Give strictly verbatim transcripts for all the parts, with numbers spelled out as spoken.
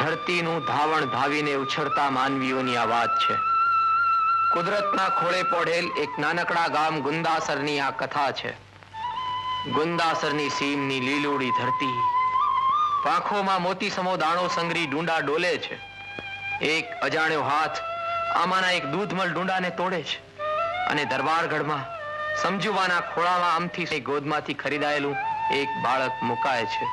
ધરતીનું ધાવણ ધાવીને ઉછળતા માનવીઓની આ વાત છે. કુદરતના ખોળે પોઢેલ એક નાનકડા ગામ ગુંદાસરની આ કથા છે. ગુંદાસરની સીમની લીલુડી ધરતી, પાંખોમાં મોતી સમો દાણો સંગરી ડુંડા ડોલે છે. એક અજાણ્યો હાથ આમાંના એક દૂધમલ ડુંડાને તોડે છે અને દરબારગઢમાં સમજુવાના ખોળામાં આમથી ગોદમાંથી ખરીદાયેલું એક બાળક મુકાય છે.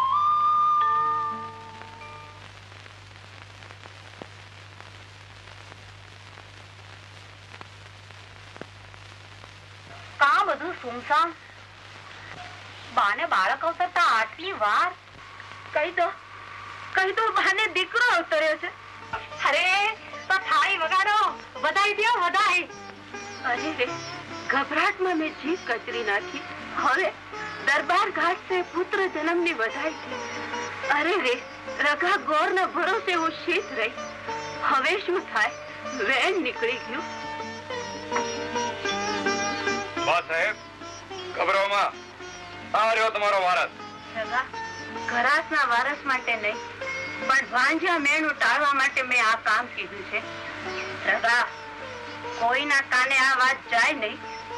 કા બધું સુમસામ? બાને બાળક અવતરતા આટલી વાર? કહી દો કહી દો બાને દીકરો અવતર્યો છે. અરે તો થાળી વગાડો, વધાઈ દો વધાઈ. અરે રે, ઘબરાટમાં મેં જીભ કચરી નાખી. હવે દરબાર ઘાટ સે પુત્ર જન્મની વધાઈ છે. અરે રે, રગા ગોરના ભરોસે હું શીત રહી. હવે શું થાય? વેણ નીકળી ગયું. બા સાહેબ, ગભરાઓમાં આ રહ્યો તમારો વારસ. રગા, ઘરાસના વારસ માટે નહીં, પણ ભાંજ્યા મેણું ટાળવા માટે મેં આ કામ કીધું છે. રગા, કોઈના કાને આ વાત જાય નહીં.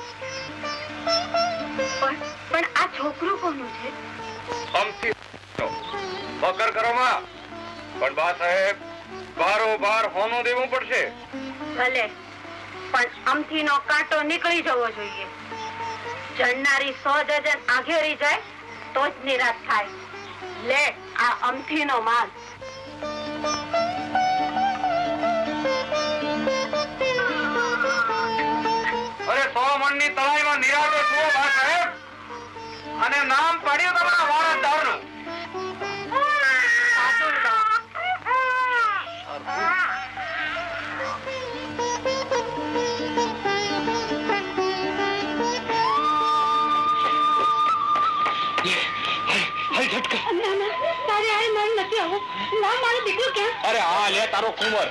પણ પણ આ છોકરું કોનું છે? અમથી મકર કરો માં. પણ બા સાહેબ, બારો બાર હોનું દેવું પડશે. ભલે, પણ અમથી નો કાંટો નીકળી જવો જોઈએ. જણનારી સો ડઝન આઘેરી જાય તો જ નિરાશ થાય. લે આ અમથી નો માલ. અરે સો મણની તળાઈમાં નિરાતે સુઓ બા સાહેબ, અને નામ પાડ્યું તમારા વારસદારનું. અરે આ લે તારો કુંવર.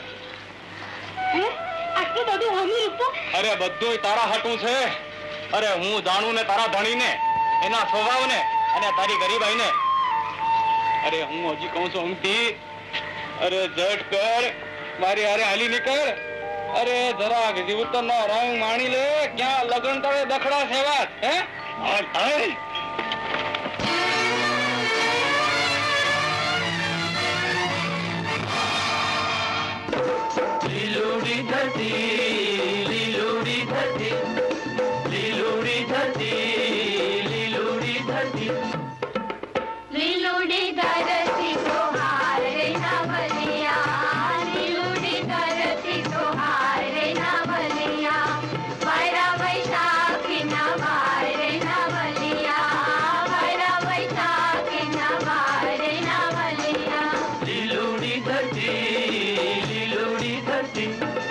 આટલું બધું હોમી રૂપું? અરે બધું તારા હાટું છે. અરે હું જાણું ને તારા ધણીને, એના સ્વભાવને અને તારી ગરીબાઈને. અરે હું હજી કહું છું અમથી, અરે જટ કર, મારી હારે હાલી નીકળ. અરે જરાક જીવતરનો રંગ માણી લે. ક્યાં લગન તારે દખડા સેવા હે? લીલુડી ધરતી, લીલુડી ધરતી, લીલુડી ધરતી, લીલુડી ધરતી, લીલુડી ધરતી તોહાર રે નાવલિયા, લીલુડી ધરતી તોહાર રે નાવલિયા, વાયરા વૈશાખી ના વાર રે નાવલિયા, વાયરા વૈશાખી ના વાર રે નાવલિયા. લીલુડી ધરતી, લીલુડી ધરતી.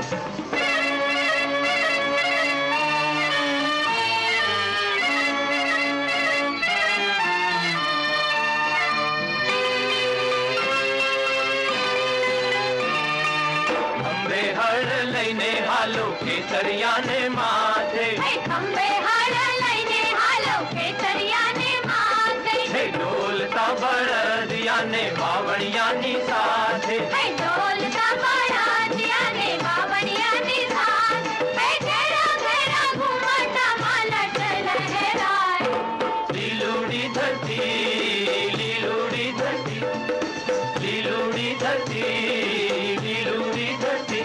ખંભે હળ લઈને હાલો કેસરિયાને માથે, ખંભે હાલ લઈને હાલો કેસરિયાને માથે, હે ડોલતા બળદિયાને વાવણિયાની સાથે, હે ઢોલતા બળદિયાને વાવડિયાની સાથ, હે ઘેરા ઘેરા ઘુમટા માલટ લહેરાય. લીલુડી ધરતી, લીલુડી ધરતી, લીલુડી ધરતી, લીલુડી ધરતી.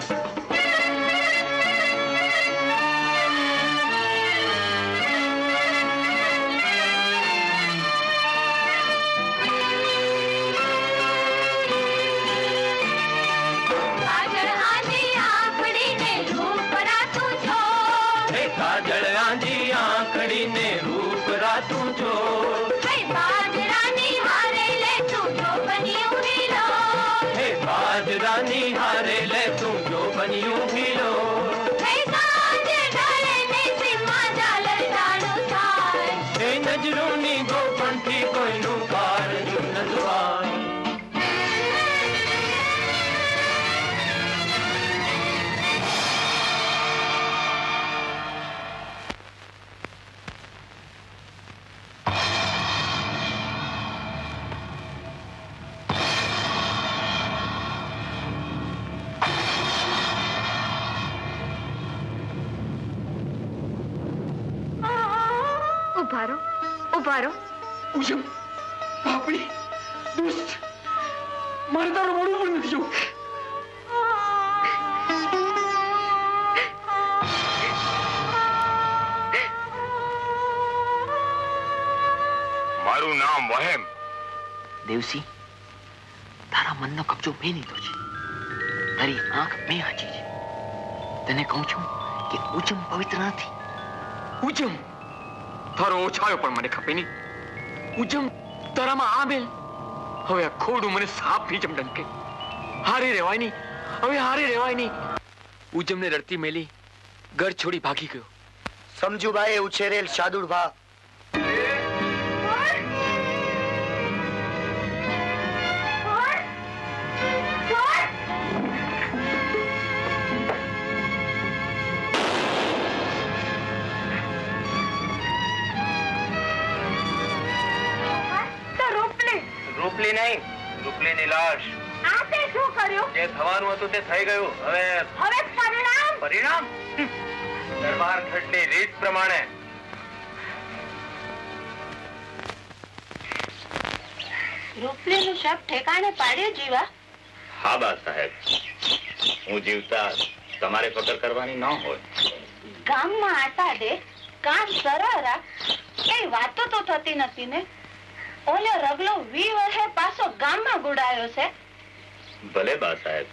કાજળ આંધી આંખડીને રૂપ રાતું જો, હે કાજળ આંધી આંખડીને રૂપ રાતું જો, હે બાજરાની હારે લે તું જો બન્યું હીરો, હે બાજરાની હારે લે તું જો બન્યું હીરો. હે સાંજે ઢળે ને સીમા ઝાલર ઝાડું થાય, હે નજરોની ગોપણથી કોઈનું કારજું ન જોવાય. ઉભા રહો ઉભા રહો ઉજમ બાપડી દોસ્ત મારે તારું મોડું પણ નથી જોવું. મારું નામ વહેમ. દેવસી, તારા મનનો કબજો મેં લીધો છે. તારી આંખ મેં હાચી છે. તને કહું છું કે ઉજમ પવિત્ર નથી. ઉજમ તારો ઓછાયો પણ મને ખપે નહીં. ઉજમ તારામાં આ મેલ. હવે આ ખોડું મને સાપ ની જેમ ડંકે. હારે રહેવાય નહીં, હવે હારે રહેવાય નહીં. ઉજમને રડતી મેલી ઘર છોડી ભાગી ગયો. સમજુભાઈએ ઉછેરેલ શાદુર ભા રૂપલી નહીં, રૂપલીની લાશ. આ તે શું કર્યું? જે થવાનું હતું તે થઈ ગયું. હવે હવે પરિણામ પરિણામ દરબાર ખટની રીત પ્રમાણે. રૂપલીનું શબ ઠેકાણે પાડ્યું જીવા? હા બા સાહેબ, હું જીવતા તમારે ફકર કરવાની ન હોય. ગામમાં આટા દે કામ સરારા કઈ વાતો તો થતી નથી ને. ઓલો રગલો વી વર્ષે પાછો ગામમાં ગુડાયો છે. ભલે બા સાહેબ.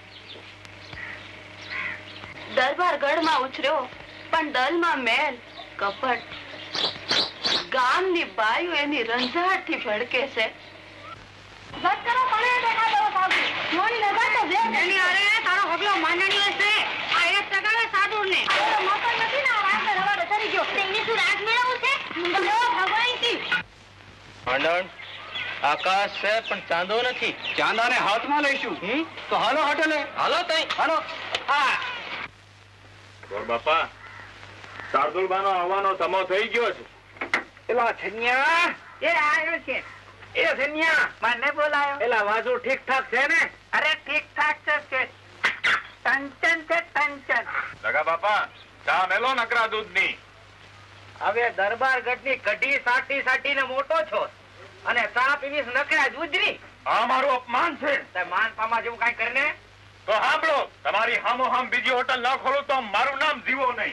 દરબાર ગઢમાં ઉછર્યો પણ દલમાં મેલ કપટ. ગામની બાયુ એની રંઝાટથી ભડકે છે. બસ કરો મને દેખાડો સાબુ. મોની લગાડો જે એની અરે તારો હગલો માનણીઓ છે. આ એક ટકાને સાદુરને. આ મોકલ નથી ને આ વાત રવાડો ચડી ગયો. તેની શું રાત મેળવું છે? મુંગલો ભગવાનથી. મંડળ આકાશ છે પણ ચાંદો નથી. ચાંદાને હાથમાં લઈશું. હમ? તો હાલો હોટલે. હાલો તઈ હાલો. હા. ગોર બાપા, શાર્દુલબાનો આવવાનો સમય થઈ ગયો છે. એલા છન્યા, એ આવ્યો છે. એ છન્યા, મને બોલાયો. એલા વાજુ ઠીક ઠાક છે ને? અરે ઠીક ઠાક છે. ટંચન છે ટંચન. લગા બાપા, ચા મેલો નકરા દૂધની. હવે દરબાર ગઢની કઢી સાટી સાટીને મોટો છો અને ચા પીવીસ નકરા દૂધની. આ મારું અપમાન છે. તે માન પામા જેવું કાઈ કરીને. તો સાંભળો, તમારી હામો હામ બીજી હોટલ ના ખોલું તો મારું નામ જીવો નહીં.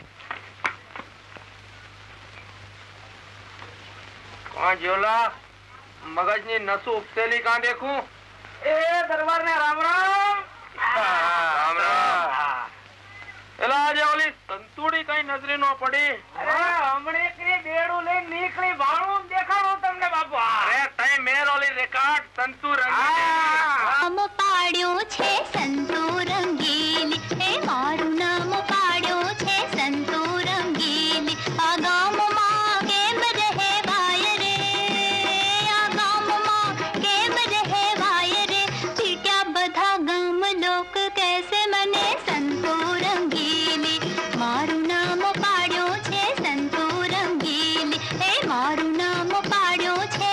કોણ જોલા મગજની નસું ઉપસેલી કાં દેખું. એ દરબાર ને રામ રામ. રામ રામ. એલા આજે ઓલી સંતુડી કઈ નજરે નો પડી. હમણે કઈ બેડું લઈને નીકળી ભાણું દેખાડું તમને બાપુ. અરે તઈ મેલ ઓલી રેકાર્ડ સંતુ રંગીલી. નામ પાડ્યું છે સંતુ રંગીલી. એ મારું નામ પાડ્યું છે સંતુ રંગીલી. આ ગામમાં કેમ રહેવાય રે, આ ગામમાં કેમ રહેવાય રે. પીટ્યા બધા ગામ લોક કહેશે મને સંતુ રંગીલી. મારું નામ પાડ્યું છે સંતુ રંગીલી. એ મારું નામ પાડ્યું છે.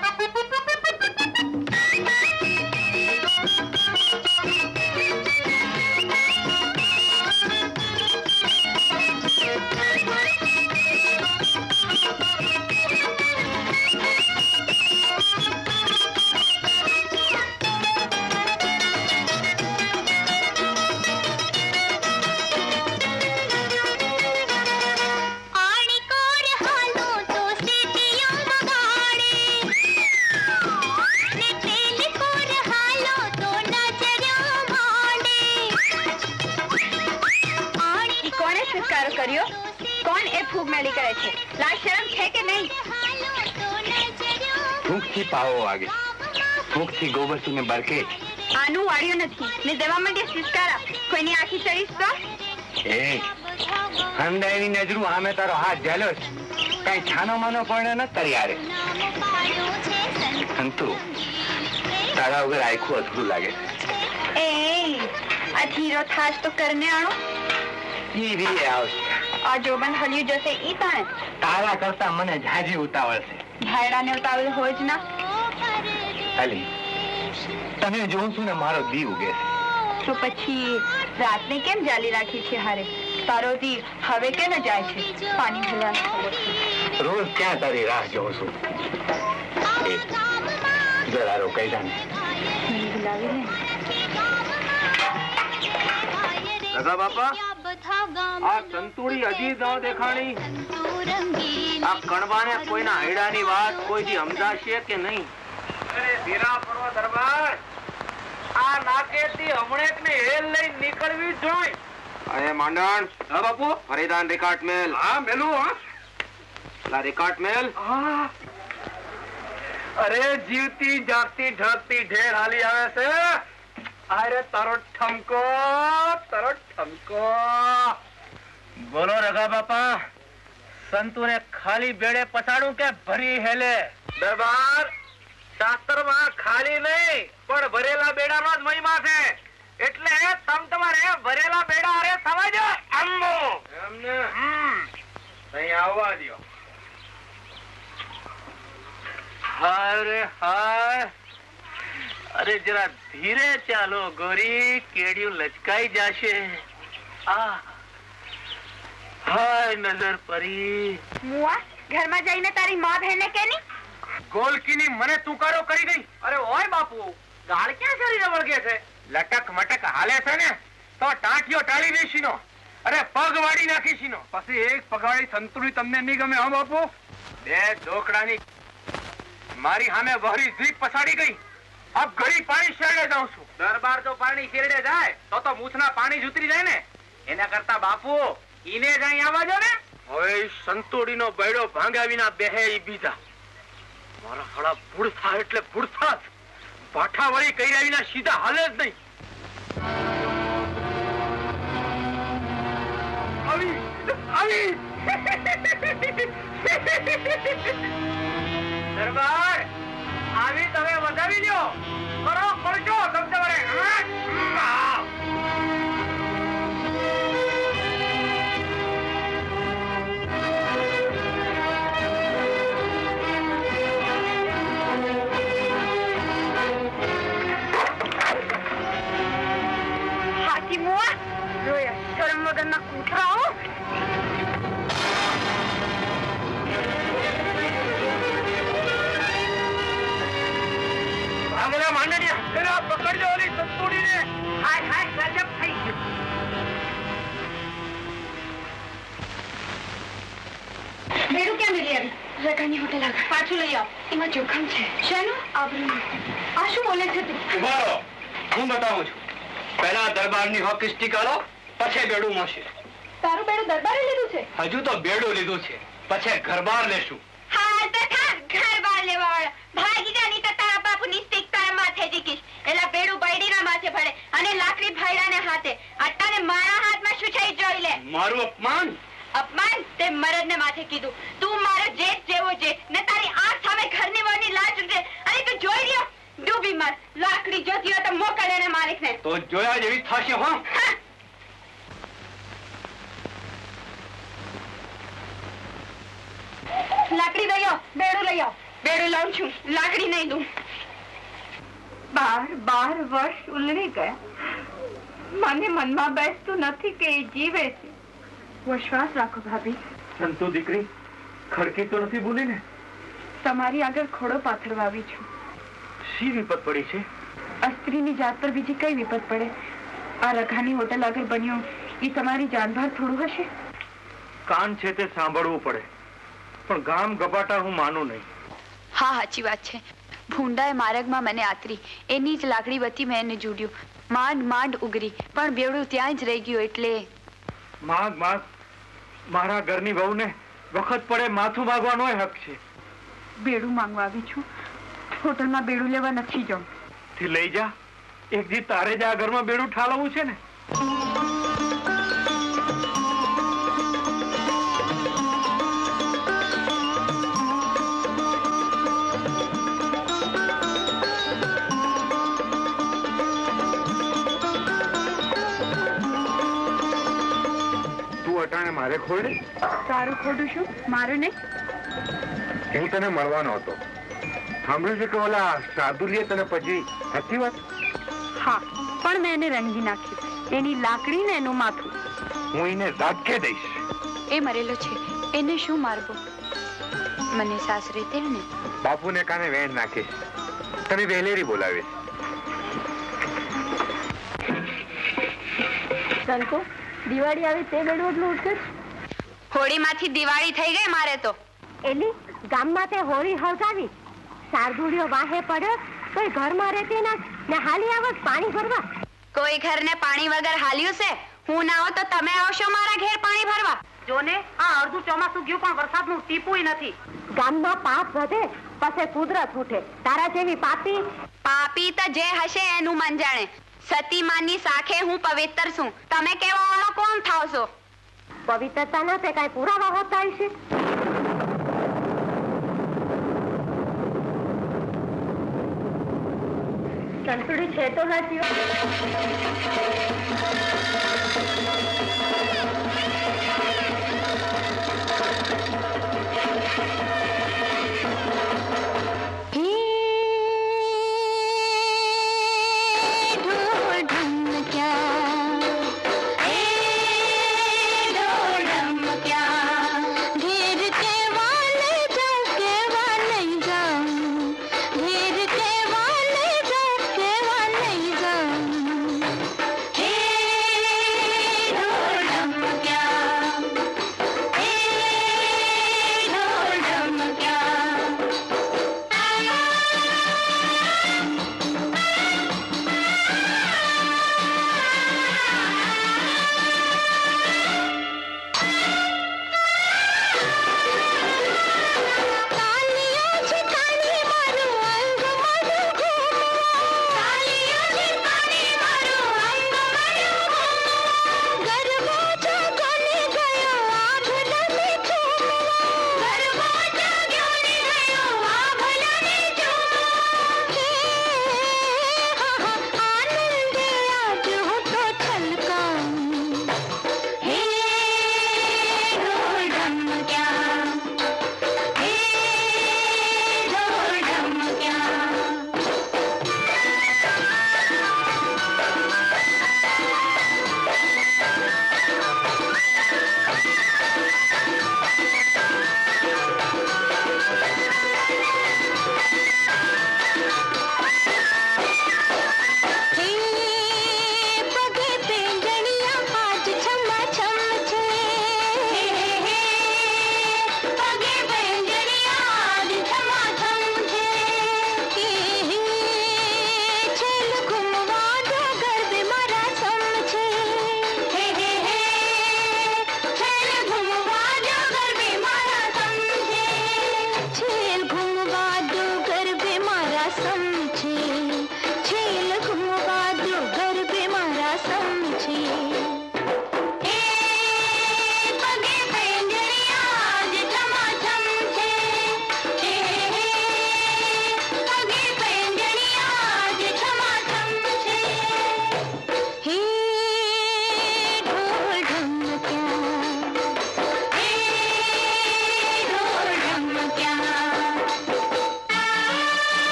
આણી કોર હાલું તો સીટીઓ વગાડે ને પેલી કોર હાલો તો નજર્યો માંડે. આણી કોણે સંસ્કાર કર્યો? કોણ એ ફૂગ મેલી કરે છે? લાજ શરમ છે કે નહીં? ફૂંકથી પાવો વાગે, ફૂંકથી ગોબરસુને બરકે. આનું વાળ્યું નથી ને દેવા માંડે સિસ્કારા. કોઈની આખી ચડીશ તો એ હંડાઈની નજરું આમે તારો હાથ ઝાલ્યો છે. કઈ છાનો માનો પણ ન તારી આરે. સંતુ, તારા વગર આખું અધૂરું લાગે. એ આ ધીરો થાસ તો કરને આણો. ઈ રી આવશે. આ જોબન હલ્યું જશે ઈ તાણે. તારા કરતા મને ઝાઝી ઉતાવળ છે. ભાયડાને ઉતાવળ હોય જ ના. અલી, તને જોઉં છું ને મારો દી ઉગે છે. તો પછી રાતને કેમ જાલી રાખી છે હારે? તારો દી હવે કેને જાય છે? પાણી ભરવા. રોજ હું ક્યાં તારી રાહ જોઉં છું. જરા રોકાઈ જા. રગા બાપા, આ સંતુડી હજી ન દેખાણી. આ કણવાને કોઈના હૈડાની વાત કોઈથી સમજાશે કે નહીં? અરે ધીરા પરવા દરબાર, આ નાકેથી હમણેક ને હેલ લઈ નીકળવી જોઈ. અરે માંડણ. હા બાપુ. ફરીદાન રિકાર્ડ મેલ. હા મેલું. હા લા રિકાર્ડ મેલ. હા. અરે જીવતી જાગતી ઢળતી ઢેર હાલી આવે છે. અરે તારો ઠમકો, તારો ઠમકો. બોલો રગા બાપા, સંતુને ખાલી બેડે પછાડું કે ભરી હેલે? દરબાર, શાસ્ત્રમાં ખાલી નહીં પણ ભરેલા બેડાનો જ મહિમા છે. એટલે તમ તમારે ભરેલા બેડા અરે સમજો. અમ્મો એમને અહીં આવવા દો. હાય રે હાય. અરે જરા ધીરે ચાલો ગોરી, કેડિયું લચકાઈ જશે. આ હાય નજર પરી. મુઆ, ઘરમાં જઈને તારી માં બહેને કેની? ગોલકીની મને તુકારો કરી ગઈ. અરે ઓય બાપુ, ગાળ ક્યાં શરીરે વળગે છે? લટક મટક હાલે છે ને તો ટાંટિયો ટાળી દેશીનો. અરે પગ વાળી નાખીશીનો. પછી એક પગવાળી સંતુરી તમને નહીં ગમે? હા બાપુ, બે ઢોકળાની મારી સામે વહરી જીભ પછાડી ગઈ. અબ ઘડી પાણી શેરડે જાઉં છું. દરબાર જો પાણી શેરડે જાય તો તો મૂછના પાણી જ ઉતરી જાય ને. એના કરતા બાપુ ઈને જ અહીં આવવા દો ને. હવે સંતુડીનો બૈડો ભાંગ્યા વિના બેહે ઈ બીજા. મારા હળા ભૂડથા એટલે ભૂડથા જ. પાઠા વળી કર્યા વિના સીધા હાલે જ નહીં. આવી આવી દરબાર આવી તમે વધાવી લ્યો. કરો પડજો શબ્દ વડે. હાથી મુઆ, જોયા શરમ વગરના કૂતરાઓ. પકડજો ઓલી સંતુડીને. હાય હાય ગજબ થઈ ગયું. બેડું ક્યાં મિલી આવી? રગાની હોટેલ આગળ. પાછું લઈ આવ, એમાં જોખમ છે. શાનું? આબરૂનું. આ શું બોલે છે તું? ઉભા રહો, હું બતાવું છું. પહેલા દરબારની હોકી સ્ટીક આલો, પછી બેડું મળશે. તારું બેડું દરબારે લીધું છે? હજુ તો બેડું લીધું છે, પછી ઘરબાર લેશું. હા તો થા ઘરબાર લેવા વાળા. ભાગી જાની તો તારા બાપુની સ્ટીક તારા માથે જીકીશ. એલા બેડું બૈડીના માથે પડે અને લાકડી ભાઈડાને હાથે. અટ્ટાને મારા હાથમાં શું છે જોઈ લે. મારું અપમાન? અપમાન તે મરદને માથે કીધું. તું મારો જેઠ જેવો છે ને તારી આંખ સામે ઘરની વહુની લાજ ઉઠે. અરે તું જોઈ રહ્યો? ડૂબી મર. લાકડી જોતી હોય તો મોકલ એને માલિકને. તો જોયા જેવી થશે. હો લાકડી દઈ આવ, બેડું લઈ આવ. બેડું લાવું છું, લાકડી નહીં દઉં. બાર બાર વર્ષ ઉલરી ગયા. મને મનમાં બેસતું નથી કે એ જીવે છે. વિશ્વાસ રાખો ભાભી. સંતુ દીકરી, ખડકી તો નથી ભૂલી ને? તમારી આગળ ખોડો પાથરવા આવી છું. શી વિપત પડી છે? અસ્ત્રીની જાત પર બીજી કઈ વિપત પડે? આ રઘાની હોટેલ આગળ બન્યું એ તમારી જાનભાર થોડું હશે? કાન છે તે સાંભળવું પડે, પણ ગામ ગપાટા હું માનું નહીં. હા સાચી વાત છે. ભૂંડાએ માર્ગમાં મને આતરી, એની જ લાકડી બતી મેં એને જોડ્યું. માંડ માંડ ઉગરી, પણ બેવડું ત્યાં જ રહી ગયું. એટલે માગ માગ, મારા ઘરની વહુને વખત પડે માથું માગવાનો હક છે. બેડું માંગવા આવી છું. હોટલમાં બેડું લેવા નથી જાઉં. થી લઈ જા. એક દી તારે જ આ ઘરમાં બેડું ઠાલવવું છે ને. મારે ખોડે તારું ખોટું શું? મારું નહીં. હું તને મળવાનો હતો. સાંભળ્યું છે કે ઓલા સાદુલીએ તને પછી? સાચી વાત? હા, પણ મેં એને રંગી નાખ્યું. એની લાકડી ને એનું માથું. હું એને ઝાટકે દઈશ. એ મરેલો છે, એને શું મારવો? મને સાસરે તેડને. બાપુને કાને વેણ નાખે, તને વહેલેરી બોલાવે. સંતો દિવાળી આવી તે બેડો એટલું ઉઠે. હોળીમાંથી દિવાળી થઈ ગઈ મારે તો. એલી ગામમાં તે હોળી હળગાવી, શાર્દુળિયો વાહે પડ્યો તોય ઘરમાં રહેતી ના ને હાલી આવત પાણી ભરવા. કોઈ ઘરને પાણી વગર હાલ્યું છે? હું ના હો તો તમે આવશો મારા ઘેર પાણી ભરવા? જોને આ અડધું ચોમાસું ગયું પણ વરસાદનું ટીપુંય નથી. ગામમાં પાપ વધે પછી કુદરત ઉઠે. તારા જેવી પાપી પાપી તો જે હશે એનું મન જાણે. સતી માની સાખે હું પવિત્ર છું. તમે કેવા વાળો કોણ થાવ છો? પવિત્રતાના તે કઈ પુરાવા હોતા હશે? સંતુડી છે તો સાચી क्या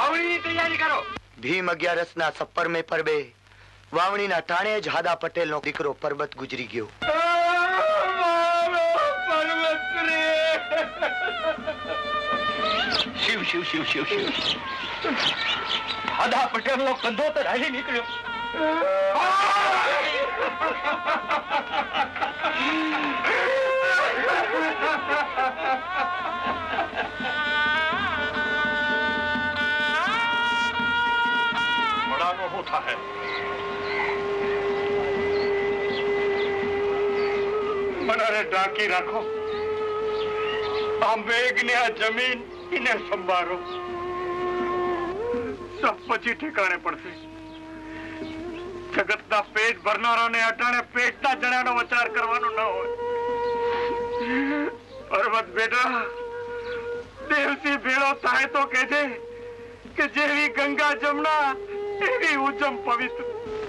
વાવણીની તૈયારી કરો. ભીમ અગિયારસના સપ્પરમે પરબે વાવણીના ટાણે જ હાદા પટેલનો દીકરો પરબત ગુજરી ગયો. શિવ શિવ શિવ શિવ શિવ. હાદા પટેલનો કંધોતર હાલી નીકળ્યો. બડાનો શું થાય? મને ઢાંકી રાખો. આ મેઘને આ જમીન એને સંભાળો. સબ પછી ઠેકાણે પડશે. જગતના પેટ ભરનારાને અટાણે પેટના જણાનો વિચાર કરવાનો ન હોય. પર્વત બેટા, દેવથી ભેળો થાય તો કહેજે કે જેવી ગંગા જમના એવી ઉજમ પવિત્ર.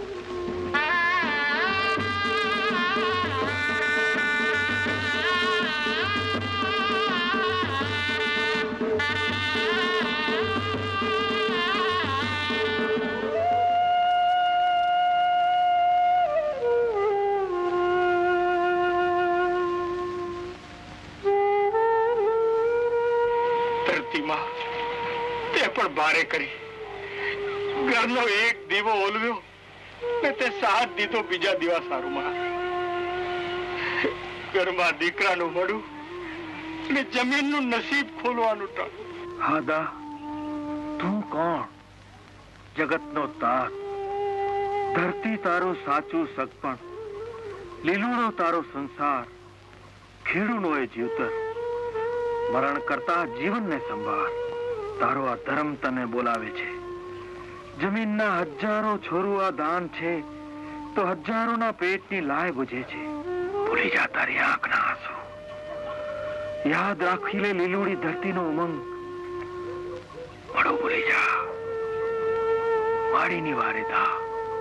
તે પણ બારે કરી ઘરનો એક દીવો ઓલવ્યો ને તે સાથ દીધો બીજા દીવા સારુંમાં. ઘરમાં દીકરાનું મળું ને જમીનનું નસીબ ખોલવાનું ટાળું. હાદા, તું કોણ? જગતનો તાત, ધરતી તારો સાચું સગપણ, લીલુડો તારો સંસાર, ખેડૂનો એ જીવતર, મરણ કરતા જીવનને સંભાળ. તારો આ ધર્મ તને બોલાવે છે. જમીનના હજારો છોરું આ દાન છે તો હજારોના પેટની લાય બુझे છે. ભૂલી જા તારી આંખના આંસુ. યાદ રાખી લે લીલુડી ધરતીનો ઉમંગ. મળો ભૂલી જા. વાડીની વારે થા.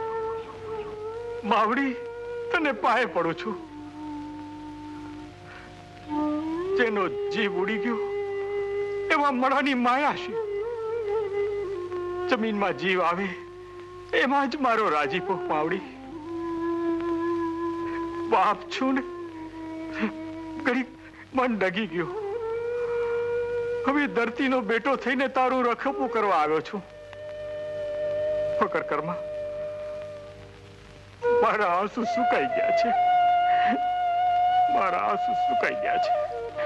માવડી, તને પાયે પડું છું. જેનો જીવ ઉડી ગયો એવા મળવાની માયા છે. જમીનમાં જીવ આવે એમાં જ મારો રાજીપો. માવડી, બાપ છું ને, ઘડી મન ડગી ગયો. હવે ધરતીનો બેટો થઈને તારું રખપું કરવા આવ્યો છું. ફકર કરમાં મારા આંસુ સુકાઈ ગયા છે. મારા આંસુ સુકાઈ ગયા છે.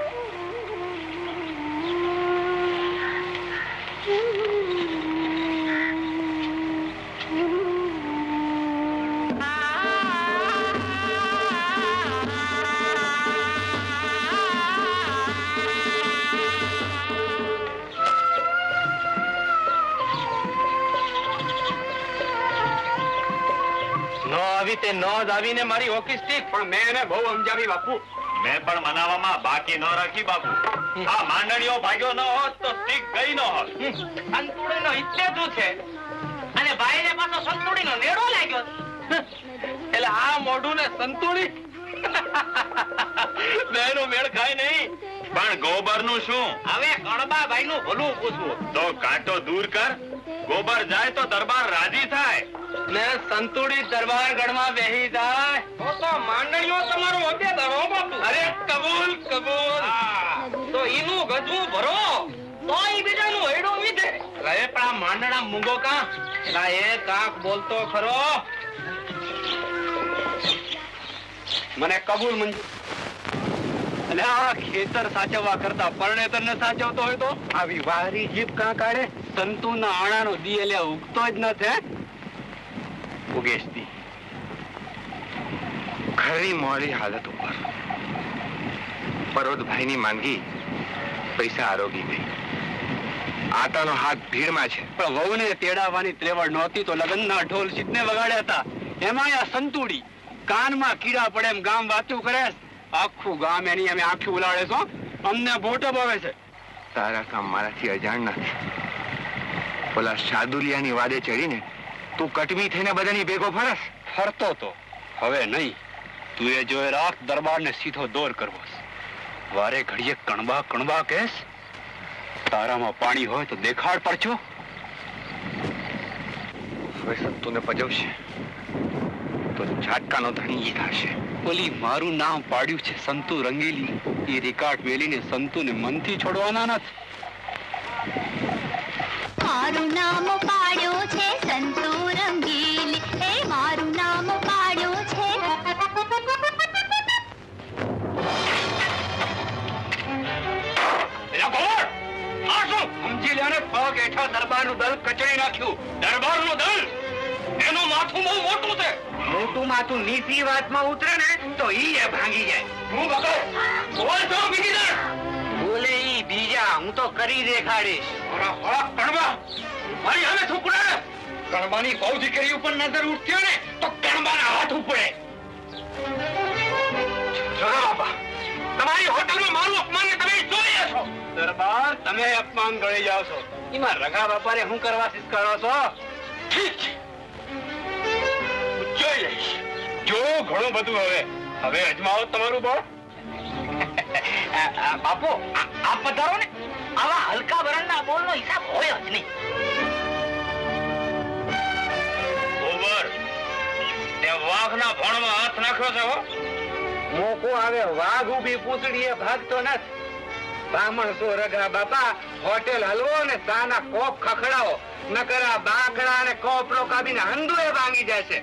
તે ન જ આવીને મારી હોકી સ્ટીક, પણ મેં એને બહુ સમજાવી બાપુ. મેં પણ મનાવવામાં બાકી ન રાખી બાપુ. આ માંડણીઓ ભાગ્યો ન હોત તો સ્ટીક ગઈ ન હોત. સંતુડીનો ઈચ્છે શું છે અને ભાઈને પાછો સંતુડીનો નેડો લાગ્યો. એટલે આ મોઢું ને સંતુડી બેનો મેળ ખાય નહીં. પણ ગોબર નું શું? હવે કણબા ભાઈ નું ભલું પૂછવું. તો કાંટો દૂર કર. ગોબર જાય તો દરબાર રાજી થાય ને સંતુડી દરબાર ગઢમાં બેહી જાય તો તો માંડણીઓ તમારો હોતે ધરો બાપુ. અરે કબૂલ કબૂલ. તો ઈનું ગજવું ભરો તો ઈ બીજાનું હેડો વીધે. હવે પણ આ માંડણા મૂંગો કા લા એ કાક બોલતો ખરો. મને કબૂલ મંજૂર. અને આ ખેતર સાચવવા કરતા પરણેતર ને સાચવતો હોય તો આવી વારી જીપ કાં કાઢે. સંતુના આણાનો દી એટલે ઉગતો જ ન છે. ઉગેશતી ખરી મોડી હાલત ઉપર પરોતભાઈની માંદગી પૈસા આરોગી ગઈ. આતાનો હાથ ભીડમાં છે. પણ વહુને તેડાવવાની ત્રેવડ નહોતી તો લગ્નના ઢોલ સીધને વગાડ્યા હતા. એમાં આ સંતુડી કાનમાં કીડા પડે એમ ગામ વાતું કરે. આખું ગામ એની અમે આંખી ઉલાડે છો. અમને ભોટો આવે છે. તારા કામ મારાથી અજાણ નથી. ઓલા શાદુલિયાની વાદે ચડીને તું કટમી થઈને બધાની ભેગો ફરસ. ફરતો તો હવે નહીં. તું એ જોઈ રાખ દરબારને સીધો દોર કરવો. વારે ઘડીએ કણબા કણબા કેસ. તારામાં પાણી હોય તો દેખાડ પડજો. હવે સંતુને પજવશે તો ઝાટકાનો ધણી ઈ થશે. ઓલી મારું નામ પાડ્યું છે સંતુ રંગીલી, એ રેકાટ વેલીને સંતુને મનથી છોડવાના નથી. મારું નામ પાડ્યું છે સંતુ રંગીલી, એ મારું નામ પાડ્યું છે. સમજી લે ને, પગ હેઠા દરબારનું દળ કચડી નાખ્યું. દરબારનું દળ એનું માથું બહુ મોટું છે. મોટું માથું નીચી વાતમાં ઉતરે ને તો ઈ એ ભાંગી જાય. હું બકો બોલ તો બીજી દળ બોલે ઈ બીજા, હું તો કરી દેખાડીશ. કણબા મારી હવે થૂકડા. કણબાની બહુ દીકરી ઉપર નજર ઉઠ્યો ને તો કણબાના હાથ ઉપડે. બાપા તમારી હોટલમાં મારું અપમાન તમે જોઈ છો. દરબાર તમે અપમાન ગળી જાવ છો, એમાં રગા બાપાને શું કરવા શીખવાડો છો? ઠીક છે, જોઈ લઈશ. જો ઘણું બધું હવે હવે અજમાવો તમારું બળ. બાપુ આપ પધારો ને, આવા હલકા વરણના બોલનો હિસાબ હોય જ નહીં. ઓવર તે વાઘના ભણમાં હાથ નાખ્યો છે. હો મોકો આવે વાઘ ઉભી પૂંછડીએ ભાગતો નથી. બ્રાહ્મણ સો રગા બાપા, હોટેલ હલવો ને સાના કોપ ખખડાવો, નકરા બાકડા અને કોપરો કાબીને હંદુએ ભાંગી જશે.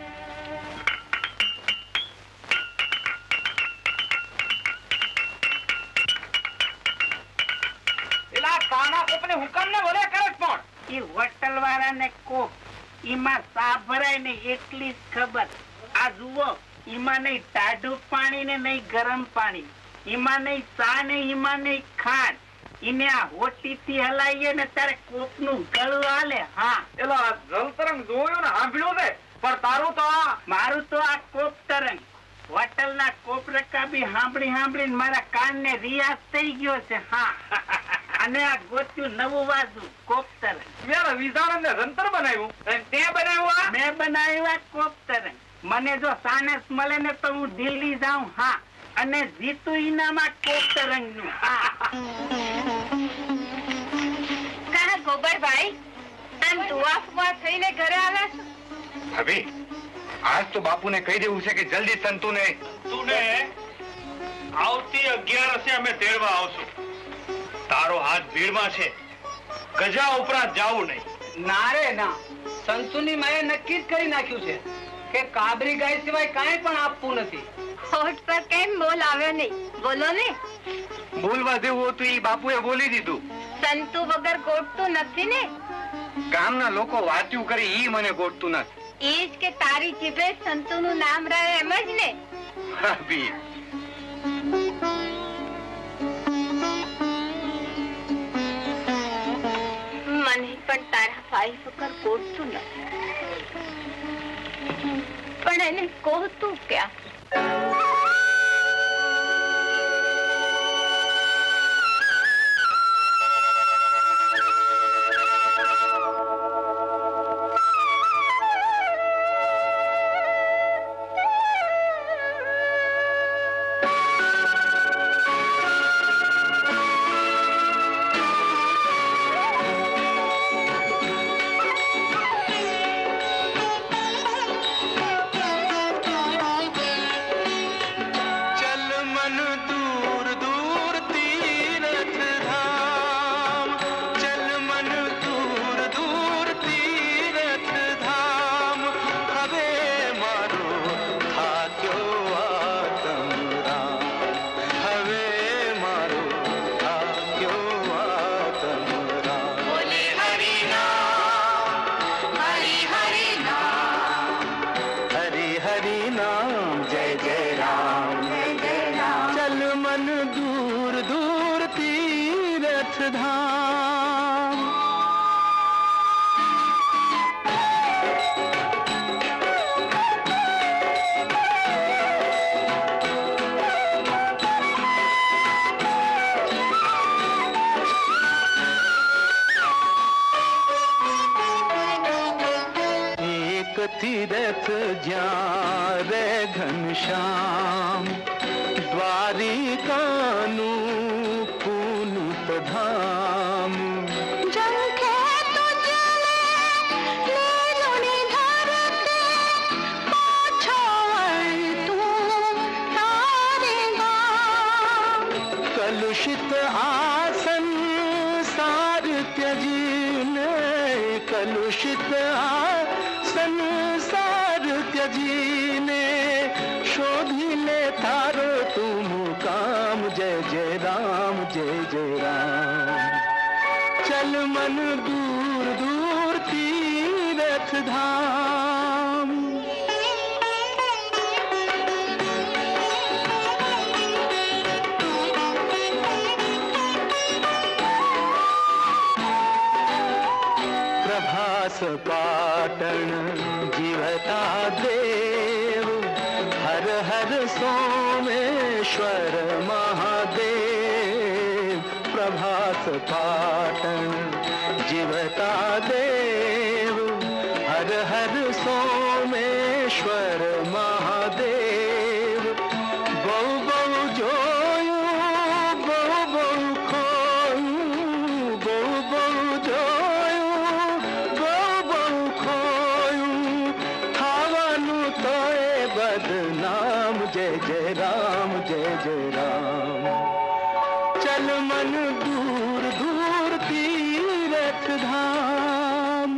એલા સાના કોપને હુકમ ને વરે કરે પણ ઈ હોટલ વાળાને કોપ ઈમાં સાફ ભરાય ને એટલી જ ખબર. આ જુઓ, ઈમાં નહીં ટાઢું પાણી ને નહીં ગરમ પાણી, ઈમાં નહીં ચા ને ઈમાં નહીં ખાંડ. ઈને આ હોટી થી હલાઈએ ને તારે કોપ નું ગળું હાલે. હા એલો જલતરંગ જોયું ને સાંભળ્યું છે, પણ તારું તો આ મારું તો આ કોપ તરંગ હોટલ ના કોપ રકાબી સાંભળી સાંભળીને મારા કાન ને રિયાઝ થઈ ગયો છે. હા અને આ ગોત્યું નવું વાજુ કોપ તરંગ. વિચારણ ને જંતર બનાવ્યું તે બનાવ્યું? મેં બનાવ્યું કોપ તરંગ. મને જો સાનસ મળે ને તો હું દિલ્હી જાઉં. હા અને જીતું ઇનામાં કોપ તરંગ નું. કા ગોબરભાઈ આમ દુઆ ફુઆ થઈને ઘરે આવ્યા છો? ભાભી આજ તો બાપુને કહી દેવું છે કે જલ્દી સંતુને તુને આવતી અગિયારસે અમે તેડવા આવશું. તારો હાથ ભીડમાં છે, ગજા ઉપરાંત જાવું નહીં. ના રે ના, સંતુની માએ નક્કી જ કરી નાખ્યું છે કે કાબરી ગાય સિવાય કાંઈ પણ આપવું નથી. હોઠ પર કેમ બોલ આવ્યો નહીં? બોલો ને. બોલવા જેવું હતું એ બાપુએ બોલી દીધું. સંતુ વગર ગોઠતું નથી ને? ગામના લોકો વાત્યું કરી ઈ મને ગોઠતું નથી. એ જ કે તારી જીભે સંતુનું નામ રહે એમ જ ને? ભાભી મને પણ તારા ભાઈ વગર ગોઠતું નથી, પણ એને ગોતું ક્યાં? तीरथ ज्યાં રે ઘનશ્યામ દ્વારિકાનું પુનિત ધામ જંખે તુજલે લીલુડી कलुषित आसन सार त्यजीने, कलुषित आसन सार त्यजीने, शोधिले थारो तुम काम, जय जय राम जय जय राम। चल मन दूर दूर तीरथ धाम। प्रभास पाटण जीवता देव, हर हर सोमेश्वर महादेव। प्रभास पाटण जीवता देव, हर हर सोमेश्वर महादेव। बहु बहु जोयू बहु बहु खोयू, बहु बहु जोयू बहु बहु खोयू, थावानु तोए बदनाम, जय जय राम जय जय राम। चल मन दूर दूर तीरथ धाम।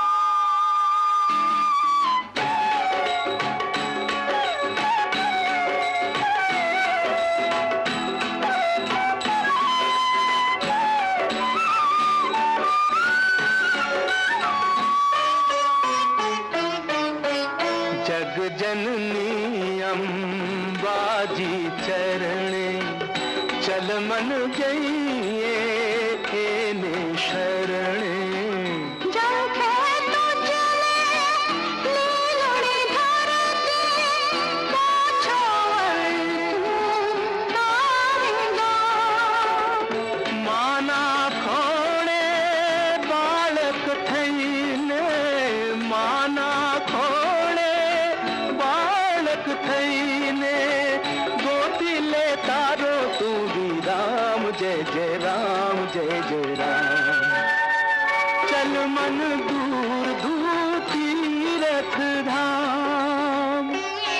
जग जननी अम्बाजी चरणे, चल मन गईए एने शरणे। जंखे तो चले लीलड़ी धरती, पाछो तारिंगा। माना खोणे बालक थईने, माना खोणे बालक थईने, गोतिले तारो तू भी राम, जय जय राम जय जय राम। चल मन दूर दूर तीरथ धाम।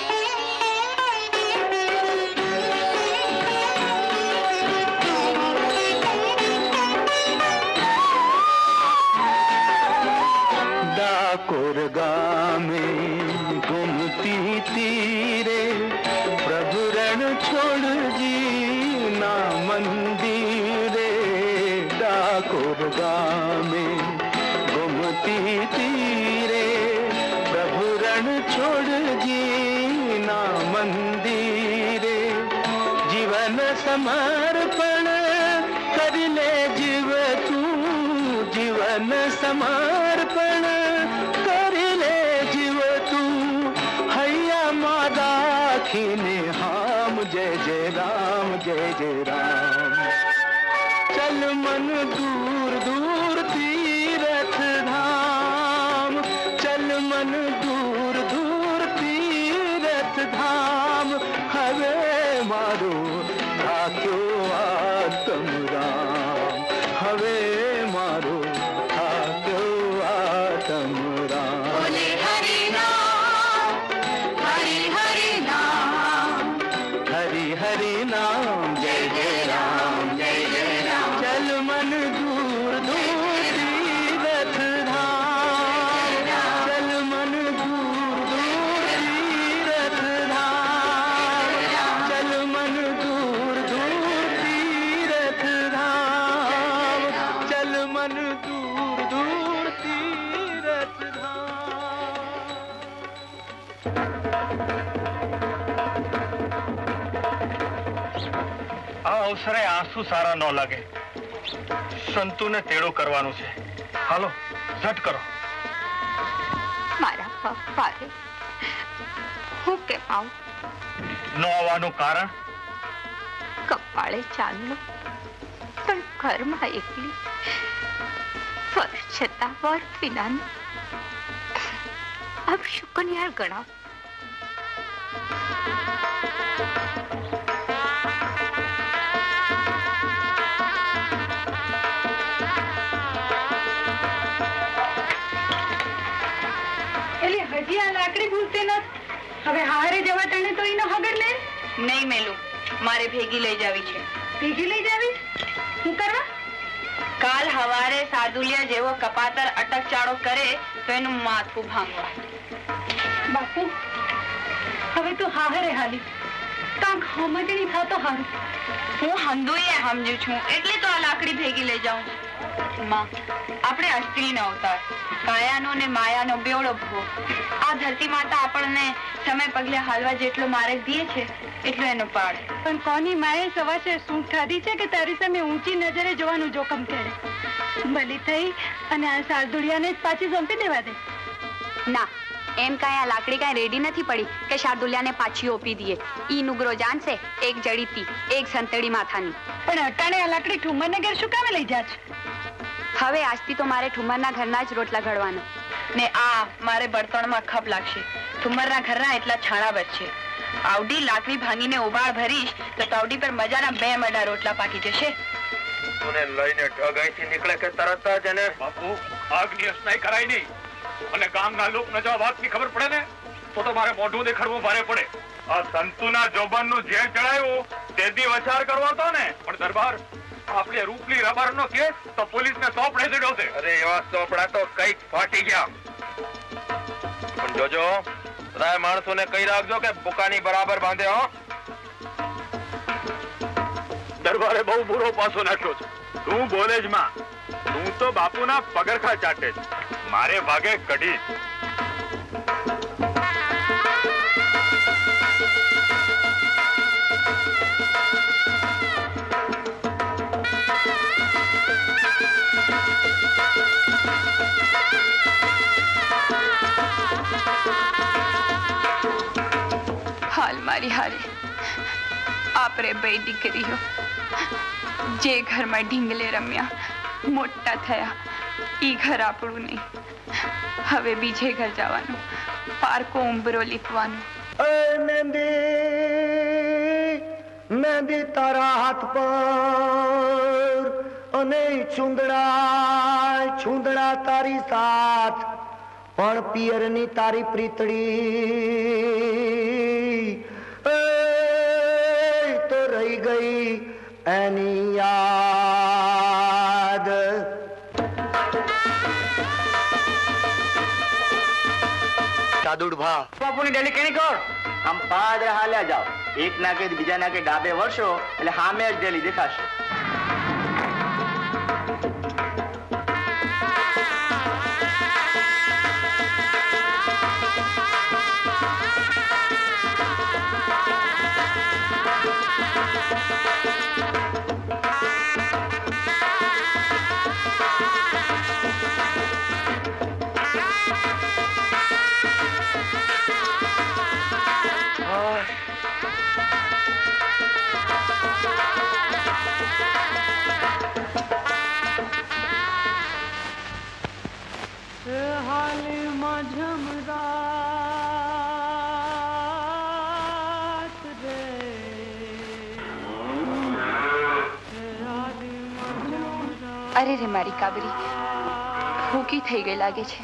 डाकोर गामे घूमती तीरे, प्रभु रण छोड़ जी ना मंदिरे। डाकोर गामे घूमती तीरे, प्रभु रण छोड़ जी ना मंदिरे। जीवन समर्पण कर ले जीव तू, जीवन समर्पण कर ले जीव तू। हैया मादा खीने हाम, जय जय राम जय जय राम। चल मन दूर दूर तीरथ धाम, चल मन दूर दूर तीरथ धाम। हवे मारो थाक्यो आत्म राम, हवे मारो थाक्यो आत्म राम। बोले हरि नाम, हरि हरि नाम, हरि हरि नाम, जय जय राम जय जय राम। चल मन दूर दूर तीरथ धाम, चल मन दूर दूर तीरथ धाम, चल मन दूर दूर तीरथ धाम, चल मन दूर दूर तीरथ धाम। આ અવસરે આંસુ સારા ન લાગે. સંતુને તેડો કરવાનું છે. હાલો ઝટ કરો. મારા પપ્પા રે, હું કેમ આવું? ન આવવાનું કારણ? કપાળે ચાંદલો પણ ઘરમાં એકલી, વર્ષ છતાં વર્ત વિનાની. अब शुक्रिया गणा. એટલે હજી આ લાકડી ભૂલતી ન હવે હારે જવા ટાણે તો એનો હગર લે નહીં મેલું, મારે ભેગી લઈ જાવી છે. ભેગી લઈ જાવી હું કરવા? કાલ હવારે સાદુલિયા જેવો કપાતર અટકચાળો કરે તો એનું માથું ભાંગવા. બાપુ હવે તું હાહરે હાલી કાંક સમજણી થાતો હારું. હું હંધુએ સમજુ છું એટલે તો આ લાકડી ભેગી લઈ જાઉં. માં, આપણે અસ્ત્રીનો અવતાર, કાયાનો ને માયાનો બેવડો ભોગ. આ ધરતી માતા આપણને સમય પગલે હાલવા જેટલો માર્ગ દે છે એટલો એનો પાડ. પણ કોની માએ સવાશે સૂંઠ ખાધી છે કે તારી સામે ઊંચી નજરે જોવાનું જોખમ કરે? ભલી થઈ અને આ શાર્દુલિયાને જ પાછી સોંપી દેવા દે. ના, એમ કાંઈ આ લાકડી કાંઈ રેડી નથી પડી કે શાર્દુલિયાને પાછી ઓપી દઈએ. ઈ નુગરો જાણશે એક જડીતી એક સંતેડી માથાની. પણ અટાણે આ લાકડી ઠુમરના ઘર શું કામે લઈ જાચ? હવે આજથી તો મારે ઠુમરના ઘરના જ રોટલા ઘડવાના ને આ મારે બળતણમાં ખપ લાગશે. ઠુમરના ઘરના એટલા છાણા બચશે. આવડી લાકડી ભાંગીને ઉબાળ ભરીશ તો તાવડી પર મજાના બે મડા રોટલા પાકી જશે. તુને લઈને ઢગ અહીંથી નીકળે કે તરત જ એને બાપુ આગની અસનાઈ કરાય નહીં અને ગામના લોક ન જવા વાતની ખબર પડે ને તો તો મારે મોઢું દેખાડવું ભારે પડે. આ સંતુના જોબનનું જે ચડાયું તેદી વચાર કરવો હતો ને, પણ દરબાર આપણે રૂપલી રબારનો કેસ તો પોલીસને સોંપડે ચડ્યો છે. અરે એવા સોપડા તો કઈક ફાટી ગયા. પણ જોજો બધા માણસોને કહી રાખજો કે બુકાની બરાબર બાંધે. હો, દરબારે બહુ બુરો પાસો નાખ્યો છે. તું બોલે જ માં, તું તો બાપુના પગરખા ચાટે છે. મારે ભાગે કઢી. હાલ મારી હારે આપણે બે દીકરીઓ જે ઘરમાં ઢીંગલે રમ્યા મોટા થયા ઈ ઘર આપણું નહીં. હવે બીજે ઘર જવાનું, પારકો ઉંબરો લીપવાનું. મહેંદી મહેંદી તારા હાથ પર અને છુંદડા છુંદડા તારી સાથ પણ પિયરની તારી પ્રીતડી તો રહી ગઈ એની યાદ. સાદુડભા બાપુની ડેલી કેણી કર આમ પાદરે હાલ્યા જાઓ. એક નાકે બીજા નાકે ડાબે વળશો એટલે સામે જ ડેલી દેખાશે. અરે રે મારી કાબરી, ભૂકી થઈ ગઈ લાગે છે.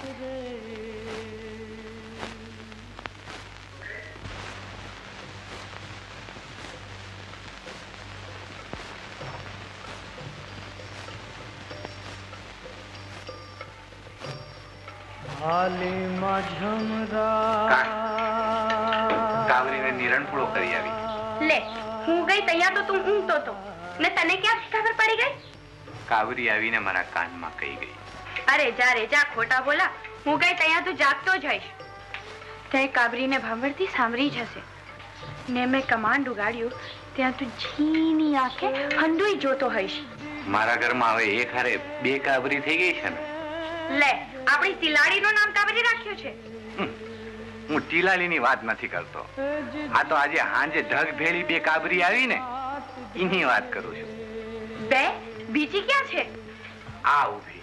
કાવરીને નિરણપુળો કરી આવી. લે, હું ગઈ તૈયાર તો તું ઊંઘતો તો ને તને ક્યાંથી ખબર પડી ગઈ? કાવરી આવીને મારા કાનમાં કહી ગઈ. અરે જા રે જા, ખોટા બોલા. હું ગઈ ત્યાં તું જાગતો જઈશ. તે કાબરીને ભાંભરતી સાંભળી જશે ને મેં કમાન્ડ ઉગાડ્યું ત્યાં તું ઝીની આંખે હંડુઈ જોતો હઈશ. મારા ઘરમાં હવે એક હારે બે કાબરી થઈ ગઈ છે ને. લે, આપણી તિલાડીનું નામ કાબરી રાખ્યું છે. હું ટીલાલીની વાત નથી કરતો. આ તો આજે હાંજે ઢગ ભેળી બે કાબરી આવી ને એની વાત કરું છું. બે? બીજી ક્યાં છે? આ ઉભી.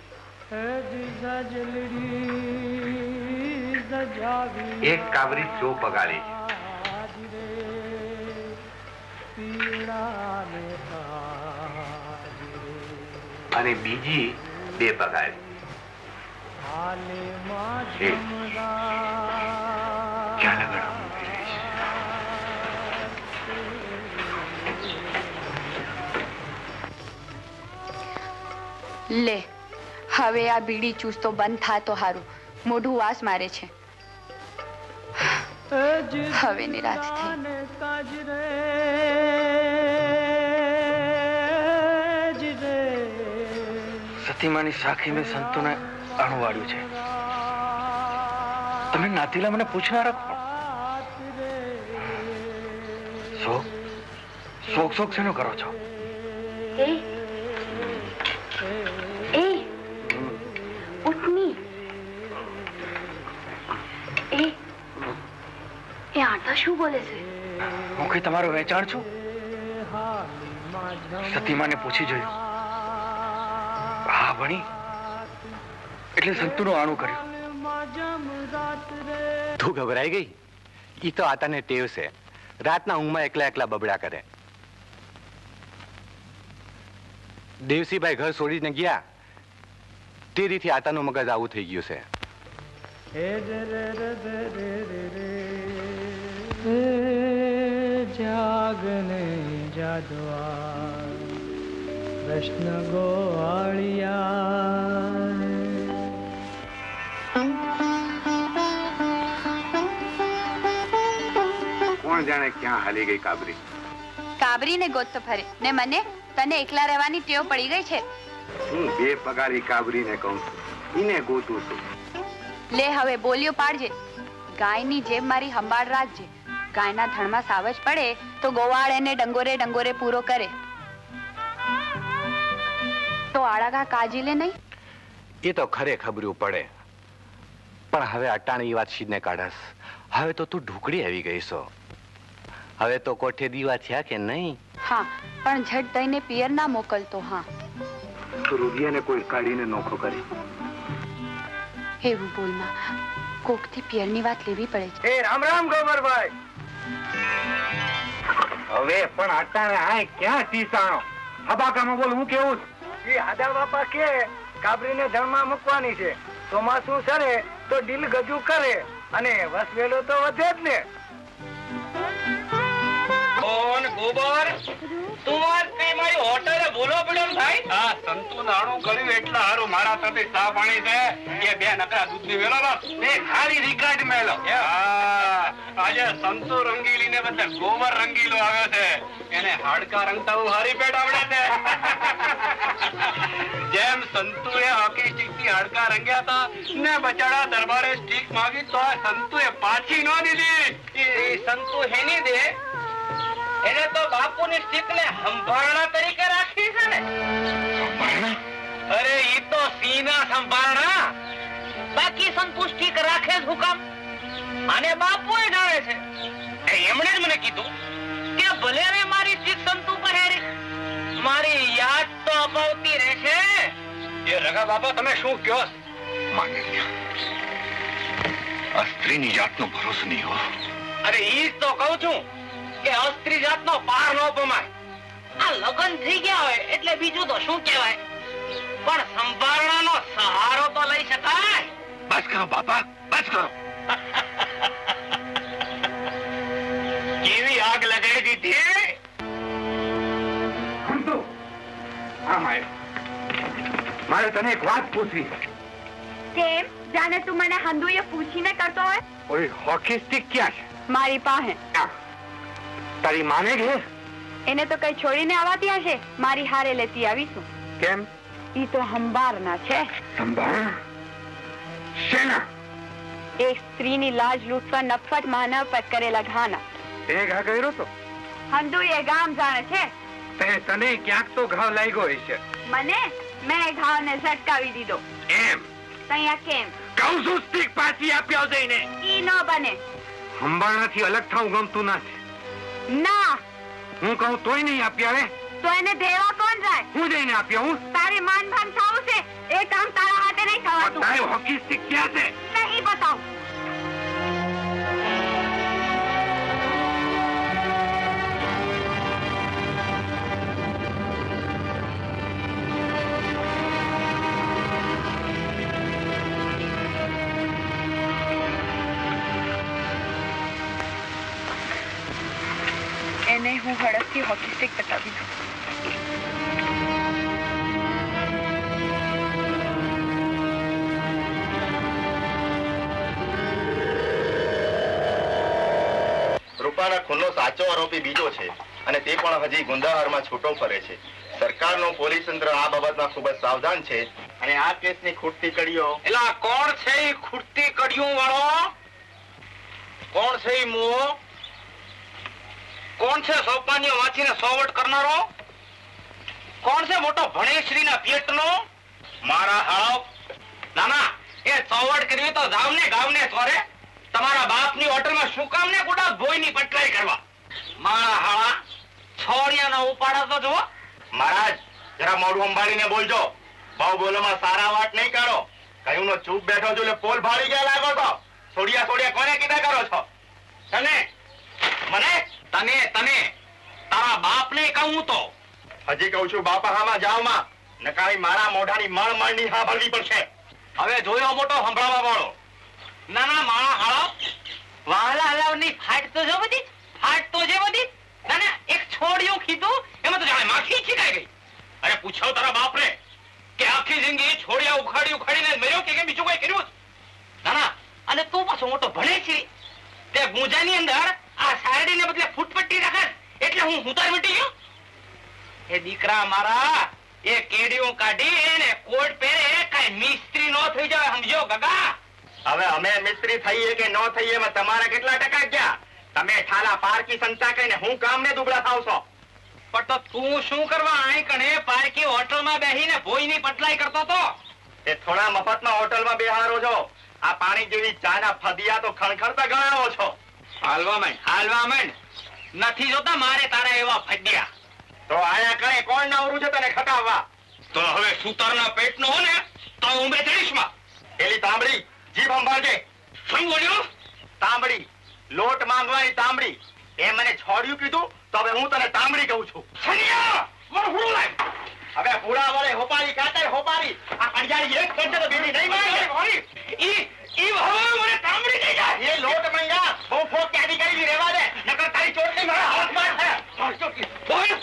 એક કાબરી ચો પગાડી છે અને બીજી બે પગાડી. ક્યાં લગડ લે હવે આ બીડી ચૂસતો બંધ થાય તો હારું, મોઢું વાસ મારે છે. હવે નિરાશ થઈ. સતીમાની સાખી મેં સંતોને આણું વાળ્યું છે. તમે નાતીલા મને પૂછનારા કોણ? શોક શોક શોક શેનો કરો છો? એ એ ઉઠની એ એ આટા શું બોલે છે? હું કઈ તમારું વેચાણ છું? સતીમાને પૂછી જોયું. હા ભણી એટલે સંતુનું આણું કર્યું. તું ગભરાઈ ગઈ? ઈ તો આતાને ટેવ છે, રાતના ઊંઘમાં એકલા એકલા બબડા કરે. દેવસીભાઈ ઘર છોડીને ગયા તેરીથી આતાનું મગજ આવું થઈ ગયું છે. જાગને જાદવા કૃષ્ણ ગોવાળિયા. કોણ જાણે ક્યાં હાલી ગઈ કાબરી? કાબરીને ગોતતો ફરે ને મને તને એકલા રહેવાની ટેવ પડી ગઈ છે. હું બે પગારી કાબરીને કહું છું, ઈને ગોતું છું. લે હવે બોલ્યો પાડજે. ગાયની જેમ મારી સંભાળ રાખજે. ગાયના ધણમાં સાવજ પડે તો ગોવાળ એને ડંગોરે ડંગોરે પૂરો કરે. તો આળાગા કાજી લે નહીં. એ તો ખરે ખબર્યું પડે, પણ હવે અટાણી વાત સીધને કાઢસ. હવે તો તું ઢુકડી આવી ગઈ છો. હવે તો કોઠે દીવા થયા કે નહીં? હા, પણ ઝટ દઈને પિયર ના મોકલતો. હા, તો રૂધિયાને કોઈ કાઢીને નોખો કરી. એવું બોલમાં કોકથી પિયરની વાત લેવી પડે છે. એ રામ રામ ગોબરભાઈ. હવે પણ અટાણે આય ક્યાં ટીસાણો? હબાકામાં બોલ, હું કેવું? એ આદા બાપા કે કાબરીને ધણમાં મૂકવાની છે. ચોમાસું સરે તો ડીલ ગજુ કરે અને વસવેલો તો વધે જ ને. કોણ ગોબર? તું આજ કઈ મારી હોટલે બોલો પડ્યો ભાઈ? આ સંતુ નાણું કર્યું એટલે હારું મારા તરફથી ચા પાણી છે. એ બે નકરા દૂધની વેલો બસ એ ખાલી રિકાર્ડ મેલો. આજે સંતુ રંગીલી ને બદલે ગોબર રંગીલો આવ્યો છે. એને હાડકા રંગતા હારી પેટ આવડે છે. જેમ સંતુએ હોકી સ્ટીક થી હાડકા રંગ્યા હતા ને બચાડા દરબારે સ્ટીક માંગી તો સંતુએ પાછી ન દીધી. એ સંતુ હેની દે? એને તો બાપુની સ્ટીક ને સંભારણા તરીકે રાખી છે ને. અરે ઈ તો સીના સંભારણા. બાકી સંતુ સ્ટીક રાખે જ હુકમ. અને બાપુ એ જાણે છે. એમણે જ મને કીધું કે ભલે રે મારી સ્ટીક સંતુ પહેરી, મારી યાદ તો અપાવતી રહેશે. એ રગા બાપા તમે શું કહો? આ સ્ત્રીની જાતનો ભરોસો નહીં હો. અરે ઈ જ તો કહું છું કે અસ્ત્રી જાતનો પાર ન પમાય. આ લગ્ન થઈ ગયા હોય એટલે બીજું તો શું કહેવાય, પણ સંભારણાનો સહારો તો લઈ શકાય. બસ કરો બાપા, બસ કરો. કેવી આગ લગાવી દીધી. મારે તને એક વાત પૂછવી. કેમ? જાણે તું મને હંધુએ પૂછીને કરતો હોય. ઓય હોકી સ્ટીક ક્યાં છે? મારી પાસે. તારી માને ઘેર? એને તો કઈ છોડીને આવાતી હશે. મારી હારે લેતી આવીશું. કેમ? ઈ તો હંબારના છે. સંભાળ શેના? એક સ્ત્રીની લાજ લૂંટવા નફત માનવ પર કરેલા ઘાના. તે ઘા કર્યો તો? હંધુ એ ગામ જાણે છે. તે તને ક્યાંક તો ઘાવ લાગ્યો હશે. મને મેં ઘાવને ઝટકાવી દીધો. એમ? તૈયા કેમ? કહું છું સ્ટીક પાછી આપ્યા જઈને. ઈ ન બને. હંબાણાથી અલગ થવું ગમતું નથી. ના. હું કહું તોય નહીં આપ્યા રે. તો એને દેવા કોણ જાય? હું જઈને આપ્યા. હું તારે માન ભાન થવું છે. એ કામ તારા હાથે નહીં થવાતું. તારે હોકી સ્ટીક ક્યાં છે? નહીં બતાવું. એને હું હડકથી હોકી સ્ટિક બતાવી દઉં. પુષ્પાના ખૂનનો સાચો આરોપી બીજો છે અને તે પણ હજી ગુંદાહારમાં છૂટો ફરે છે. સરકારનું પોલીસ તંત્ર આ બાબતમાં ખૂબ જ સાવધાન છે અને આ કેસની ખૂટતી કડીઓ. એલા કોણ છે એ ખૂટતી કડીઓ વાળો? કોણ છે એ મુઓ? કોણ છે સોપાનીઓ વાંચીને સોવટ કરનારો? કોણ છે મોટો ભણેશ્રીના પેટનો? મારા હાવ નાના એ સોવટ કરવી તો ગામને ગામને સોરે. તમારા બાપની હોટલમાં શું કામ ને ગુડા ભોયની પટલાઈ કરવા? મારા હાળા છોડિયાના ઉપાડા તો જુઓ. મહારાજ જરા મોઢું સંભાળીને બોલજો. બહુ બોલોમાં સારા વાત નહીં કરો. કયું નો ચૂપ બેઠો છો એટલે પોલ ભાળી ગયા લાગો તો. છોડિયા છોડિયા કોને કીધા કરો છો? તને મને તને તને તારા બાપને કહું તો હજી કહું છું બાપા હામાં જાવ માં નકારી મારા મોઢાની મળ મળની સાંભળવી પડશે. હવે જોયો મોટો સંભળાવા વાળો. ના ના મારા હાળો વાલા હલાવની ફાટ તો જો બધી ફાટ તો જે બધી. ના ના એક છોડિયું કીધું એમાં તો જાણે માખી છીકાઈ ગઈ. અરે પૂછો તારા બાપને કે આખી જિંદગી છોડિયા ઉખાડી ઉખાડીને મર્યો કે બીજું કોઈ કર્યું? ના ના અને તું પાછો મોટો ભણે છે તે ગુંજાની અંદર આ સારડીને બદલે ફૂટપટ્ટી રાખે એટલે હું હુતાર મટી ગયો. એ દીકરા મારા એ કેડીઓ કાઢી એને કોટ પહેરે કઈ મિસ્ત્રી નો થઈ જાય સમજો ગગા. હવે અમે મિસ્ત્રી થઈએ કે નો થઈએ એમાં તમારા કેટલા ટકા ગયા? તમે ઠાલા પારકી સંતા કહીને હું કામ ને દુબળા થાવ છો. પણ તો તું શું કરવા આય કણે પારકી હોટલમાં બેહીને ભોયની પટલાઈ કરતો તો? એ થોડા મફતમાં હોટલમાં બેહારો છો. આ પાણી જેવી ચાના ફદિયા તો ખણખણતા ગણાવો છો. હાલવા માંડ હાલવા માંડ. નથી જોતા મારે તારા એવા ફદિયા. તો આયા કણે કોણ નવરું છે તને ખટાવવા? તો હવે સુતારના પેટનો હો ને તો ઉંબે ત્રીસમાં પેલી તાંબડી જીભ સંભાળજે. શું બોલ્યો? તાંબડી લોટ માંગવાની તાંબડી. એ મને છોડ્યું કીધું તો હવે હું તને તાંબડી કહું છું. છનિયા મારો હુડો લાય. હવે હુડા વડે હોપારી કાતર હોપારી આ કડિયાળી એક કરશે તો બીજી નહીં માંગે. ઈ ઈ હવે મને તાંબડી દઈ જાય. એ લોટ મંગા બહુ ફોક ક્યાંથી કરી રહેવા દે નકર તારી ચોટલી મારા હાથમાં છે. બોલ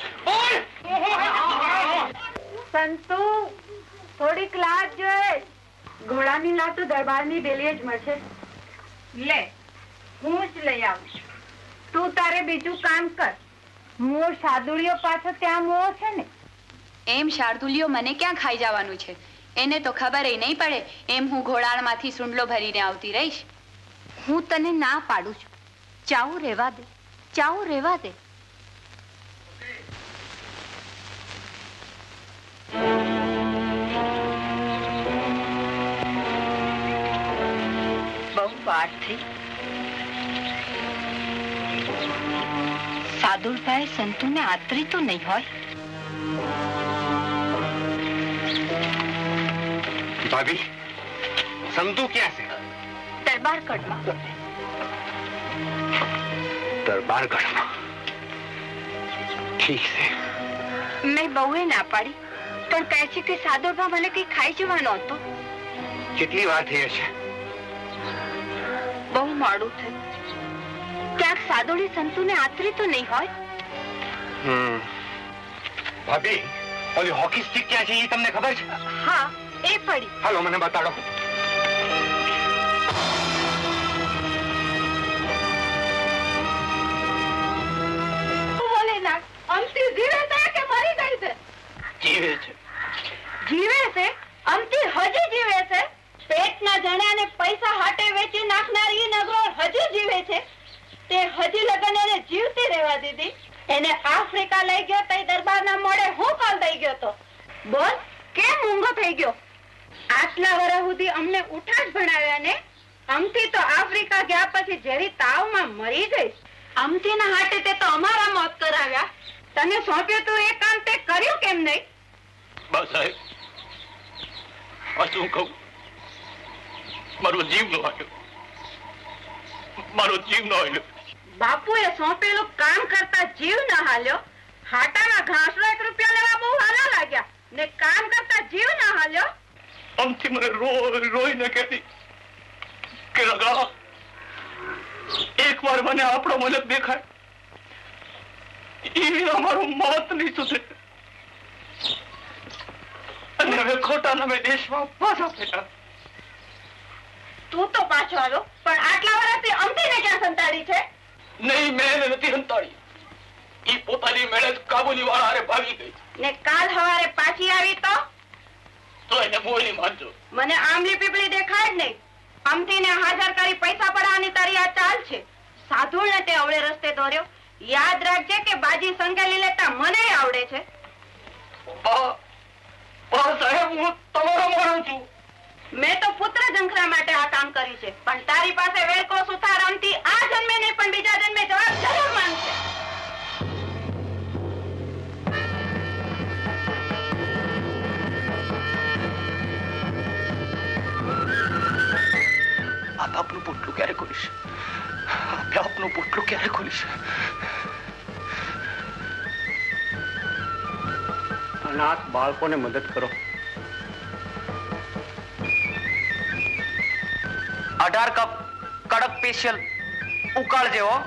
બોલ. સંતુ થોડીક લાટ જોઈએ. ઘોડાની લાટ તો દરબારની ડેલીએ જ મળશે. લે હું જ લઈ આવું છું. તું તારે બીજું કામ કર. મોર શાદુડીઓ પાછો ત્યાં મોહ છે ને. એમ શાર્દુલિયો મને ક્યાં ખાઈ જવાનું છે? એને તો ખબર નહીં પડે એમ હું ઘોડાણમાંથી સુંડલો ભરીને આવતી રહીશ. હું તને ના પાડું છું. ચાવું રેવા દે ચાવું રેવા દે. બહુ વાર થઈ. સાદુલભાઈ સંતુને આતરી તો નહીં હોય? ભાભી સંતુ ક્યાં છે? દરબારગઢમાં. દરબારગઢમાં ઠીક છે. મેં બહુએ ના પાડી પણ કહે છે કે સાદુલભા મને કઈ ખાઈ જવાનો હતો. કેટલી વાર થઈ હશે? બહુ મોડું થયું. ક્યાંક સાદુડી સંતુને આતરી તો નહીં હોય? હમ ભાભી ઓલી હોકી સ્ટિક ક્યાં છે એ તમને ખબર છે? હા એ પડી. હાલો મને બતાડો. બોલે ના અમતી જીવે છે કે મરી ગઈ છે? જીવે છે. જીવે છે? અમતી હજી જીવે છે? પેટના જણાને પૈસા હાટે વેચી નાખનારી નગરો હજી જીવે છે? તે હજી લગન એને જીવતી રહેવા દીધી? એને આફ્રિકા લઈ ગયો તઈ દરબારના મોડે હું કાલ દઈ ગયો તો? બોલ કેમ મૂંગો થઈ ગયો? આટલા વર્ષ સુધી અમને ઉઠા જ ભણાવ્યા ને. અમથી તો આફ્રિકા ગયા પછી જેવી તાવમાં મરી ગઈ. અમથીના હાટે તે તો અમારા મોત કરાવ્યા. તને સોંપ્યું તું એ કામ તે કર્યું કેમ નહીં? બસ સાહેબ શું કહું? મારો જીવ નો આવ્યો. મારો જીવ નો આવ્યો. બાપુએ સોંપેલું કામ કરતા જીવ ન હાલ્યો. હાટાના ઘાસનો એક રૂપિયા લેવા બહુ હાલા લાગ્યા ને કામ કરતા જીવ ન હાલ્યો. અમથી મને રોઈ રોઈને કહેતી કે રગા એક વાર મને આપણો મલક દેખાય એ અમારું મોત નહીં સુધરે. અને હવે ખોટા નામે દેશમાં પાછા ફેટા. તું તો પાછો આવ્યો પણ આટલા વર્ષથી અમથીને ક્યાં સંતાડી છે? નહીં, મેં એને નથી હંતાડી. ઈ પોતાની મેળે જ કાબુલી વાળા હારે ભાગી ગઈ. ને કાલ સવારે પાછી આવી તો તો એને બોલી માનજો. મને આમલી પીપળી દેખાય જ નહીં. આમથી ને હાજર કરી પૈસા પડાવવાની તારી આ ચાલ છે. સાધુ ને તે અવળે રસ્તે દોર્યો. યાદ રાખજે કે બાજી સંકેલી લેતા મને આવડે છે. સાહેબ, હું તમારો માણું છું. મેં તો પુત્ર જંખરા માટે આ કામ કર્યું છે, પણ તારી પાસે વેળકો સુથાર આમથી આ જન્મે નહીં પણ બીજા જન્મે જવાબ જરૂર માંગશે. આ બાપનું પોટલું ક્યારે ખોલીશ? બાપનું પોટલું ક્યારે ખોલીશ? અનાથ બાળકોને મદદ કરો. અઢાર કપ કડક સ્પેશિયલ ઉકાળજે હો.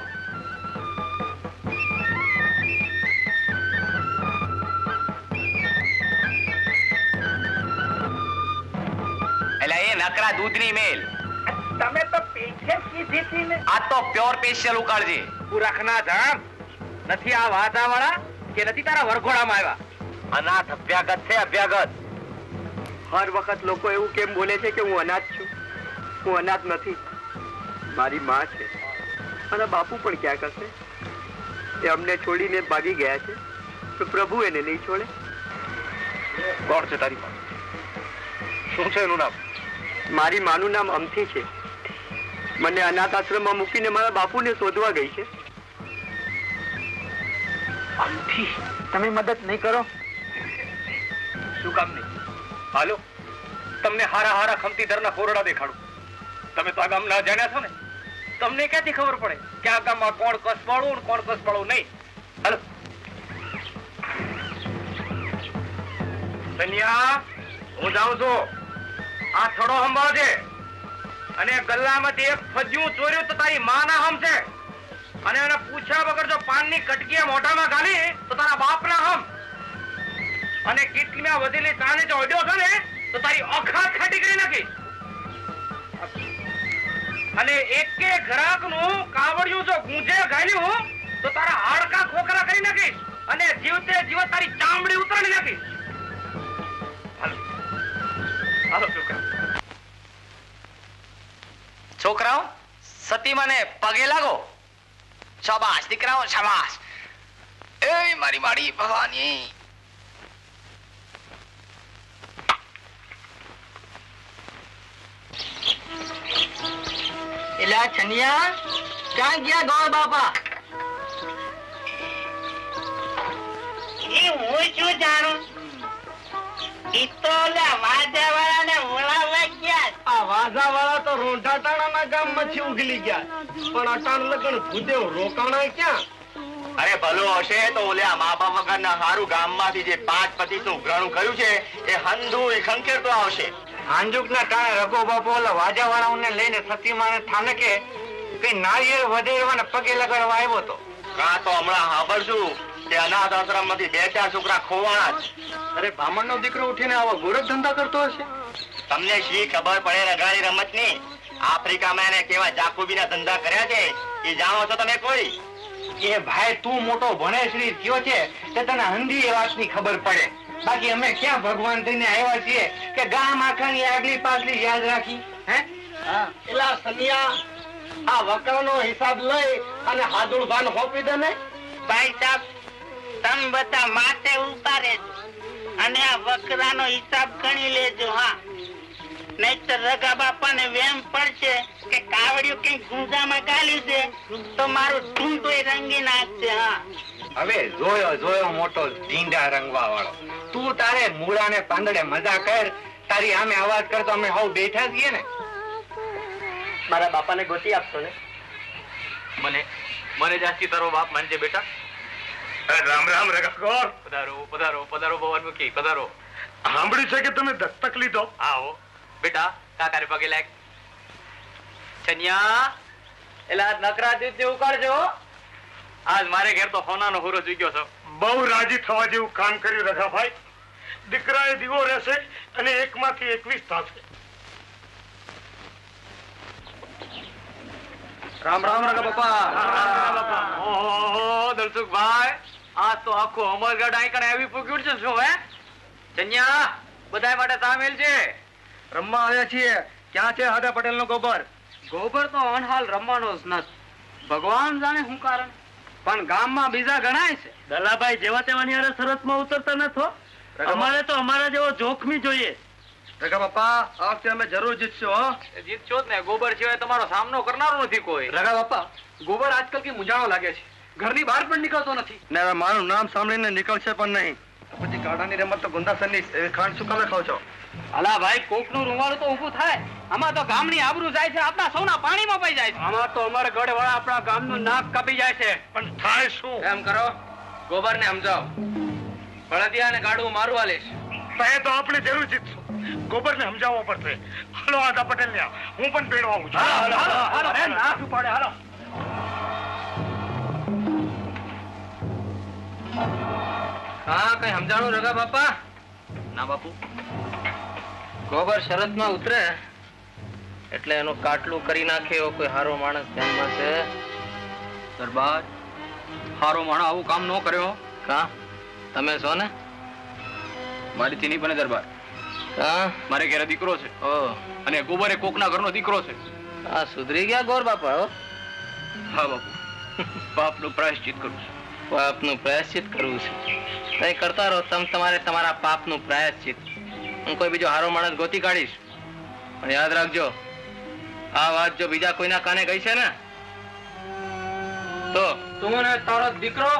એટલે એ નકરા દૂધની મેલ. તમે તો પીછે કીધી હતી ને. આ તો પ્યોર સ્પેશિયલ ઉકાળજે. પુરાખના ધામ નથી આ વાદા વાળા કે નથી તારા વરઘોડામાં આવ્યા? અનાથ અભ્યાગત છે, અભ્યાગત. હર વખત લોકો એવું કેમ બોલે છે કે હું અનાથ છું? હું અનાથ નથી. મારી માં છે અને બાપુ પણ ક્યાં કરશે? એ અમને છોડીને ભાગી ગયા છે, તો પ્રભુ એને નહીં છોડે. કોણ છે તારી માં? શું છે એનું નામ? મારી માનું નામ અમથી છે. મને અનાથ આશ્રમમાં મૂકીને મારા બાપુને શોધવા ગઈ છે. અમથી તમે મદદ નહીં કરો? શું કામ નહીં? હાલો, તમને હારા હારા ખમતી ધરના કોરડા દેખાડું. તમે તો આ ગામ ના જાણ્યા છો ને, તમને ક્યાંથી ખબર પડે કે આ ગામમાં કોણ કસપાળું ને કોણ કસપાળું નહીં? હાલો. સન્યા, હું જાઉં છું. આ થોડો સંભાળજે અને ગલ્લામાંથી એક ફજ્યું ચોર્યું તો તારી માં ના હમ છે, અને એને પૂછ્યા વગર જો પાનની કટકી મોઢામાં ગાલી તો તારા બાપ ના હમ, અને કેટલીમાં વધેલી ચાને જો અડ્યો છે ને તો તારી અખા ખાટી કરી નાખી, અને એકે ગ્રાહક નું કાવડિયું જો ગુંજે ગાલ્યું તો તારા હાડકા ખોખરા કરી નાખીશ, અને જીવતે જીવ તારી ચામડી ઉતરાડી નાખીશ. હાલો છોકરા. છોકરાઓ, સતીમાને પગે લાગો. શાબાશ દીકરાઓ, શાબાશ. એ મારી માડી ભવાની. એલા છનિયા, ક્યાં ગયા ગોળ બાપા? એ હું શું જાણું? ઈ તો ઓલા વાજા વાળા ને બોલાવવા ગયા. આ વાજા વાળા તો રોંઢાટાણા ગામ માંથી ઉગલી ગયા, પણ અટાણ લગન ભૂદેવ રોકાણા ક્યાં? અરે ભલો હશે તો ઓલ્યા મા બાપ વગરના હારું ગામમાંથી જે પાંચ પચીસ નું ઉઘરાણું કર્યું છે એ હંધુ ખંખેરતો આવશે. હાંજુક ના ટાણે રઘો બાપુ ઓલા વાજા વાળાઓને લઈને સતીમાને થાનકે કઈ નાળિયેર વધેરવાને પગે લગાડવા આવ્યો તો. કાં તો હમણાં સાંભળશું કે અનાથ આશ્રમ માંથી બે ચાર છોકરા ખોવાણા જ. અરે બ્રાહ્મણ નો દીકરો ઉઠીને આવા ગોરખ ધંધા કરતો હશે? તમને શી ખબર પડે રગાડી રમત ની? આફ્રિકામાં એને કેવા જાકુબીના ધંધા કર્યા છે એ જાણો છો તમે કોઈ? એ ભાઈ તું મોટો ભણેશ્રી થયો છે તે તને હંધી એ વાતની ખબર પડે. બાકી અમે ક્યાં ભગવાન થઈને આવ્યા છીએ કે ગામ આખાની આગલી પાછલી યાદ રાખી? હે એલા સનિયા, આ વકરાનો હિસાબ લઈ અને હાદુળ ભાન હોપી દે ને. ભાઈ સાહેબ, તમે બધા માથે ઉતારે અને આ વકરાનો હિસાબ ગણી લેજો. હા, નહીતર રગા બાપા ને વેમ પડશે કે કાવડિયું કઈ ગુંજામાં ગાલ્યું છે તો મારું ઢૂંઢું રંગી નાખશે. હા, હવે જોયો જોયો મોટો ઢીંડા રંગવા વાળો, તું તારે મૂળા ને પાંદડે મજા કર. તારી આમે અવાજ કરતો અમે હવ બેઠા છીએ ને. મારા બાપાને ગોતી આપશો ને? મને મને જાસ્તી તારો બાપ માનજે બેટા. રામ રામ રગા. પધારો પધારો પધારો ભગવાન મુખી પધારો. સાંભળ્યું છે કે તમે દત્તક લીધો? આવો બેટા, કાકાને પગે લાગ. છન્યા, એલા નકરા દૂધ ઉકાળજો. આજ મારે ઘેર તો હોનાનો હુરો જોઈ ગયો છો. બહુ રાજી થવા જેવું કામ કર્યું રઘાભાઈ. દીકરાએ દીવો રહેશે અને એક માંથી એકવીસ થશે. રામ રામ રગા બાપા. ઓહો દલસુખભાઈ, આ તો આખો અમરગઢ આઈકણ આવી પૂગ્યું છે શું હે? ચન્યા બધાય માટે સામેલ છે. રમવા આવ્યા છીએ. ક્યાં છે હાદા પટેલ નો ગોબર? ગોબર તો અનહાલ રમવાનો જ નથી. ભગવાન જાણે શું કારણ, પણ ગામમાં બીજા ગણાય છે. દલાભાઈ જેવા તેવાની હારે શરતમાં ઉતરતા નથો. અમારે તો અમારા જેવો જોખમી જોઈએ. રગા બાપા, આ વખતે અમે જરૂર જીતશો. હો જીતશો જ ને. ગોબર સિવાય તમારો સામનો કરનારો નથી કોઈ. રગા બાપા, ગોબર આજકાલ કે મુંજાણો લાગે છે. ઘરની બહાર પણ નીકળતો નથી. ને મારું નામ સાંભળીને નીકળશે પણ નહીં. પછી કાઢાની રમત તો ગુંદાસરની ખાંડ શું કામે ખાવ છો? અલા ભાઈ, કોકનું રૂમાલું તો ઊભું થાય. આમાં તો ગામની આબરૂ જાય છે, આપણા સૌના પાણીમાં પડી જાય છે. આમાં તો અમારા ગઢ વાળા આપણા ગામનું નાક કાપી જાય છે. પણ થાય શું? એમ કરો, ગોબરને સમજાવો. ભળદિયા ને ગાડું મારું આલીશ. તો આપણે જરૂર જીતશું. ગોબરને સમજાવવો પડશે. હાલો આદા પટેલ ને હું પણ ભેળવા આવું છું. હાલો હાલો હાલો. ના શું પડે, હાલો. હા, કઈ સમજાણું રગા બાપા? ના બાપુ, ગોબર શરતમાં ઉતરે એટલે એનું કાટલું કરી નાખે એવો કોઈ હારો માણસ ધ્યાનમાં છે? દરબાર, હારો માણસ આવું કામ ન કર્યો. કા તમે છો ને? મારીથી નહીં બને દરબાર. કા મારે ઘરે દીકરો છે. ઓ, અને ગોબર એ કોકના ઘરનો દીકરો છે. આ સુધરી ગયા ગોર બાપા? હો હા બાપુ, પાપનું પ્રાયશ્ચિત કરું છું. પાપનું પ્રાયશ્ચિત કરવું છે? કઈ કરતા રહો તમે તમારે તમારા પાપનું પ્રાયશ્ચિત. હું કોઈ બીજો હારો માણસ ગોતી કાઢીશ. પણ યાદ રાખજો, આ વાત જો બીજા કોઈના કાને ગઈ છે ને તો તું ને તારો દીકરો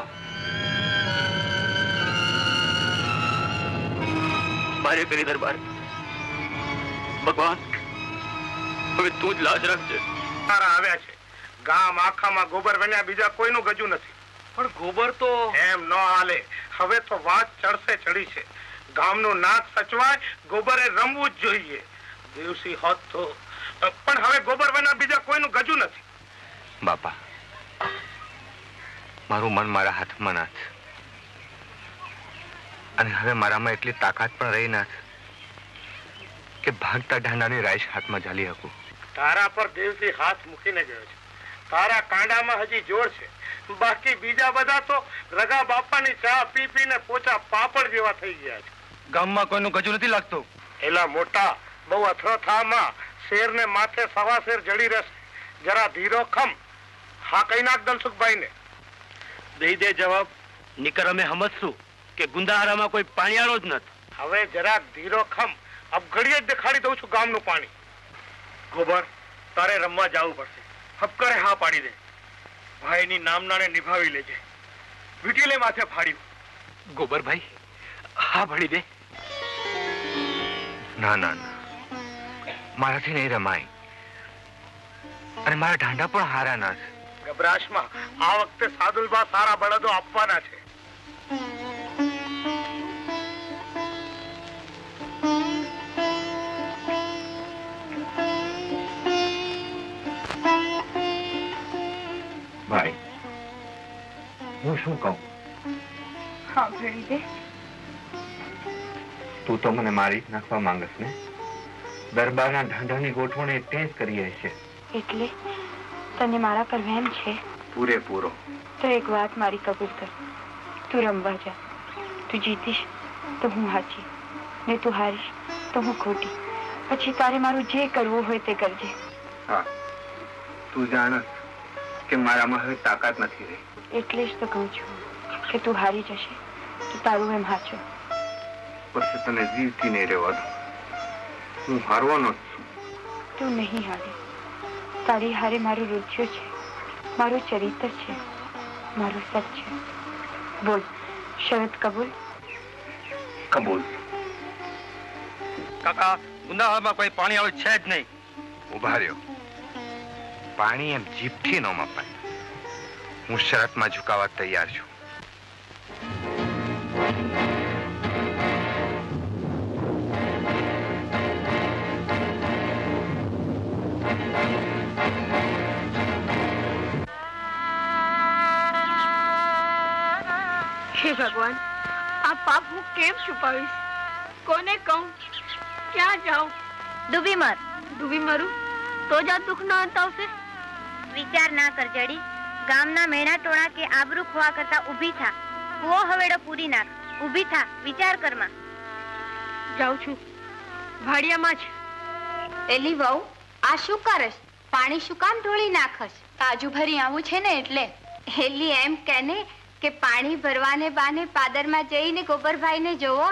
મારે કરી દરબાર. ભગવાન, હવે તું જ લાજ રાખજે. તારા આવ્યા છે. ગામ આખામાં ગોબર બન્યા બીજા કોઈનું ગજુ નથી. પણ ગોબર તો એમ ન હાલે. હવે તો વાત ચડશે ચડી છે. ગામનું નાક સચવાય, ગોબરે રમવું જ જોઈએ. દિવસી હોત તો. પણ હવે ગોબર બન્યા બીજા કોઈનું ગજુ નથી. બાપા, મારું મન મારા હાથમાં નથી, અને હવે મારામાં એટલી તાકાત પણ રહી નથી કે ભાગતા ઢાંડાની રાઈશ હાથમાં ઝાલી શકું. તારા પર દેવથી હાથ મૂકીને ગયો છે. તારા કાંડામાં હજી જોર છે. બાકી બીજા બધા તો રગા બાપાની ચા પી પીને પોચા પાપડ જેવા થઈ ગયા છે. ગામમાં કોઈનું ગજુ નથી લાગતું. એલા મોટા, બહુ અથડો થામાં શેર ને માથે સવા શેર જડી રહેશે. જરા ધીરો ખમ. હા કઈ નાખ દલસુખભાઈ ને. દઈ દે જવાબ. નીકર અમે સમજશું કે ગુંદાહારામાં કોઈ પાણીયાળો જ નથી. હવે જરાક ધીરો ખમ. અબઘડીએ જ દેખાડી દઉં છું ગામનું પાણી. ગોબર, તારે રમવા જવું પડશે. હપકરે હા પાડી દે. ભાઈની નામનાને નિભાવી લેજે. વિટીલે માથે ફાડ્યું. ગોબરભાઈ, હા ભળી દે. ના ના ના, મારાથી નહીં રમાય, અને મારા ઢાંડા પણ હારા ના છે. ગબરાશમાં આ વખતે સાદુલબા સારા બળદો આપવાના છે. ભાઈ, હું શું કહું? હા ભણી દે. તું તો મને મારી જ નાખવા માંગસ ને? દરબારના ઢાંઢાની ગોઠવણી તે જ કરી છે. એટલે તને મારા પર વહેમ છે? પૂરેપૂરો. તો એક વાત મારી કબૂલ કર. તું રમવા જા. તું જીતીશ તો હું હાચી, ને તું હારીશ તો હું ખોટી. પછી તારે મારું જે કરવું હોય તે કરજે. હા, તું જાણસ કે મારામાં હવે તાકાત નથી રહી. એટલે જ તો કહું છું કે તું હારી જશે તો તારું એમ હાચો. પછી તને જીવતી નહીં રહેવા દઉં. હું હારવાનો જ છું. તું નહીં હારે. તારી હારે મારું રુચિઓ છે, મારું ચરિત્ર છે, મારું સત છે. બોલ, શરત કબૂલ? કબૂલ. કાકા, ગુંદાહારમાં કોઈ પાણી આવે છે જ નહીં. ઉભા રહ્યો. પાણી એમ જીભથી ન મપાય. હું શરતમાં ઝુકાવા તૈયાર છું. હે ભગવાન, આ પાપ હું કેમ છુપાવીશ? કોને કહું? ક્યાં જાઉં? ડૂબી મર. ડૂબી મરું તો જ આ દુઃખ ના અંત આવશે. વિચાર ના કર જડી. ગામના મેણા ટોળા કે આબરૂ ખોવા કરતા ઊભી થા. કુવો હવેડો પૂરી નાખ. ઊભી થા, વિચાર કરમાં. જાઉં છું ભાડિયામાં જ. એલી વહુ, આ શું કરસ? પાણી શું કામ ઢોળી નાખસ? તાજુ ભરી આવું છે ને એટલે. એલી એમ કેને કે પાણી ભરવાને બાને પાદરમાં જઈને ગોબરભાઈને જોવો.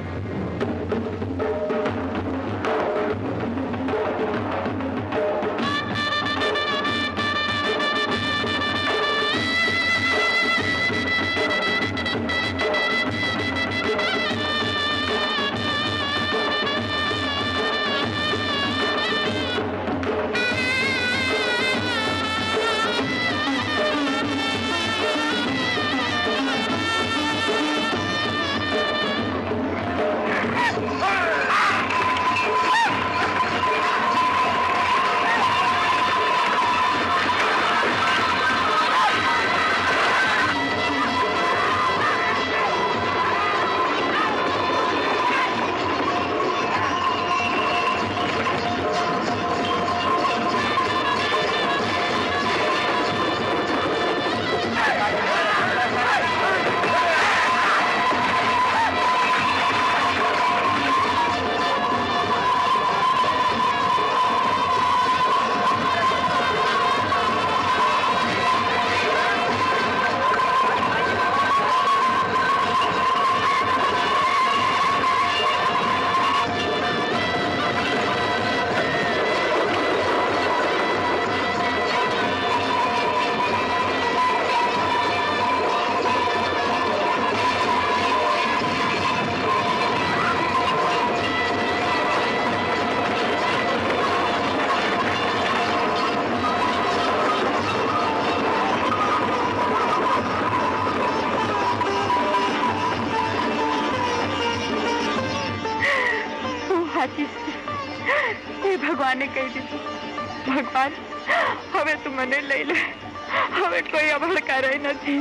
ભગવાને કહી દીધું, ભગવાન હવે તું મને લઈ લે, હવે કોઈ અભડકા રહી નથી.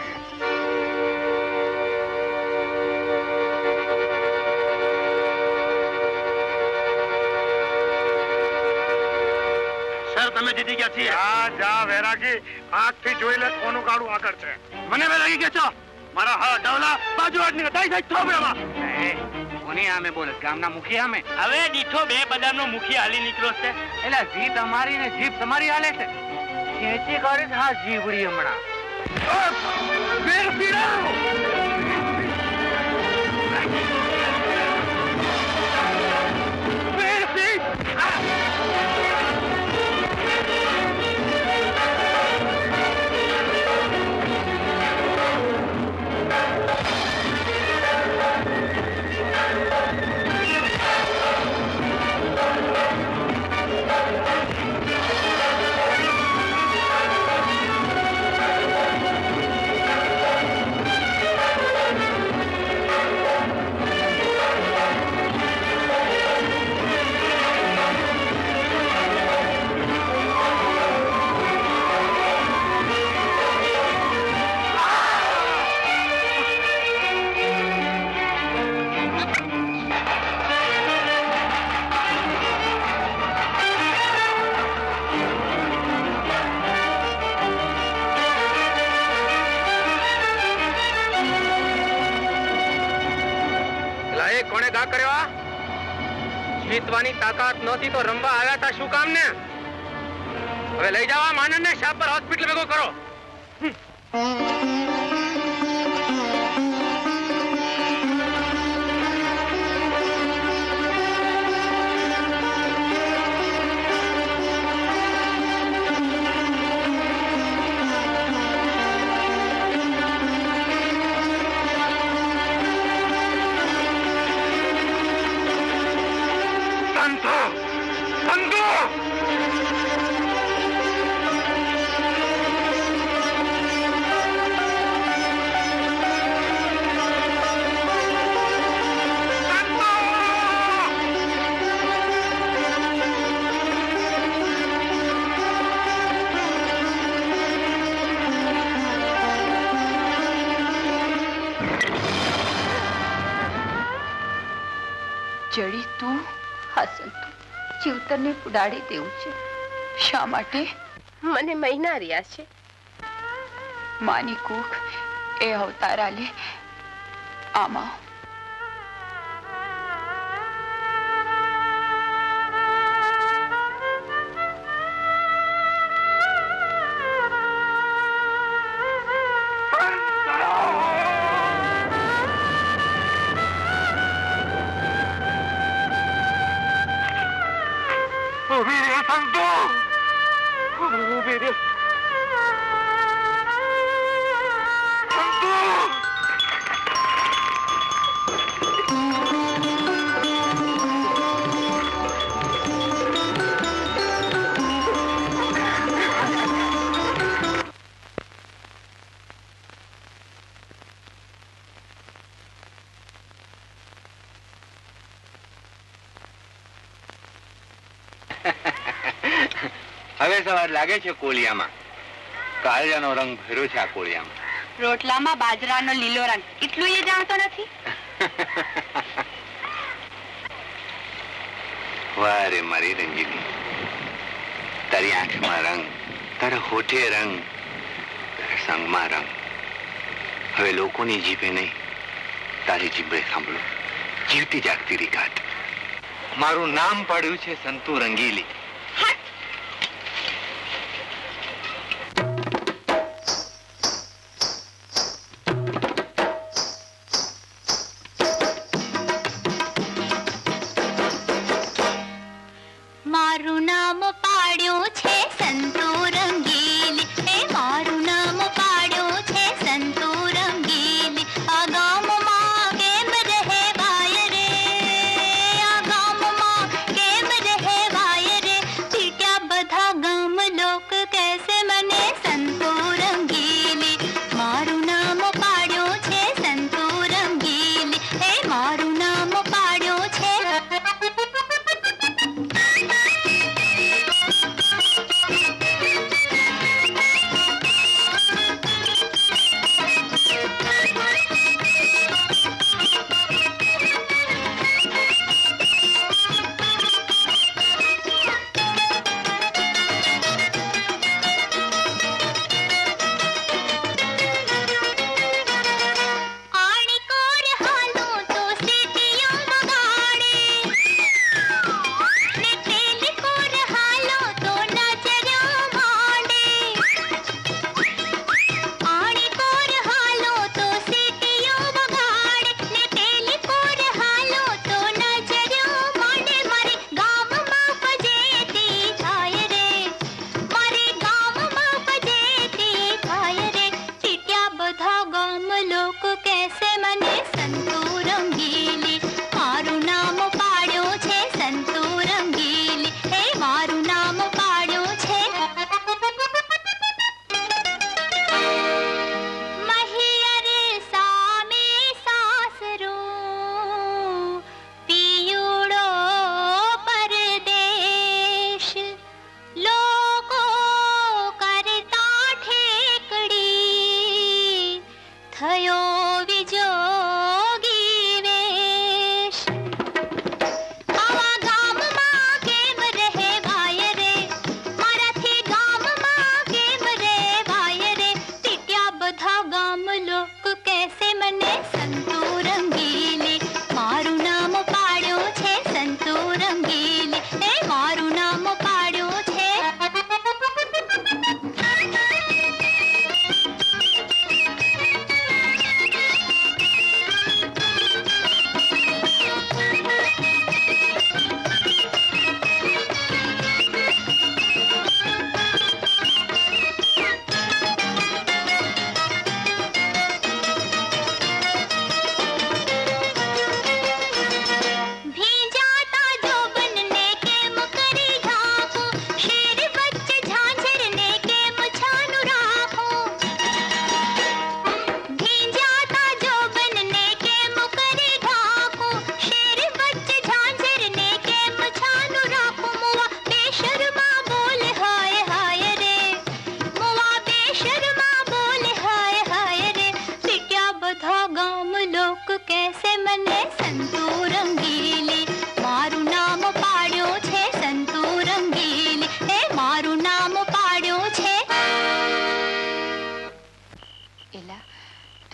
સર તમે જીતી ગયા છીએ. હા જા વેરાગી, આંખથી જોઈ લે કોનું ગાડું આગળ છે. મને વેરાગી કે છો મારા હા ડવલા બાજુ આટની દાઈ જાય થોબરામાં. કોની આમે બોલે? ગામના મુખિયા આમે. હવે દીઠો બે બદામનો મુખિયા હાલી નીકળ્યો છે. એટલે જીત અમારી ને જીપ તમારી હાલે છે. ખેતી કરે છે હા જીવડી હમણાં. વેર પીડાવ વેર પી જીતવાની તાકાત નહોતી તો રંબા આવ્યા હતા શું કામ ને? હવે લઈ જાવા માનન ને શાપર હોસ્પિટલ ભેગો કરો. જડી તું હસન જીવતરને ઉડાડી દેવું છે. શા માટે? મને મહિના રહ્યા છે. માની કુખ એ અવતારા લે આમાં હવે સવાર લાગે છે કોળિયામાં. કાળજાનો રંગ ભર્યો છે આ કોળિયામાં. રોટલામાં બાજરાનો લીલો રંગ એટલું એ જાણતો નથી. વાહ રે મારી રંગીની, તારી આંખમાં રંગ, તારા હોઠે રંગ, તારા સંગમાં રંગ. હવે લોકોની જીભે નહીં, તારી જીભે સાંભળો જીવતી જાગતી રીઘાટ. મારું નામ પડ્યું છે સંતુ રંગીલી. મારું નામ પાડ્યું છે સંતો રંગીલી, એ મારું નામ પાડ્યું છે સંતો રંગીલી. આ ગામમાં કેમ રહેવાય રે, આ ગામમાં કેમ રહેવાય રે,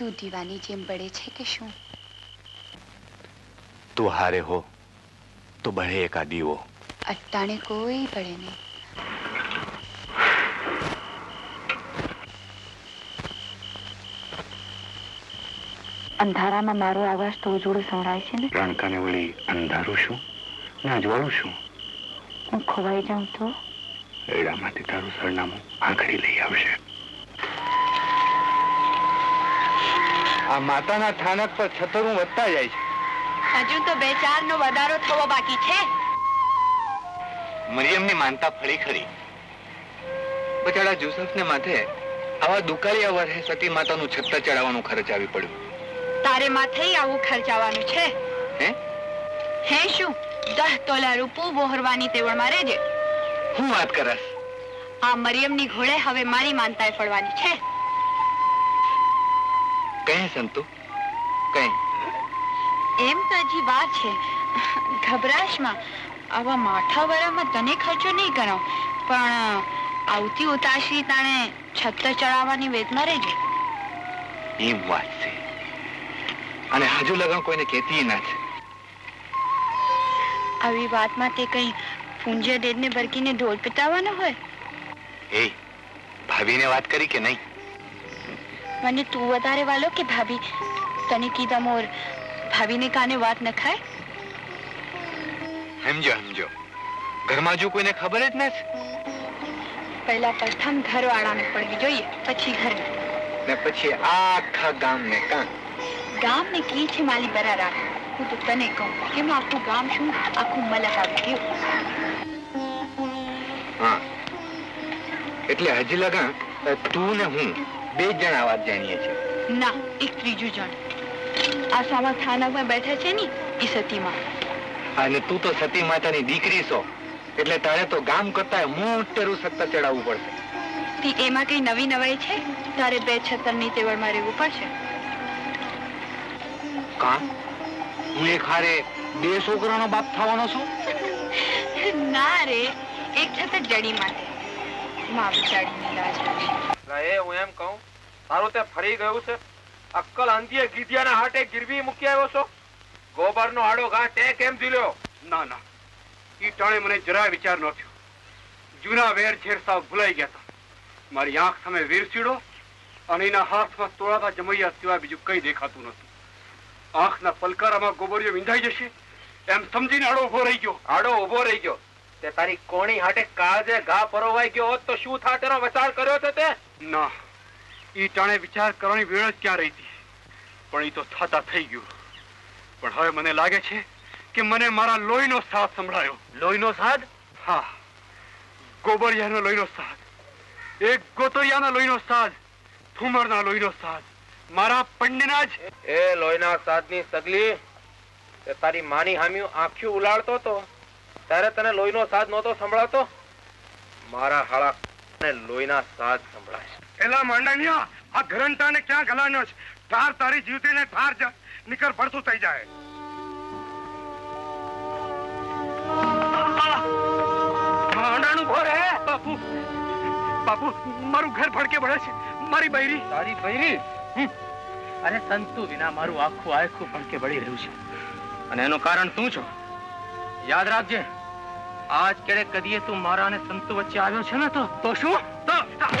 આટલું દીવાની જેમ બળે છે કે શું? તું હારે હો તો બળે એકા દીવો. અટ્ટાણે કોઈ બળે નહીં. અંધારામાં મારો અવાજ તો જોડે સંભળાય છે ને. રણકાને વળી અંધારું શું ને અજવાળું શું? હું ખોવાઈ જાઉં તો એડામાંથી તારું સરનામું આંખડી લઈ આવશે. આ માતાના થાનક પર છતરું વધતા જાય છે. હજુ તો બે ચાર નો વધારો થવો બાકી છે. મરિયમની માનતા ફળી ખરી. બચાડા જોસફને માથે આવા દુકાળિયા વર્ષે સતી માતાનું છત્તર ચડાવવાનું ખર્ચ આવી પડ્યું. તારે માથે આવું ખર્ચાવાનું છે? હે હે શું? દસ તોલા રૂપું બોહરવાની તેવડમાં રહેજે. હું વાત કરસ? આ મરિયમની ઘોડે હવે મારી માનતાએ પડવાની છે. કઈ સંતુ કઈ? એમ તો હજી વાર છે. ગભરાશમાં આવા માઠા વરામાં તને ખર્ચો નહીં કરાવ, પણ આવતી ઉતાશી તાણે છત્તર ચડાવવાની વેદમાં રહેજે. એમ વાત છે. અને હજુ લગન કોઈને કહેતી ના છે. આવી વાતમાં તે કઈ પૂંજ્ય દેદને બરકીને ઢોલ પીટાવવાનો હોય? એ ભાભીને વાત કરી કે નહીં? મને તું વધારે વાલો કે ભાભી? તને કીધા મોર ભાભીને કાને વાત ન ખાય? સમજો સમજો. ઘરમાં જો કોઈને ખબર જ ના છે. પહેલા પ્રથમ ઘરવાળાને પડવી જોઈએ, પછી ઘર ને પછી આખા ગામને કાં ગામને કી છે માલી બરા રાખ. હું તો તને કહું કેમ આખું ગામ શું આખું મલક આવી ગયું. હા એટલે હજી લગન તું ને હું બે જ જણા વાત જાણીએ છીએ. ના, એક ત્રીજું જણ આ સામા થાનકમાં બેઠા છે ને ઈ સતીમાં. અને તું તો સતી માતાની દીકરી છો એટલે તારે તો ગામ કરતા મોટેરું સત્તર ચડાવવું પડશે. તી એમાં કઈ નવી નવાઈ છે? તારે બે છત્તર ની તેવડમાં રહેવું પડશે. કાં હું એક હારે બે છોકરાનો બાપ થવાનો છું? ના રે, એક છત્તર જડી માટે માં વિચારીને લાજ રાખશે. એ હું એમ કહું, તારું તે ફરી ગયું છે. અક્કલ આંધીએ ગીધિયાના હાટે ગીરવી મૂકી આવ્યો છો. ગોબરનો આડો ઘા તે કેમ ઝીલ્યો? ના ના, ઈ ટાણે મને જરાય વિચાર ન થયો. જૂના વેર ઝેર સાવ ભૂલાઈ ગયા હતા. મારી આંખ સામે વીર ચીડો અને એના હાથમાં તોળાતા જમૈયા સિવાય બીજું કઈ દેખાતું નતું. આંખના પલકારામાં ગોબરિયો વિંધાઈ જશે એમ સમજીને આડો ઉભો રહી ગયો. આડો ઉભો રહી ગયો તે તારી કોણી હાટે કાળજે ઘા પરોવાઈ ગયો હોત તો શું થાત એનો વિચાર કર્યો છે તે? ના, ઈ ટાણે વિચાર કરવાની વેળ જ ક્યાં રહી હતી. પણ ઈ તો થતા થઈ ગયું. પણ હવે મને લાગે છે કે મને મારા લોહીનો સાથ સંભળાયો. લોહીનો સાદ? હા, ગોબરિયાનો લોહીનો સાદ, એક ગોતરિયાનો લોહીનો સાદ, ફુમરના લોહીનો સાદ, મારા પંડના જ. એ લોહીના સાદની સગલી તે તારી માની હામ્યું આંખ્યું ઉલાળતો તો ત્યારે તને લોહીનો સાદ નહોતો સંભળાતો? મારા હાળા ને લોહીના સાદ સંભળાય. એલા માંડણિયા, આ ઘરંટાને ક્યાં ગલાનો છે? ઠાર તારી જીવતીને ઠાર જા, નીકળ પડતું થઈ જાય. માંડાણું ભોરે બાપુ, બાપુ મારું ઘર ફડકે પડે છે. મારી બૈરી. તારી બૈરી? અરે સંતુ વિના મારું આખું આખું ફડકે બળી રહ્યું છે અને એનું કારણ તું છો. યાદ રાખજે, આજ કેડે કદીએ તું મારા અને સંતુ વચ્ચે આવ્યો છે ને તો તો શું તો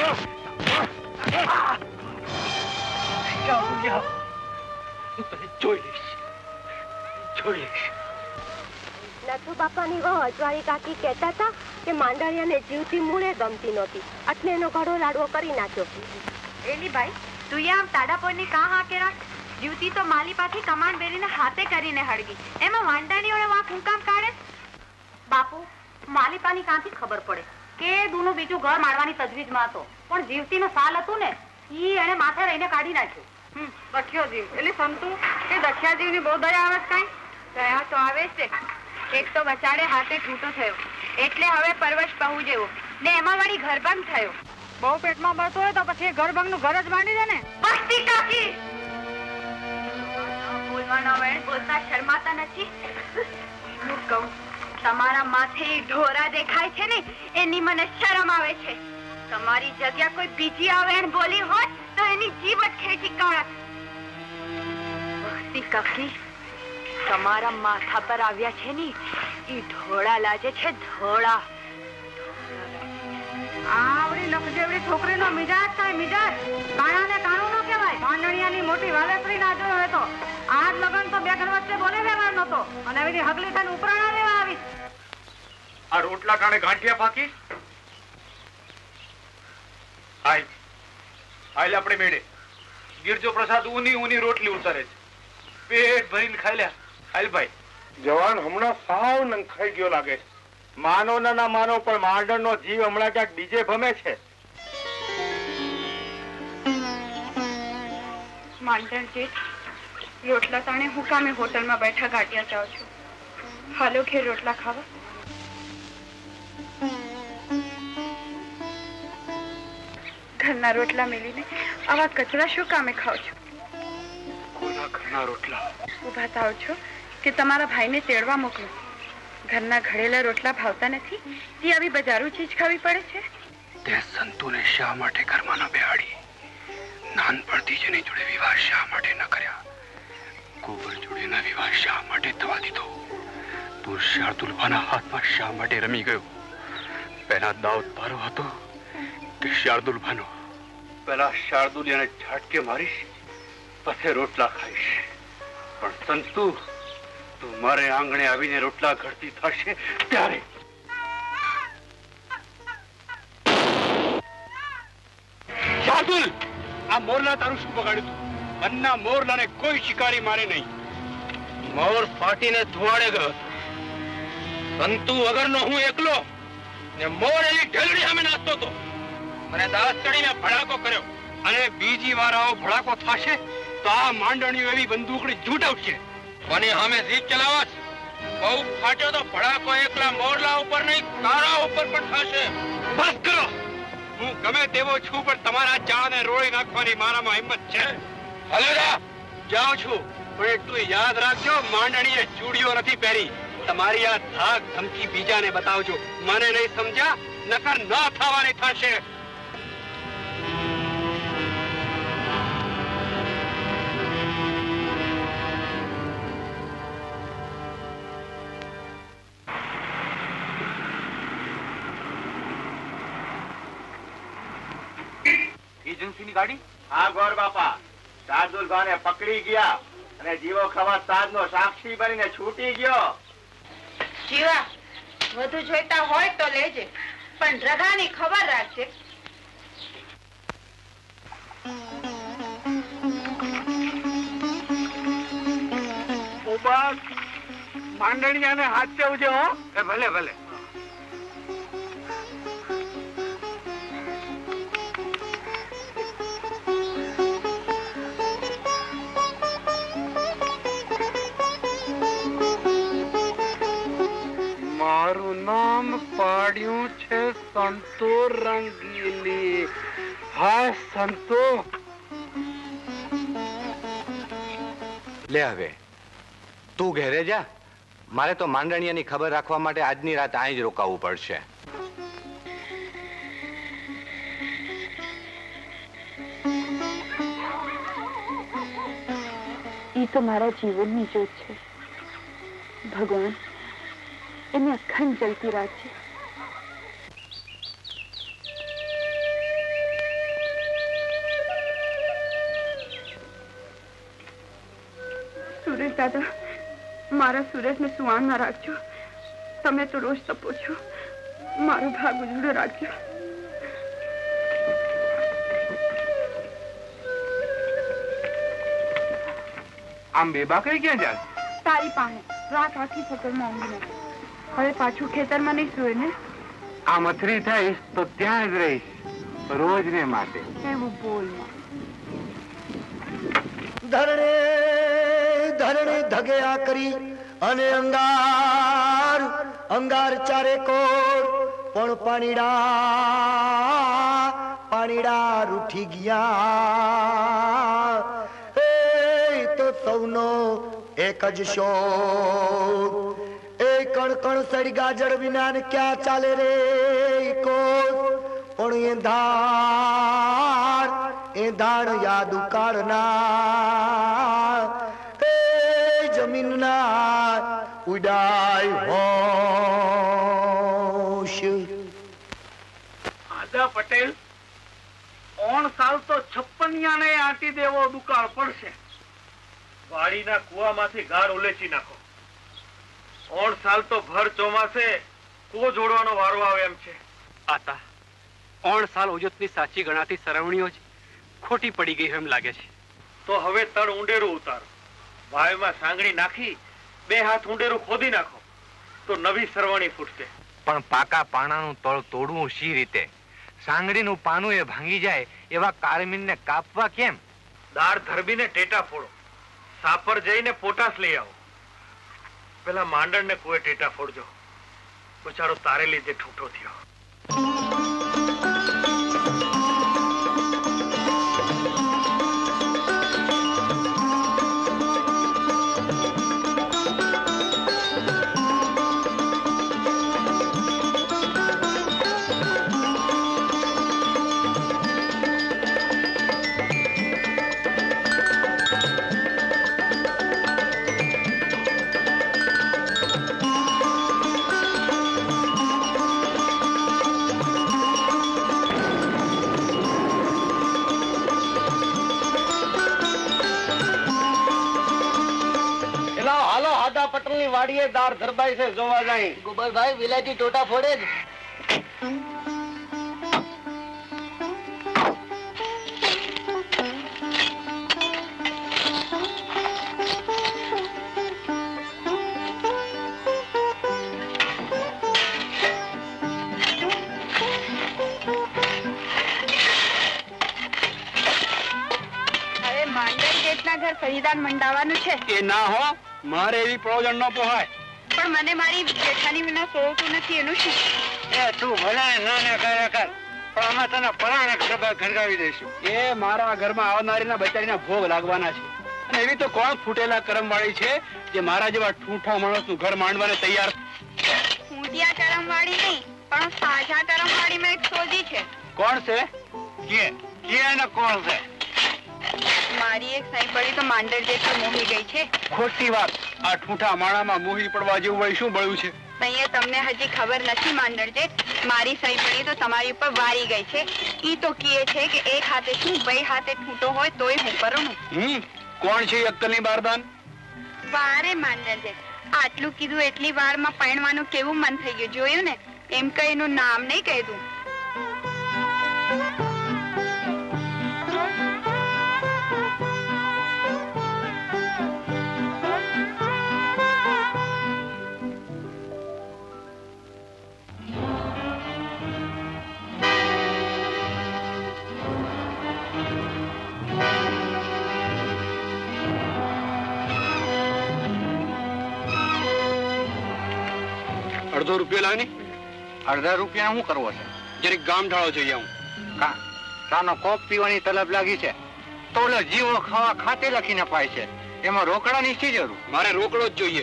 જોઈ લઈશ, જોઈ લઈશ. નથુ બાપાની વહુ અજવાળી કાકી કહેતા હતા કે માંડળિયાને જીવતી મૂળે ગમતી નહોતી એટલે એનો ઘડો લાડવો કરી નાખ્યો. એલી ભાઈ, તું આમ તાડાપોરની કાં હા કે રાખ? જીવતી તો માલી પાછી કમાન બેરીને હાથે કરીને હળગી, એમાં વાંડાણીઓને વાંક હું કામ કાઢે? બાપુ, માલીપાની કાંથી ખબર પડે કે દૂનું બીજું ઘર મારવાની તજવીજમાં હતો, પણ જીવતીનો સાલ હતું ને ઈ એને માથે રહીને કાઢી નાખ્યું. દખ્યો જીવ એટલે સંતુ કે દખ્યા જીવની બહુ દયા આવે છે? કાંઈ દયા તો આવે છે. એક તો બચાડે હાથે છૂટો થયો એટલે હવે પરવશ બહુ જેવો ને એમાં વળી ઘરભંગ થયો. બહુ પેટમાં બળતો હોય તો પછી ઘરભંગ નું ઘર જ માંડી દે ને. બસ્તી કાકી બોલવાના વેણ બોલતા શરમાતા નથી? હું કહું, તમારા માથે ઢોરા દેખાય છે ને એની મને શરમ આવે છે. તમારી જગ્યા કોઈ બીજી આવે બોલી હોત તો એની જીવ જ ખેંચી કાઢત. કાકી તમારા માથા પર આવ્યા છે ને ઈ ધોળા લાગે છે ધોળા આવડી લખ જેવડી છોકરીનો મિજાજ થાય મિજાજ કાણાને કાણું ન કહેવાય ભાંડણિયાની મોટી વાલેસરી ના જોયો હોય તો આજ લગન તો બે ઘર વચ્ચે બોલે વ્યવહાર નતો અને એવી હગલી થઈને ઉપરાણા લેવા આવી આ રોટલા ટાણે ગાંઠિયા પાકી હાય હાલ આપણે મેળે ગિરજો પ્રસાદ ઊની ઊની રોટલી ઉતારે છે પેટ ભરીને ખાઈ લ્યા હાલ ભાઈ જવાન હમણાં સાવ નંખાઈ ગયો લાગે છે. માનો ના ના માનો પણ માંડણ નો જીવ હમણાં ક્યાંક બીજે ભમે છે. માંડણ જેઠ રોટલા તાણે હું કામે હોટલમાં બેઠા ગાંઠિયા ચાવ છું. હાલો ઘેર રોટલા ખાવા. ઘરના રોટલા મેલીને આવા કચરા શું કામે ખાવ છો? કોના ઘરના રોટલા? ઉભા થાવ છો કે તમારા ભાઈને તેડવા મોકલો. ઘરના ઘડેલા રોટલા ભાવતા નથી તે આવી બજારું ચીજ ખાવી પડે છે. તે સંતુને શા માટે ઘરમાં ન બેહાડી? નાનપણથી જેની જોડે વિવાહ શા માટે ન કર્યા? ગોબર જોડેના વિવાહ શા માટે થવા દીધો? તું શાર્દુલભાના હાથમાં શા માટે રમી ગયો? પહેલા દાવ તારો હતો કે શાર્દુલભાનો? પેલા શાર્દુલિયાને ઝાટકે મારીશ પછી રોટલા ખાઈશ. પણ સંતુ તું મારે આંગણે આવીને રોટલા ઘડતી થશે ત્યારે. શાર્દુલ, આ મોરલા તારું શું બગાડ્યું તું? અન્ના મોરલાને કોઈ શિકારી મારે નહીં. મોર ફાટીને ધુવાડે ગયો. સંતુ વગરનો હું એકલો ને મોર એની ઢેલડી સામે નાચતો હતો. મને દાસ ચડીને ભડાકો કર્યો અને બીજી વાર આવો ભડાકો થશે તો આ માંડણીઓ એવી બંદૂકડી ઝૂંટાવશે. કોની સામે જીત ચલાવસ? બહુ ફાટ્યો તો ભડાકો એકલા મોરલા ઉપર નહીં તારા ઉપર પણ થશે. બસ કરો. હું ગમે તેવો છું પણ તમારા ચાળને રોળી નાખવાની મારામાં હિંમત છે. હલેરા જાઉં છું પણ એટલું યાદ રાખજો માંડણીએ ચૂડીઓ નથી પહેરી. તમારી આ ધાક ધમકી બીજાને બતાવજો. મને નહીં સમજ્યા નકર ન થવાની થશે. એજન્સીની ગાડી? હા ગોર બાપા, શાર્દુલભાને પકડી ગયા અને જીવો ખબર સાધનો સાક્ષી બનીને છૂટી ગયો. જીવા વધુ જોઈતા હોય તો લેજે પણ રઘાની ખબર રાખજે. ઉબા માંડણીયાને હાથ ચવજે હો. એ ભલે ભલે. મારું નામ પાડ્યું છે સંતો રંગીલી. હા સંતો. લે હવે તું ઘેરે જા. મારે તો માંડણિયાની ખબર રાખવા માટે આજની રાત અહીં જ રોકાવું પડશે. એ તો મારા જીવનની જોત છે. ભગવાન એને અખંડ જલતી રાખજે. સુરેશ દાદા, મારા સુરેશને સુવાનમાં રાખજો. તમે તો રોજ તપો છો, મારો ભાગ ઉજળો રાખજો. આમ બેબા કઈ ક્યાં જાય? તારી પાને રાત આખી ફકરમાં ઊંઘી નથી. હવે પાછું ખેતરમાં નહીં સુવે ને? આ મથરી થઈશ તો ત્યાં જ રહીશ રોજ ને માટે. એવું બોલ. ધરણે ધરણે ધગયા કરી અને અંગાર અંગાર ચારે કોર પણ પાણીડા પાણીડા રૂઠી ગયા. એ તો સૌનો એક જ શોક. એ કણ કણ સડી ગાજર વિના ક્યાં ચાલે રે કોસ. પણ એ ધાર એ ધાણ યાદ ઉકાળના. એ જમીનના ઉડાય હોશ. આદા પટેલ, ઓણ સાલ તો છપ્પનિયાને આંટી દેવો દુકાળ પડશે. વાડીના કુવામાંથી ગાળ ઉલેચી નાખો. ઓણ સાલ તો ભર ચોમાસે કો જોડવાનો વારો આવે એમ છે. આતા ઓણ સાલ ઓજતની સાચી ગણાતી સરવણીઓ જ ખોટી પડી ગઈ એમ લાગે છે. તો હવે તળ ઊંડેરું ઉતારો. વાયમાં સાંગણી નાખી બે હાથ ઊંડેરું ખોદી નાખો તો નવી સરવણી ફૂટશે. પણ પાકા પાણાનું તળ તોડવું શી રીતે? સાંગડીનું પાનું એ ભાંગી જાય એવા કારમીનને કાપવા કેમ? દાળ ધરબીને ટેટા ફોડો. સાપર જઈને પોટાસ લઈ આવો. પેલા માંડણને કોઈ ટેટા ફોડજો. બચારો તારે લીધે ઠૂઠો થયો. વાડીએ દાર ધરબાઈ છે જોવા જાય. ગોબરભાઈ વિલાયતી ટોટા ફોડે જ. હવે માંડર જેટલા ઘર ફરીદાન મંડાવાનું છે. એ ના હો, મારે એવી પ્રયોજન ન પોહાય. પણ મને મારી જેઠાની વિના સોળતું નથી એનું શું? એ તું ભલે ના ના કરે કર, પણ અમે તને પરાણે ખરગાવી દઈશું. એ મારા ઘરમાં આવનારીના બચારીના ભોગ લાગવાના છે. અને એવી તો કોણ ફૂટેલા કરમ વાળી છે જે મારા જેવા ઠૂઠા માણસનું ઘર માંડવાને તૈયાર? ફૂટિયા કરમ વાળી નહીં, પણ સાજા કરમ વાળી મેં એક શોધી છે. કોણ છે? કે કે ને કોણ છે? મારી એક સહી પડી તો માંડર જેટલું મોહી ગઈ છે. ખોટી વાત. આ ઠૂઠા માણામાં મોહી પડવા જેવું વળી શું બળ્યું છે? અહીંયા તમને હજી ખબર નથી માંડર જેઠ. મારી સહી પડી તો તમારી ઉપર વારી ગઈ છે. ઈ તો કહે છે કે એક હાથે શું બે હાથે ઠૂંટો હોય તોય હું પરણું. હમ કોણ છે અક્કલની બારદાન? વારે માંડર જેઠ, આટલું કીધું એટલી વારમાં પરણવાનું કેવું મન થઈ ગયું જોયું ને? એમ કઈ એનું નામ નહીં કહી દઉં. અડધો રૂપિયો લાવ ને. અડધા રૂપિયા શું કરવો છે? જરીક ગામ ઢાળો જોઈએ હું. કા સાનો કોપ પીવાની તલબ લાગી છે તો ઓલો જીવો ખાવા ખાતે લખીને પાય છે. એમાં રોકડાની શી જરૂર? મારે રોકડો જ જોઈએ.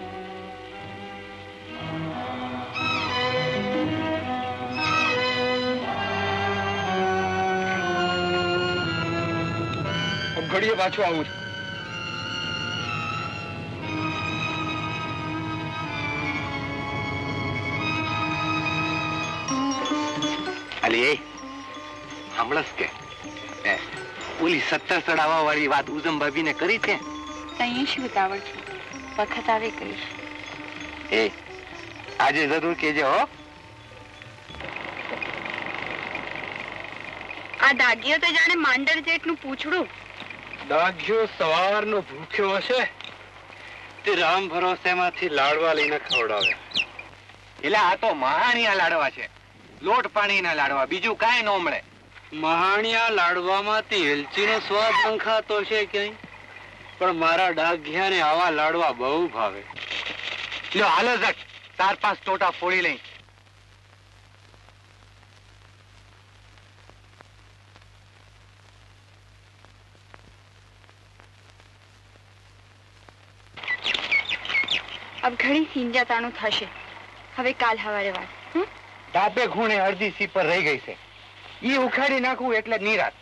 ઘડીએ પાછું આવું છું. અલી એ સાંભળસ કે ઓલી સત્તર ચડાવવા વાળી વાત ઉજમ ભાભી ને કરી છે? અહીં શું ઉતાવળ છે? વખત આવે કરીશ. એ આજે જરૂર કેજે હો. આ દાગીઓ તો જાણે માંડર જેટલું પૂછડું. દાગ્યો સવારનો ભૂખ્યો હશે તે રામ ભરોસેમાંથી લાડવા લઈને ખવડાવે. એટલે આ તો મહાણિયા લાડવા છે. લોટ પાણીના લાડવા, બીજું કાંઈ ન મળે. મહાણિયા લાડવામાંથી એલચીનો સ્વાદ નંખાતો છે ક્યાંય, પણ મારા ડાઘિયાને આવા લાડવા બહુ ભાવે. લ્યો હાલો જક, ચાર પાંચ ટોટા ફોડી લઈ. अब घड़ी सींजा ताणું થશે. હવે કાલ હવારે વાત. ડાબે ખૂણે અડધી સી પર રહી ગઈ છે. ઈ ઉખાડી નાખવું એટલે નિરાત.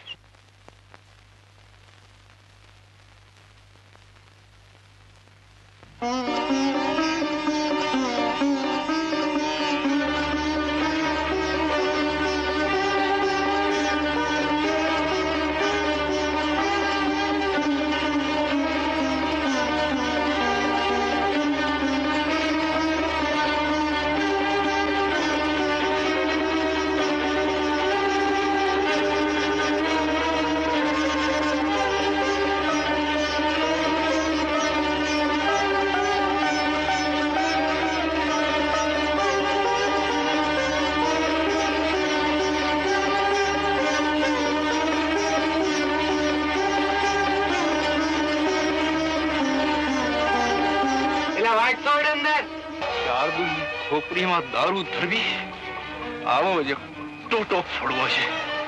ખોપડીમાં દારૂ ધરવી આવો જ ટોટો ફોડવો છે.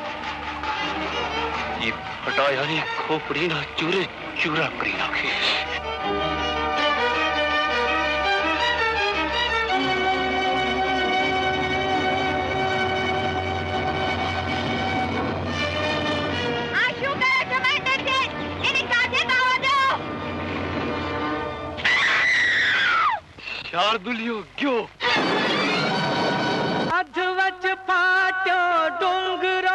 એ ફટાયાની ખોપડીના ચૂરે ચૂરા કરી નાખીશ. શાર્દુલિયો ગયો. અધવચ ફાટ્યો ડુંગરો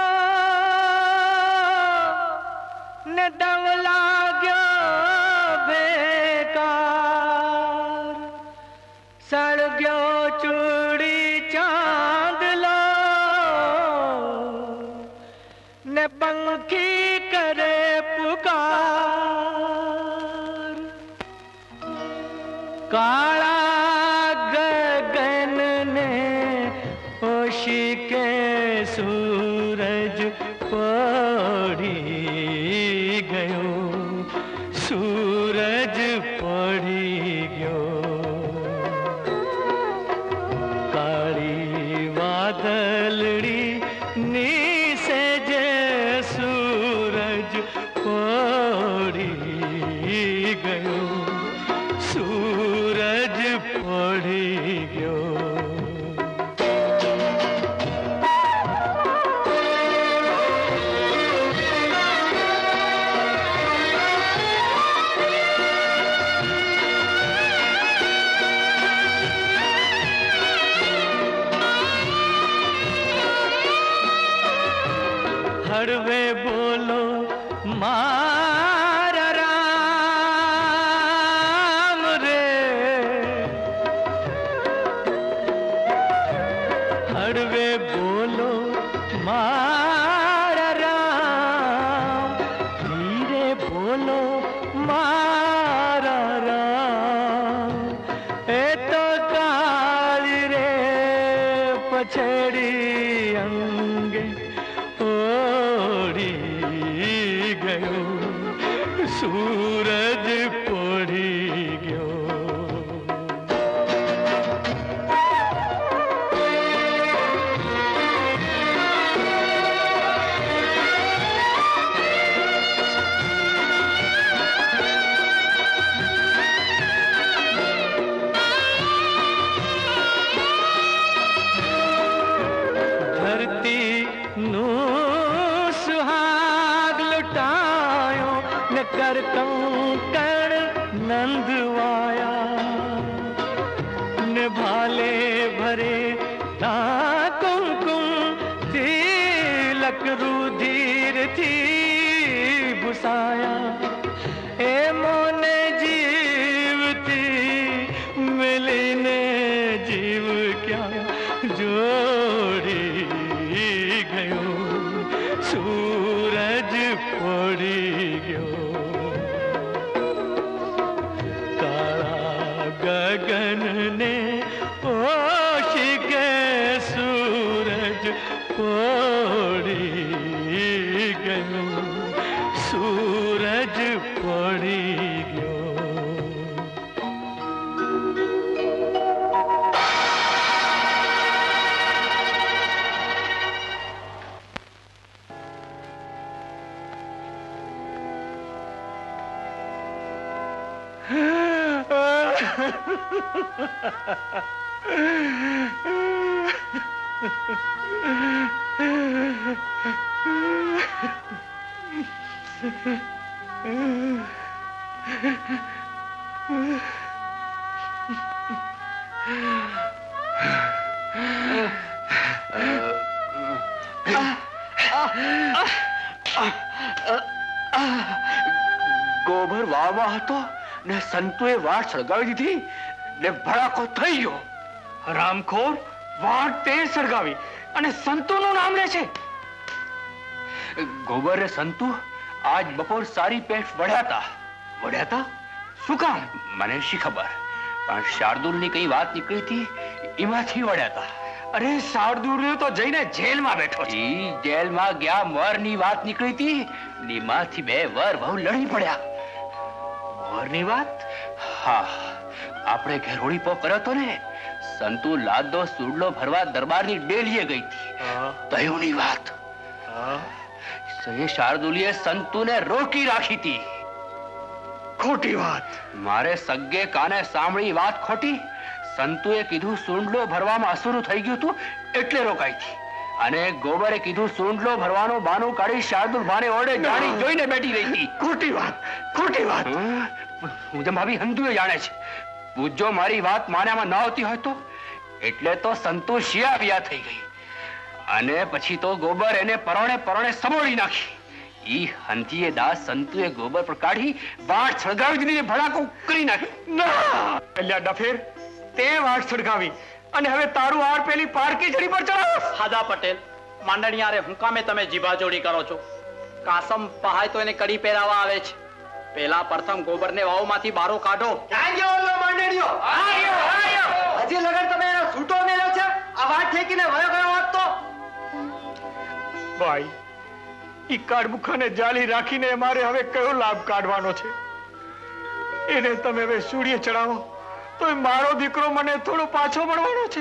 ને દમ લાગ્યો બેકાર. સળગ્યો ચૂડી ચાંદલો ને પંખી કરે પુકાર. કાળા के सूरज पड़ी गयो, सूरज पड़ी गयो. काली वादलड़ी नीसे जे सूरज पड़ी गयो, सूरज पड़ी गयो. हड़वे बोलो मारा राम रे, हड़वे बोलो मारा राम, धीरे बोलो मारा राम. ए तो काली रे पछड़ी अंगे सूरज पड़ी गयो. धरती नो सुहाग लुटायो न कर कंकण नंदवाया. निभाले भरे ता कुमकुम तिलक रुधिर थी बुसाया. ए मोने जीवती मिलने जीव क्या जोड़ी गयो, सूरज पड़ी गयो. काला गगन ने ओश के सूरज पड़ी गयो, सूरज पड़ी गयो. ગોબર વાવવા હતો ને સંતુએ વાટ સળગાવી દીધી ને ભડાકો થઈ ગયો. રામખોર, વાટ તે સળગાવી અને સંતુનું નામ લે છે. ગોબર ને સંતુ આજ બપોર સારી પેટ વળ્યાતા. વળ્યાતા? શું કામ? મને શી ખબર, પણ શાર્દુલની કઈ વાત નીકળી હતી એમાંથી વળ્યાતા. અરે શાર્દુલ તો જઈને જેલમાં બેઠો છે. ઈ જેલમાં ગયા વરની વાત નીકળી હતી, નીમાંથી બે વર બહુ લડી પડ્યા. વરની વાત? હા, આપણે ઘેર હોળી પો કર્યો તો ને, સંતુ લાદો સુડલો ભરવા દરબારની ડેલીએ ગઈ હતી. તયોની વાત. શાર્દુલીએ સંતુને રોકી રાખી હતી. ખોટી વાત. મારે સગ્ગે કાને સાંભળી વાત ખોટી. સંતુએ કીધું સુંડલો ભરવામાં અસુરું થઈ ગયું હતું એટલે રોકાઈ હતી, અને ગોબરે કીધું સુંડલો ભરવાનું બાનું કાઢી શાર્દુલ ભાને ઓરડે જાણી જોઈને બેઠી રહી હતી. ખોટી વાત, ખોટી વાત. હું ભાભી હંધુએ જાણે છે. પૂજો મારી વાત માન્યામાં ન આવતી હોય તો. એટલે તો સંતુ શિયા વિયા થઈ ગઈ, અને પછી તો ગોબર એને પરણે પરણે સમોડી નાખી. ઈ હંધીએ દાસ સંતુએ ગોબર પર કાઢી વાટ સળગાવી દીધી, ભડાકો કરી નાખ્યો. ના અલ્યા ડફેર, તે વાટ સળગાવી અને હવે તારું આર પેલી પારકી જડી પર ચડાવો. હાદા પટેલ, માંડણિયારે હું કામે તમે જીભાજોડી કરો છો? કાસમ પહાય તો એને કડી પહેરાવા આવે છે. પેલા પ્રથમ ગોબરને વાવમાંથી બારો કાઢો. ક્યાં ગયો ઓલો માંડણિયો? આયો આયો. હજી લગન તમે એનો છૂટો મેલ્યો છે? આ વાત ઠેકીને વયો ગયો હોત તો. ભાઈ, ઈ કાળમુખાને જાળી રાખીને અમારે હવે કયો લાભ કાઢવાનો છે? એને તમે હવે સૂર્ય ચડાવો તો મારો દીકરો મને થોડો પાછો મળવાનો છે.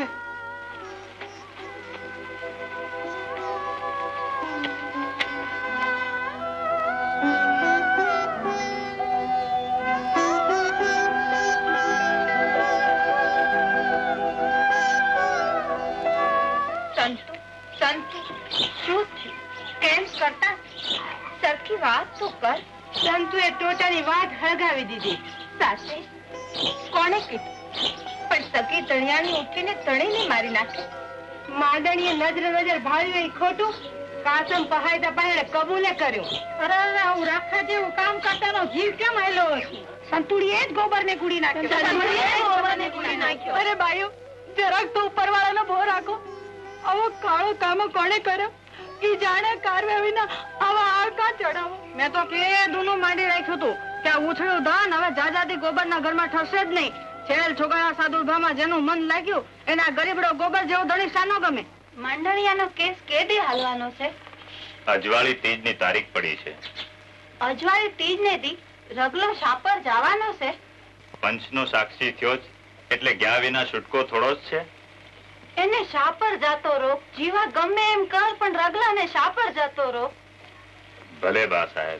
સંતુ, સંતુ, શું થયું? કેમ કરતા? સરખી વાત તો કર. સંતુએ ટોટાની વાત હળગાવી દીધી. સાસે કોને કીધું? પણ સકી તણિયાની ઉઠીને તણીને મારી નાખી. માંડણીએ નજર નજર ભાળ્યું એ ખોટું. કાસમ પહાયતા પહાડે કબૂલે કર્યું. અરે હું રાખા જેવું કામ કરતાનો જીવ કેમ હેલો છે? સંતુડીએ જ ગોબરને કુડી નાખ્યો. સંતુડીએ જ ગોબરને કુડી નાખ્યો. અરે બાયો, જરાક તો ઉપરવાળાનો ભો રાખો. આવો કાળો કામો કોણે કર્યો? ઈ જાણે કારવે વિના આવા આળકા ચડાવો. મેં તો કે દૂનું માંડી રાખ્યું હતું કે આ ઉછળ્યું ધાન હવે જાજાતી ગોબરના ઘરમાં ઠરશે જ નહીં. છેલ છોકરા સાદુભામાં જેનું મન લાગ્યું એના ગરીબડો ગોબર જેવો ધણી સાનો ગમે. માંડણિયાનો કેસ કેદી હાલવાનો છે? અજવાળી તીજની તારીખ પડી છે. અજવાળી તીજ ને દી રગલો શાપર જવાનો છે. પંચનો સાક્ષી થયો જ એટલે ગયા વિના છૂટકો થોડો જ છે. એને શાપર જાતો રોક. જીવા ગમે એમ કર પણ રગલાને શાપર જાતો રોક. ભલે બા સાહેબ.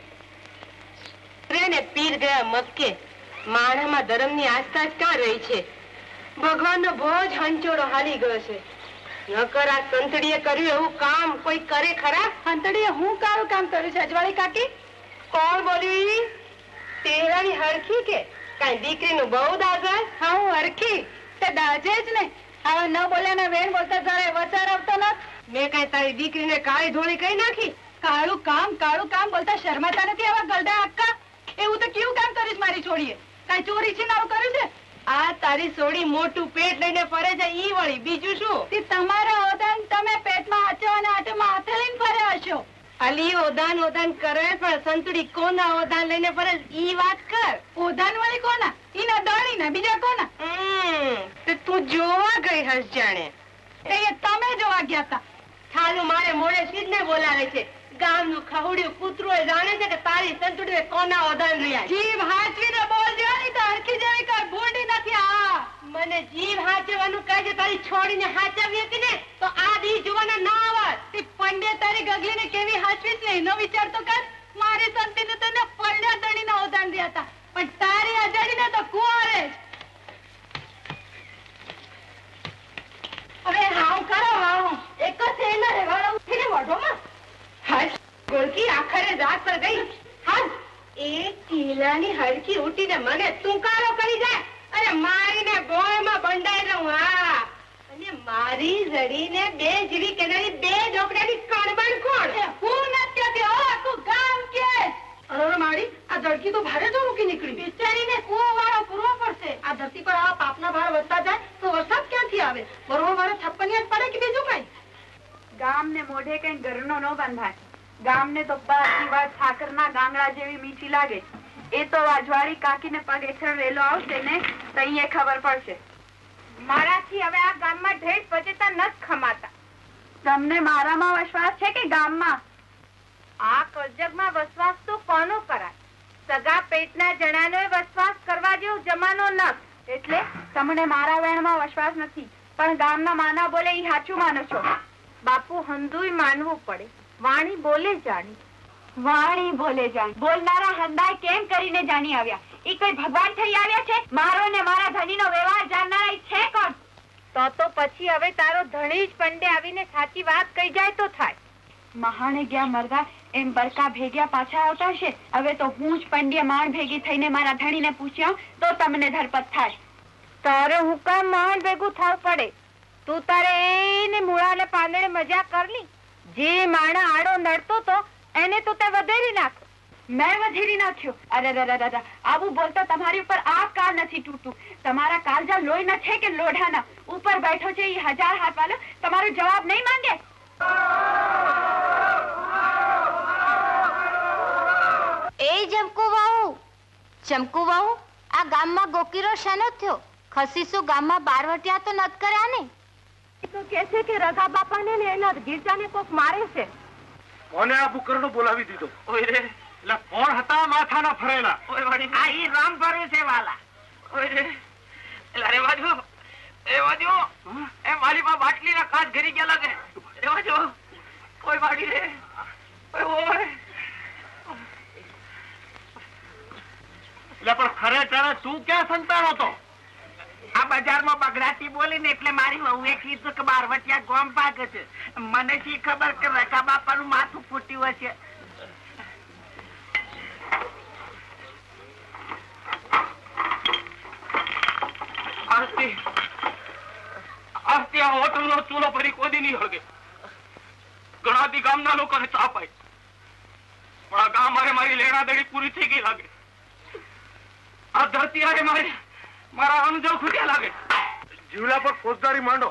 રેને પીર ગયા મક્કે. માણામાં ધર્મની આસ્થા જ ક્યાં રહી છે? ભગવાનનો બોજ હંચોડો હાલી ગયો છે. નકર આ સંતડીએ કર્યું એવું કામ કોઈ કરે ખરા? સંતડીએ હું કાળું કામ કર્યું છે અજવાળી કાકી? કોણ બોલ્યું? તેરાની હરખી કે કઈ દીકરીનું બહુ દાજે? હા હું હરખી. તે દાજે જ ને. હવે ન બોલ્યા વેણ બોલતા જરા વચાર આવતો નથી. મેં કઈ તારી દીકરીને કાળી ધોળી કઈ નાખી? કાળું કામ કાળું કામ બોલતા શરમાતા નથી આવા ગલડા અક્કા? એવું તો કેવું કામ કરીશ મારી છોડીએ? કઈ ચોરી છે નારું કર્યું છે? આ તારી છોડી મોટું પેટ લઈને ફરે છે ઈ વળી બીજું શું? તમારા ઓદાન તમે પેટમાં હાચવાના હાથમાં હાથે લઈને ફર્યા હશો. અલી ઓદાન ઓદાન કરે પણ સંતુડી કોના ઓદાન લઈને ફરે ઈ વાત કર. ઓદાન વાળી કોના? ઈના દાણી ના બીજા કોના? હમ તું જોવા ગઈ હસ જાણે. એ તમે જોવા ગયા હતા. થાલું મારે મોડે સીધને બોલાવે છે. ગામનું ખવડ્યું કૂતરું જાણે છે કે તારી સંતુડીએ કોના ઓદાન રહ્યા. જીભ હાચવીને બોલજો ને તો હરખી જેવી કઈ ભૂંડી નથી. આ મને જીભ હાચવવાનું કહે છે. તારી છોડીને હાચવી હતી ને તો આ દી જોવાના ના આવત. તે પંડે તારી ગગલીને કેવી હાચવીશ ને એનો વિચાર તો કર. મારી સંતીને તને પલ્યા દણીના ઓદાન રહ્યા હતા પણ તારી અજાડીને તો કુંવારે જ. હવે હાવ કરો હાવ. એક જ એના રેવાડા ઉઠીને વઢોમાં હાલ ગોળકી આખરે રાત પર ગઈ. હાલ એ ટીલાની હરકી ઉઠીને મને તુંકારો કરી જાય અરે મારીને બોયમાં બંધાઈ રહું હા અને મારી જડીને બે જીવી કેનારી બે ઢોકળાની કણબણ કોણ હું નથી કહેતી હો આખું ગામ કે અરે મારી આ ધરતી તો ભારે જો મૂકી નીકળી બિચારીને કૂવો વાળો પૂરવો પડશે આ ધરતી પર આ પાપના ભાર વધતા જાય તો વરસાદ ક્યાંથી આવે બરોબર મારે છપ્પનિયા જ પડે કે બીજું કઈ ગામ ને મોઢે કઈ ઘરનો ન બંધાય ગામ ને તો બધી વાત ઠાકરના ગાંગડા જેવી મીઠી લાગે એ તો વાજવાળી કાકીને પગ હેઠળ વેલો આવશે ને તઈએ ખબર પડશે મારાથી હવે આ ગામમાં ઢેર પચેતા નથી ખમાતા તમને મારામાં વિશ્વાસ છે કે ગામમાં આ કળજગમાં વસવાસ તો કોનો કરાય સગા પેટના જણાનો વસવાસ કરવા જેવો જમાનો નથી એટલે તમને મારા વેણમાં વિશ્વાસ નથી પણ ગામના માના બોલે ઈ સાચું માનો છો બાપુ હંધુય માનવું પડે વાણી બોલે જાણી વાણી બોલે જાણી બોલનારા હંદાય કેમ કરીને જાણી આવ્યા ઈ કોઈ ભગવાન થઈ આવ્યા છે મારો ને મારા ધણીનો વ્યવહાર જાણનારા ઈ છે કોણ તો તો પછી હવે તારો ધણી જ પંડે આવીને સાચી વાત કહી જાય તો થાય મહાણે ગયા મરદા એમ બરકા ભેગ્યા પાછા આવતા હશે હવે તો હું જ પંડ્ય માણ ભેગી થઈને મારા ધણીને પૂછ્યા તો તમને ધરપત થાય તારે હું કામ માણ ભેગું થાવ પડે તું તારે એને મૂળાને પાંદડે મજા કરલી જે માણા આડો નડતો તો એને તો તે વધેરી નાખ મેં વધેરી નાખ્યો અરે અરે આવું બોલતા તમારી ઉપર આ કાળ નથી તૂટતું તમારા કાળજા લોહીના છે કે લોઢાના ઉપર બેઠો છે એ હજાર હાથ વાળો તમારો જવાબ નહીં માંગે એ જમકુ વાહુ જમકુ વાહુ આ ગામમાં ગોકીરો શાનો થયો ખસીસુ ગામમાં બારવટિયા તો નત કર્યા ને તો કે છે કે રગા બાપાને ને એના ગીરજાને કોક મારે છે કોને આ બુકરનો બોલાવી દીધો ઓય રે લા કોણ હતા માથાના ફરેલા ઓય વાડી આ ઈ રામ ભરે છે વાલા ઓય રે એલા રે વાજો એ વાજો એ મારી માં બાટલીના કાચ ઘરી ગયા લાગે એ વાજો ઓય વાડી રે ઓય ઓય એટલે પણ ખરેખર તું ક્યાં સંતાણો તો આ બજારમાં બગડાટી બોલીને એટલે મારી વહુએ કીધું કે બારવટિયા ગોમ પાકે છે મને શી ખબર કે રકા બાપાનું માથું ફૂટ્યું હશે આરતી આરતી આ હોટલનો ચૂલો ભરી કોદી નહીં હળગે ઘણાથી ગામના લોકોને ચા પાઈ પણ આ ગામ મારે મારી લેણા દેડી પૂરી થઈ ગઈ લાગે આ ધરતી આરે મારે મારા અનુજળ ખૂટ્યા લાગે જીવલા પર ફોજદારી માંડો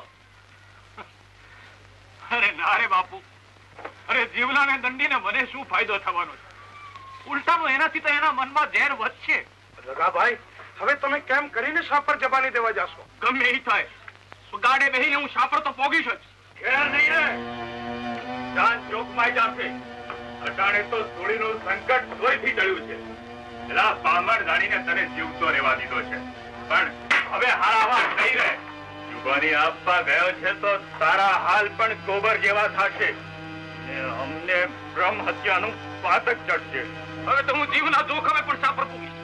અરે ના રે બાપુ અરે જીવલાને દંડીને મને શું ફાયદો થવાનો છે ઉલટાનું એનાથી તો એના મનમાં ઝેર વધશે રગાભાઈ હવે તમે કેમ કરીને સાપર જબાની દેવા જાશો ગમે એ થાય ગાડે બેહીને હું સાપર તો પોગીશ જ ઘેર નહીં રે જાન ચોકમાં જાશે અટાણે તો ધૂળીનું સંકટ ધોઈથી ટળ્યું છે એલા બામણ જાણીને તને જીવતો રહેવા દીધો છે પણ હવે હારાવાર થઈ રહે જુબાની આપવા ગયો છે તો તારા હાલ પણ ગોબર જેવા થશે ને અમને બ્રહ્મ હત્યાનું પાતક ચડશે હવે તો હું જીવના જોખમે પણ સાપર પૂગીશ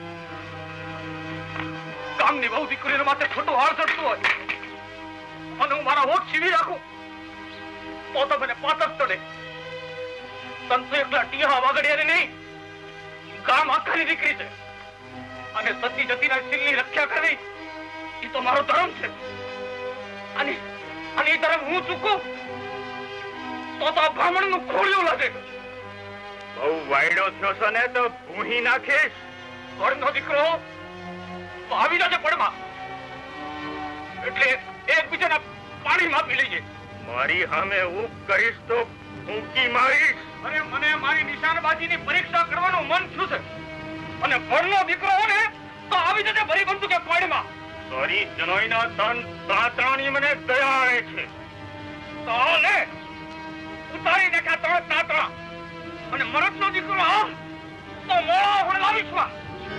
ગામની બહુ દીકરીને માથે ખોટું હાર ચડતું હોય અને હું મારા હોઠ છીવી રાખું તો તો મને પાતક ચડે સંતો એકલા ટીહા વાગડિયાને નહીં ગામ આખાની દીકરી છે અને સતી જતીના શીલની રક્ષા કરવી એ તો મારો ધર્મ છે અને અને એ ધર્મ હું ચૂકું તો તો બ્રાહ્મણનું ખોળિયું લાગે બહુ વાયડો થયો છે ને તો ભૂહી નાખીશ વડનો દીકરો તો આવી જશે પડમાં એટલે એકબીજાના પાણીમાં પી લઈએ મારી સામે હું કરીશ તો ફૂંકી મારીશ અરે મને મારી નિશાનબાજીની પરીક્ષા કરવાનું મન થયું છે અને વડનો દીકરો હોય ને તો આવી જશે ભરી બંદૂકે પાણીમાં તારી જનોઈના તન તાતણાની મને દયા આવે છે તો લે ઉતારી નાખ્યા ત્રણ તાતણા અને મરદનો દીકરો તો મોળો હળગાવીશ માં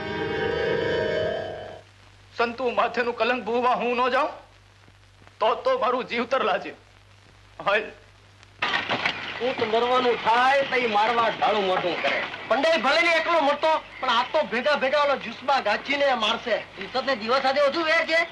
સંતુ માથેનું કલંક ભૂવા હું ન જાઉં તો તો મારું જીવતર લાજે હાય ઊંટ મરવાનું થાય તો મારવા ઢાળું મોઢું કરે પંડાઈ ભલે ને એકલો મરતો પણ આ તો ભેગા ભેગા ઓલો જુસ્બા ગાચીને મારશે ઈસત ને દિવસ આજે વધુ વેર છે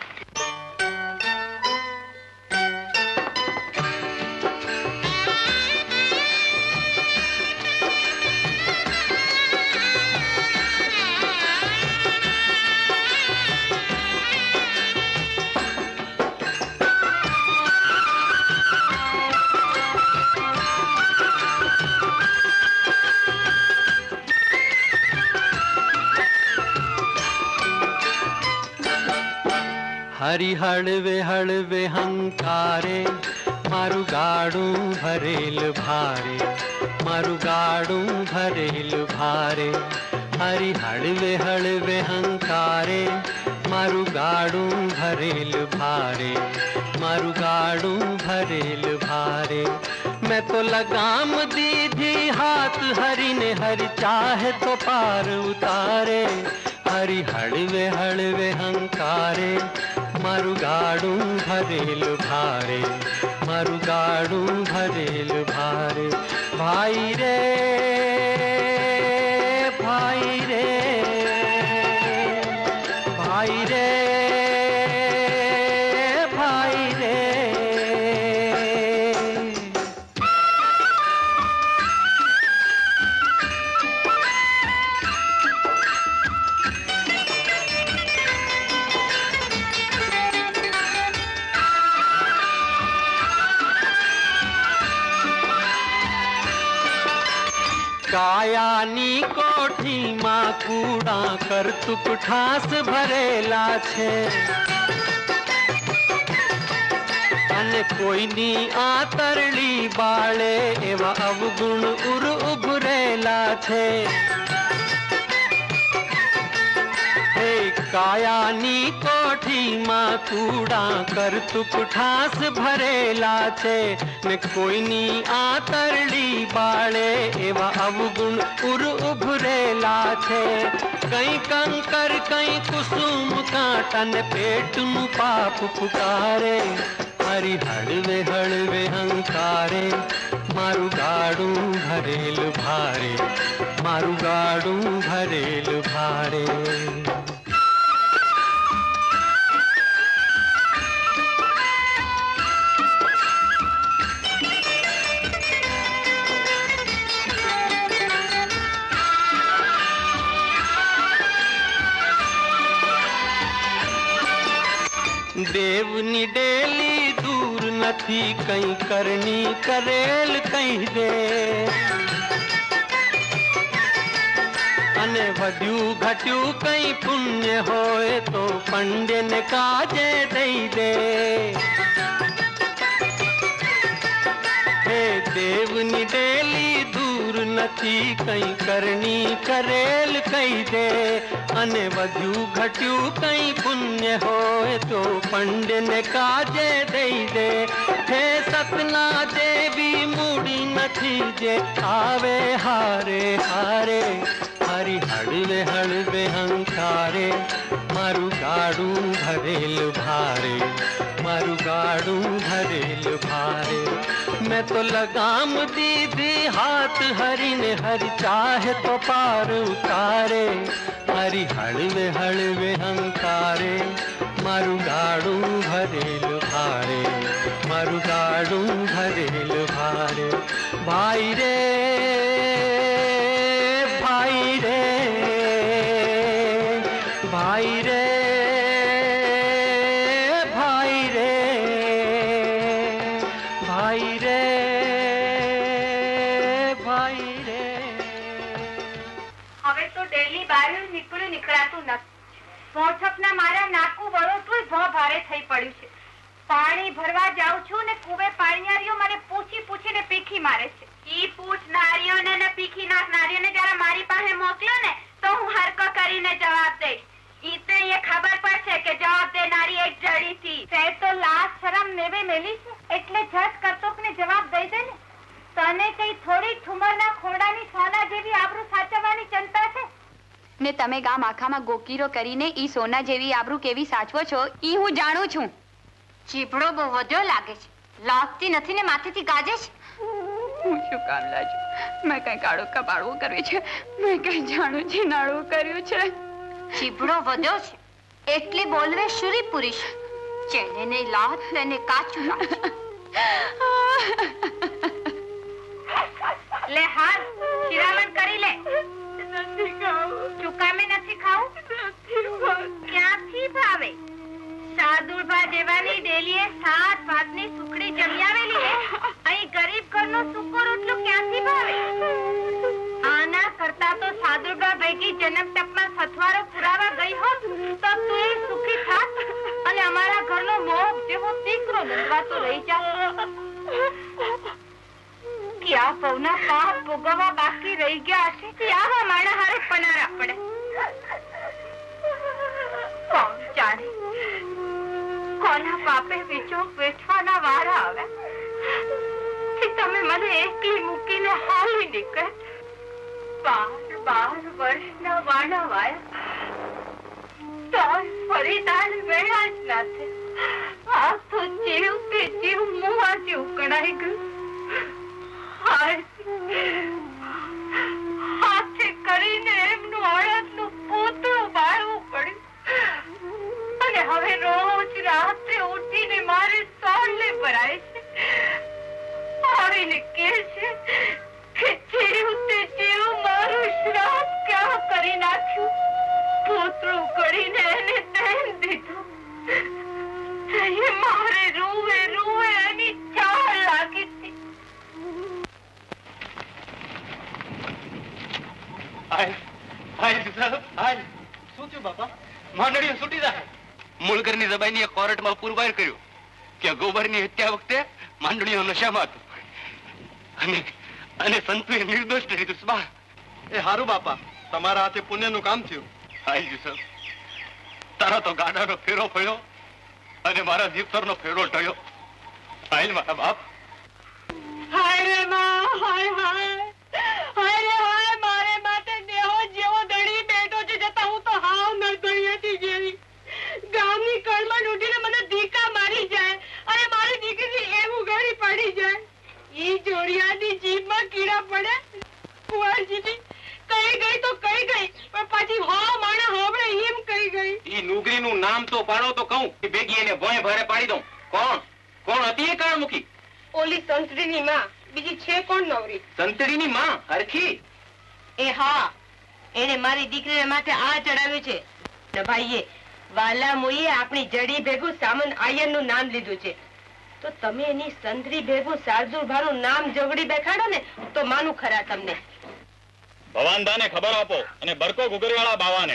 हरी हळवे हळवे हंकारे मारू गाड़ू भरेल भारे मारू गाड़ू भरेल भारे हरी हळवे हळवे हंकारे मारू गाड़ू भरेल भारे मारू गाड़ू भरेल भारे मैं तो लगाम दीधी हाथ हरी ने हरी चाहे तो पार उतारे हरी हळवे हळवे हंकारे मारू गाड़ू भरेल भारे मारू गाड़ू भरेल भारे भाई रे भाई रे भाई रे भाई रे कायानी कोठी माँ कूड़ा कर तुक ठास भरेला छे अने कोई नी आतरली बाळे एवा अवगुण उर उभरेला छे हे कायानी कोठी माँ कूड़ा कर तुक ठास भरेला छे ने कोई नी आतरली बाळे एवा अवगुण उर उभरेला छे कई कंकर कई कुसुम कांटा ने पेट नु पाप पुकारे हरी हळवे हळवे हंकारे मारू गाड़ू भरेल भारे मारू गाड़ू भरेल भारे देवनी डेली दूर नथी कहीं करनी करेल कहीं दे अने वड्यू घट्यू कहीं पुण्य होए तो पंडे ने काजे दई दे हे देवनी डेली दूर नथी कहीं करनी करेल कहीं दे अने वड्यू घट्यू कहीं पुण्य होए तो पंडे ने काजे दई दे हे सतना देवी मूड़ी नथी जे आवे हारे हारे हरी हळवे हळवे हंकारे मारू गाड़ू भरेल भारे मारू गाड़ू भरेल भारे मैं तो लगाम दीदी हाथ हरी ने हरी चाहे तो पार उतारे हरी हळवे हळवे हंकारे मारू गाड़ू भरेल भारे मारू गाड़ू भरेल भारे भाई रे भाई रे भाई रे भाई रे भाई रे भाई रे હવે તો ડેલી બારું નીકળ્યું નીકળાતું નથી સોઠપના મારા નાકું વળોતું ભો ભારે થઈ પડ્યું છે પાણી ભરવા જાઉં છું ને કુવે પાણીયારીઓ મને પૂછી પૂછીને પીખી મારે છે ઈ પૂછનારીઓને ને પીખી નાખનારીઓને જરા મારી પાસે મોકલ્યો ને તો હું હરકો કરીને જવાબ દઈશ ઈ તો એ ખબર પડશે કે જવાબ દેનારી એક જડી થી તે તો લાજ શરમ નેવે મેલી છે એટલે જજ કરતોકને જવાબ દઈ દે ને તને કઈ થોડી ઠુમરના ખોડાની સોના જેવી આબરૂ સાચવવાની ચિંતા છે ને તમે ગામ આખામાં ગોકીરો કરીને ઈ સોના જેવી આબરૂ કેવી સાચવો છો ઈ હું જાણું છું ચીપડો બહુ વધ્યો લાગે છે લાગતી નથી ને માથેથી ગાજે છે હું શું કામ લાજુ મેં કઈ કાળો કપાળવો કર્યો છે મેં કઈ જાણું છે નાળું કર્યું છે ચીપડો વધ્યો છે એટલે બોલવે શુરી પુરુષ જેને ને લાત તેને કાચું લાગે લે હાલ શિરામણ કરી લે નથી ખાવું ચુકામે નથી ખાવું ક્યાંથી ભાવે સાદુરભા જેવાની ડેલીએ સાત ભાતની સુખડી જમી આવેલી હે અહીં ગરીબ ઘરનો સૂકો રોટલો ક્યાંથી ભાવે આના કરતા તો સાદુરભા ભેગી જન્મ ટપમાં સથવારો પુરાવા ગઈ હોત તો તું એ સુખી થાત અને અમારા નંદવા તો રહી જા કે આ પૌના પાપ ભોગવવા બાકી રહી ગયા હશે કે આવા માણા હારે પનારા પડે. કોણ જાણે કોના પાપે વિચો વેઠવાના વારા આવે કે તમે મને એકલી મૂકીને હાલી નીકળે. બાર બાર વર્ષના વાણા વાયા તો ફરી તાર વેળા જ ના થઈ. આ તો જીવ કે જીવ મુવા જેવું કણાઈ ગયું. હાથે કરીને એમનું અડદનું પોતળું બાળવું પડ્યું અને હવે રોજ રાત્રે ઉઠીને મારે સોળલે ભરાય છે. આવીને કહે છે કે જીવ તે જીવ મારું શ્રાપ ક્યાં કરી નાખ્યું. પોતળું કરીને એને દહેન દીધું. મારે રૂવે રૂવે એની ચાળ લાગી હતી. શું થયું બાપા? માંડણીઓ છૂટી જાય. મૂળકરની જબાઈની કોર્ટમાં પુરવાર કર્યું કે ગોબરની હત્યા વખતે માંડણીઓ નશામાં હતું અને અને સંતુએ નિર્દોષ કરી દીધું. એ હારું બાપા, તમારા હાથે પુણ્યનું કામ થયું. હાઈ સર, તારા તો ગાડાનો ફેરો ફળ્યો અને મારા જીવતરનો ફેરો ઢળ્યો. હાય મારા બાપ. હાય રે માં, હાય હાય હાય રે હાય. મારે માટે દેહો જેવો દડી બેઠો છે જતા હું તો હાવ નરદણી હતી જેવી. ગામની કળમાં ઉઠીને મને ધીકા મારી જાય અને મારી દીકરી એવું ઘડી પડી જાય. ઈ જોડિયાની જીભમાં કીડા પડે. કુંવરજીની કઈ ગઈ તો કઈ ગઈ પણ પાછી હો માણા હોબળે એમ કઈ ગઈ. ઈ નુગરીનું નામ તો પાડો તો કહું કે ભેગી એને ભોય ભારે પાડી દઉં. કોણ કોણ હતી એ કાળ મૂકી? ઓલી સંતડીની માં. બીજી છે કોણ નવરી? સંતડીની માં હરખી. એ હા, એને મારી દીકરીને માથે આ ચડાવ્યું છે. ભાઈએ વાલા મુઈએ આપણી જડી ભેગું સામન આયરનું નામ લીધું છે. તો તમે એની સંતરી ભેગું સારજુભાનું નામ જોગડી બેઠાડો ને તો માનું ખરા તમને. ભવાનદાને ખબર આપો અને બરકો ગુગરવાળા બાવાને.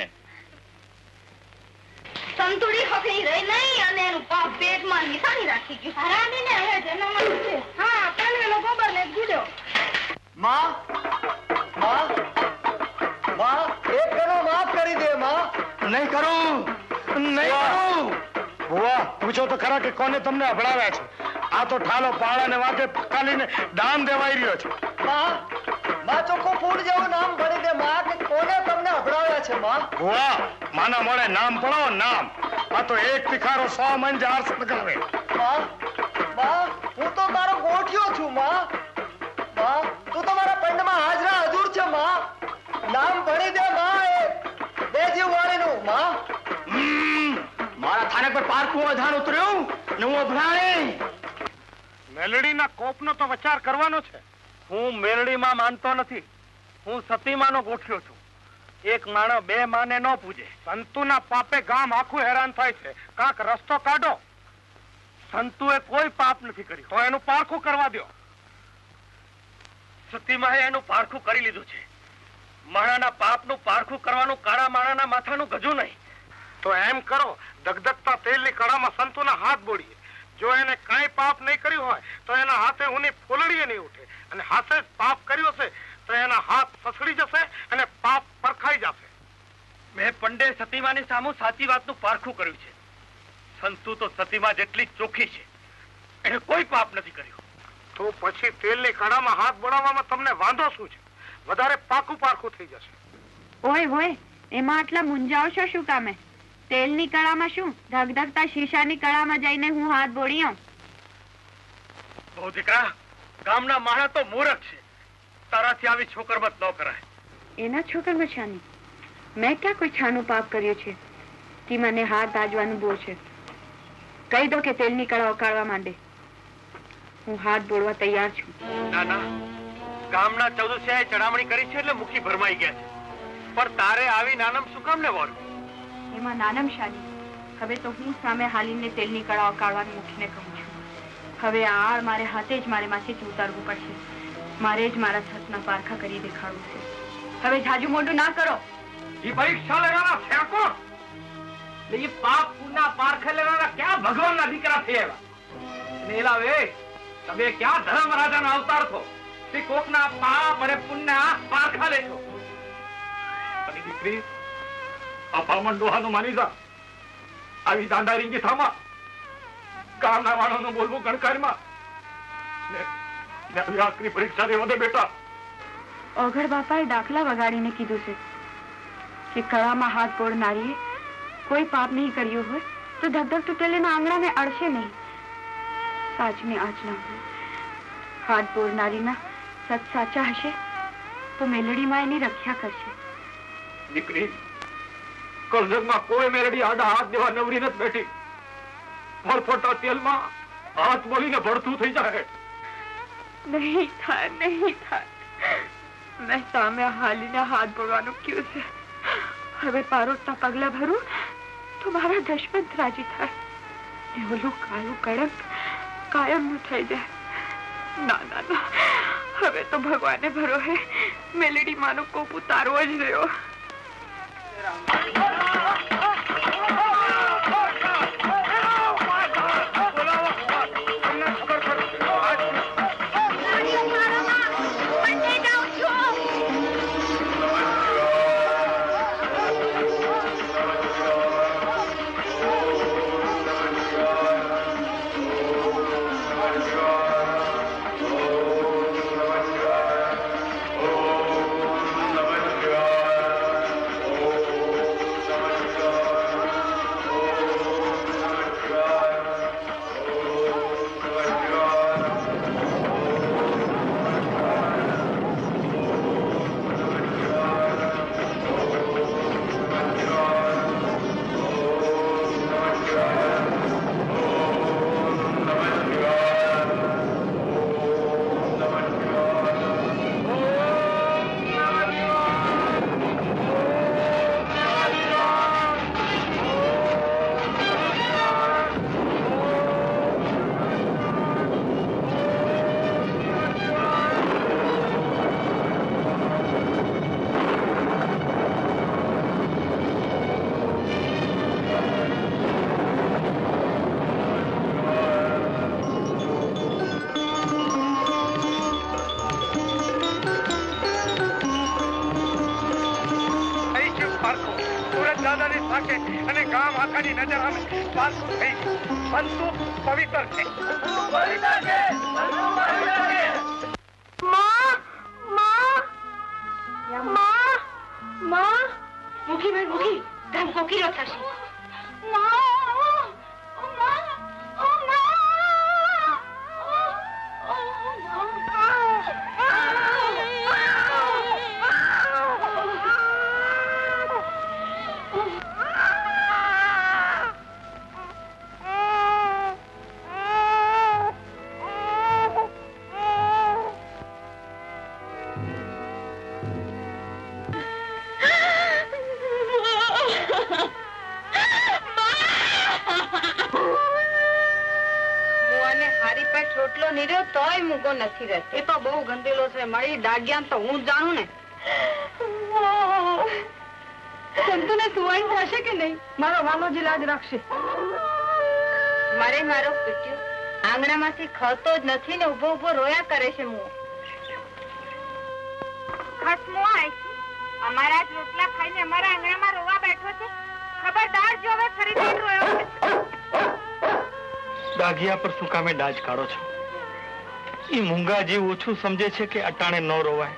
સંતુડી હકની રહી નહીં અને એનું પાપ પેટમાં નિશાની રાખી ગયું. હરામીને હવે જન્મવાનું છે. હા, કણવેલો ગોબરને ગુડ્યો. માં માં માં એક કરો માફ કરી દે માં. નહીં કરું, નહીં કરું. ભુવા પૂછો તો ખરા કે કોને તમને અભડાવ્યા છે? આ તો ઠાલો પાળાને વાંકે પકાલીને દાન દેવાઈ રહ્યો છે. માં માં ચોખ્ખું ફૂડ જેવું નામ ભરી દે માં કે કોને તમને અભડાવ્યા છે માં. ભુવા માના મોડે નામ પડાવો નામ. આ તો એક તિખારો સો મન જાર સદગાવે. માં માં હું તો તારો ગોઠિયો છું માં. માં તું તો મારા પંડમાં હાજરા હજુર છે માં. નામ ભરી દે માં. એ દેજી વાળીનું માં. મારા થાને પર પારકું અધાણ ઉતર્યું ને હું અભડાણી. મેલડીના કોપનો તો વિચાર કરવાનો છે. હું મેલડીમાં માનતો નથી. હું સતીમાનો ગોઠ્યો છું. એક માણસ બે માને ન પૂજે. સંતુના પાપે ગામ આખું હેરાન થાય છે. કાંક રસ્તો કાઢો. સંતુએ કોઈ પાપ નથી કર્યું તો એનું પારખું કરવા દો. સતીમાએ એનું પારખું કરી લીધું છે. માણાના પાપનું પારખું કરવાનું કાળા માણાના માથાનું ગજું નહીં. તો એમ કરો, ધગધગતા તેલની કડામાં સંતુના હાથ બોડીએ. જો એને કઈ પાપ નહીં કર્યું હોય તો એના હાથે ઉની ફૂલડીએ નહીં ઉઠે અને હાથે પાપ કર્યો છે તો એના હાથ ફસડી જશે અને પાપ પરખાઈ જશે. મેં પંડે સતીમાની સામુ સાચી વાતનું પારખું કર્યું છે. સંતુ તો સતીમા જેટલી ચોખ્ખી છે. એને કોઈ પાપ નથી કર્યું. તો પછી તેલની કડામાં હાથ બોડાવવામાં તમને વાંધો શું છે? વધારે પાકું પારખું થઈ જશે. ઓય હોય એમાં આટલા મૂંઝાવ છો શું કામે? તેલની કળામાં શું, ધગધગતા શીશાની કળામાં જઈને હું હાથ બોડી આવું? બહુ દીકરા, ગામના માણસ તો મૂર્ખ છે. તારાથી આવી છોકરમત ન કરાય. એના છોકરમાં છાની? મેં ક્યાં કોઈ છાનું પાપ કર્યું છે? તી મને હાથ દાજવાનું બહુ છે. કહી દો કે તેલની કળા ઉકાળવા માંડે. હું હાથ બોડવા તૈયાર છું. ના ના, ગામના ચૌદસિયાએ ચડામણી કરી છે એટલે મુખી ભરમાઈ ગયા છે. પણ તારે આવી નાનમ શું કામ ને વોર? એમાં નાનમ શાની? હવે તો હું સામે હાલીને તેલની કળા ઉકાળવાનું મૂકીને કહું છું. હવે આ આળ મારે હાથે જ મારે માથેથી ઉતારવું પડશે. મારે જ મારા સતના પારખા કરી દેખાડવું છે. હવે જાજુ મોઢું ના કરો. ये परीक्षा लेना है कौन? ये पाप पुण्य पारख लेना क्या भगवान ना दिकरा थे નેલાવે તમે ક્યાં ધર્મરાજાનો અવતાર છો તે કોકના પાપ અને પુણ્ય પારખા લેશો. અને દીકરી આ બામણ ડોહાનું માની જા. આવી દાંડા રીંગી થામા ગામના વાળાનું બોલવું ગણકારમાં આખરી પરીક્ષા દેવા દે બેટા. ઓઘડ બાપાએ દાખલા વગાડીને કીધું છે કે કળામાં હાથ બોળનારીએ કોઈ પાપ નહીં કર્યું હોય તો ધગધગ તૂટેલીના આંગણાને અડશે નહીં. સાચની આચના હોય. હાથ બોળનારીના સત સાચા હશે તો મેલડીમાં એની રક્ષા કરશે. દીકરી કરજગમાં કોઈ મેલડી આડા હાથ દેવા નવરી નથી બેઠી. ફળફળતા તેલમાં હાથ બોલીને ભડથું થઈ જાય. નહીં થાય નહીં થાય. મેં સામે હાલીને હાથ બોલવાનું ક્યું છે. હવે પારોટના પગલા ભરું તો મારા દશમંત રાજી થાય. ઓલું કાળું કડક કાયમનું થઈ જાય. ના ના ના હવે તો ભગવાને ભરોહે મેલડી માનો કોપ ઉતારવો જ રહ્યો. નથી રહેતો. એ તો બહુ ગંદેલો છે. મારી દાગ્યાન તો હું જાણું ને. સંતુને સુવાઈ થશે કે નહીં? મારો વાલોજી લાજ રાખશે. મારે મારો પીટ્યો આંગણામાંથી ખતો જ નથી ને ઉભો ઉભો રોયા કરે છે. મુઓ ખસમો આઈ અમારા જ રોટલા ખાઈને અમારા આંગણામાં રોવા બેઠો છે. ખબરદાર જો હવે ફરીથી રોયો. દાગિયા પર શું કામે ડાજ કાઢો છો? ઈ મૂંગા જીવ ઓછું સમજે છે કે અટાણે ન રોવાય.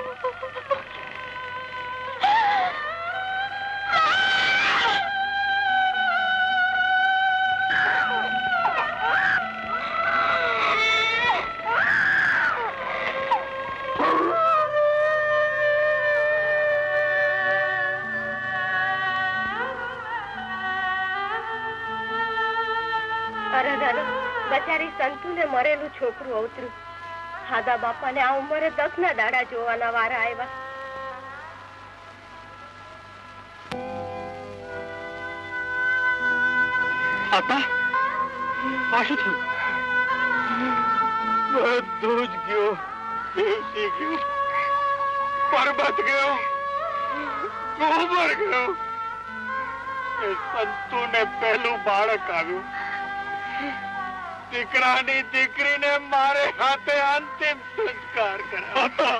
અરે દાદા બચારી સંતુ ને મરેલું છોકરું અવતર્યું. હાદા બાપા ને આ ઉંમરે દસ ના દાડા જોવાના વારા આવ્યા. આતા આ શું થયું? બધું જ ગયો, બેસી ગયું, પરબત ગયો, ગોબર ગયો. એ સંતુ ને પહેલું બાળક આવ્યું દીકરાની દીકરીને મારે હાથે અંતિમ સંસ્કાર કરાવતા.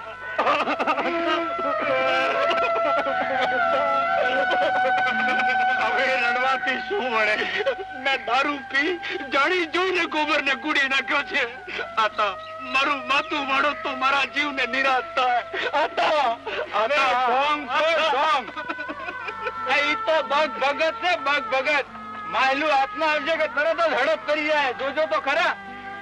હવે રડવાથી શું મળે? મેં દારૂ પી જાણી જોઈને ગોબરને કુડી નાખ્યો છે. આતા મારું માથું વાળો તો મારા જીવને નિરાશ થાય. આતા અરે ઢોંગ છે ઢોંગ. એ તો બગ ભગત છે બગ ભગત. માયલું હાથમાં આવશે કે તરત જ હડપ કરી જાય. જોજો તો ખરા.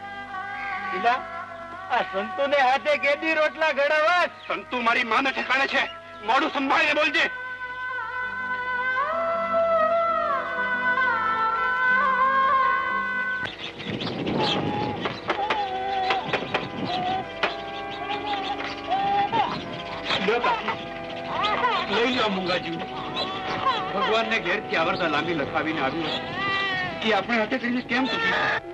આ સંતુ ને હાથે કેદી રોટલા ઘડાવા? સંતુ મારી માને ઠેકાણે છે. મોડું સંભાળીને બોલજે. લઈ લો મુંગાજી. ભગવાન ને ઘેર થી આવરતા લાંબી લખાવીને આવ્યું કે આપણે હાથે કરીને કેમ પૂછી?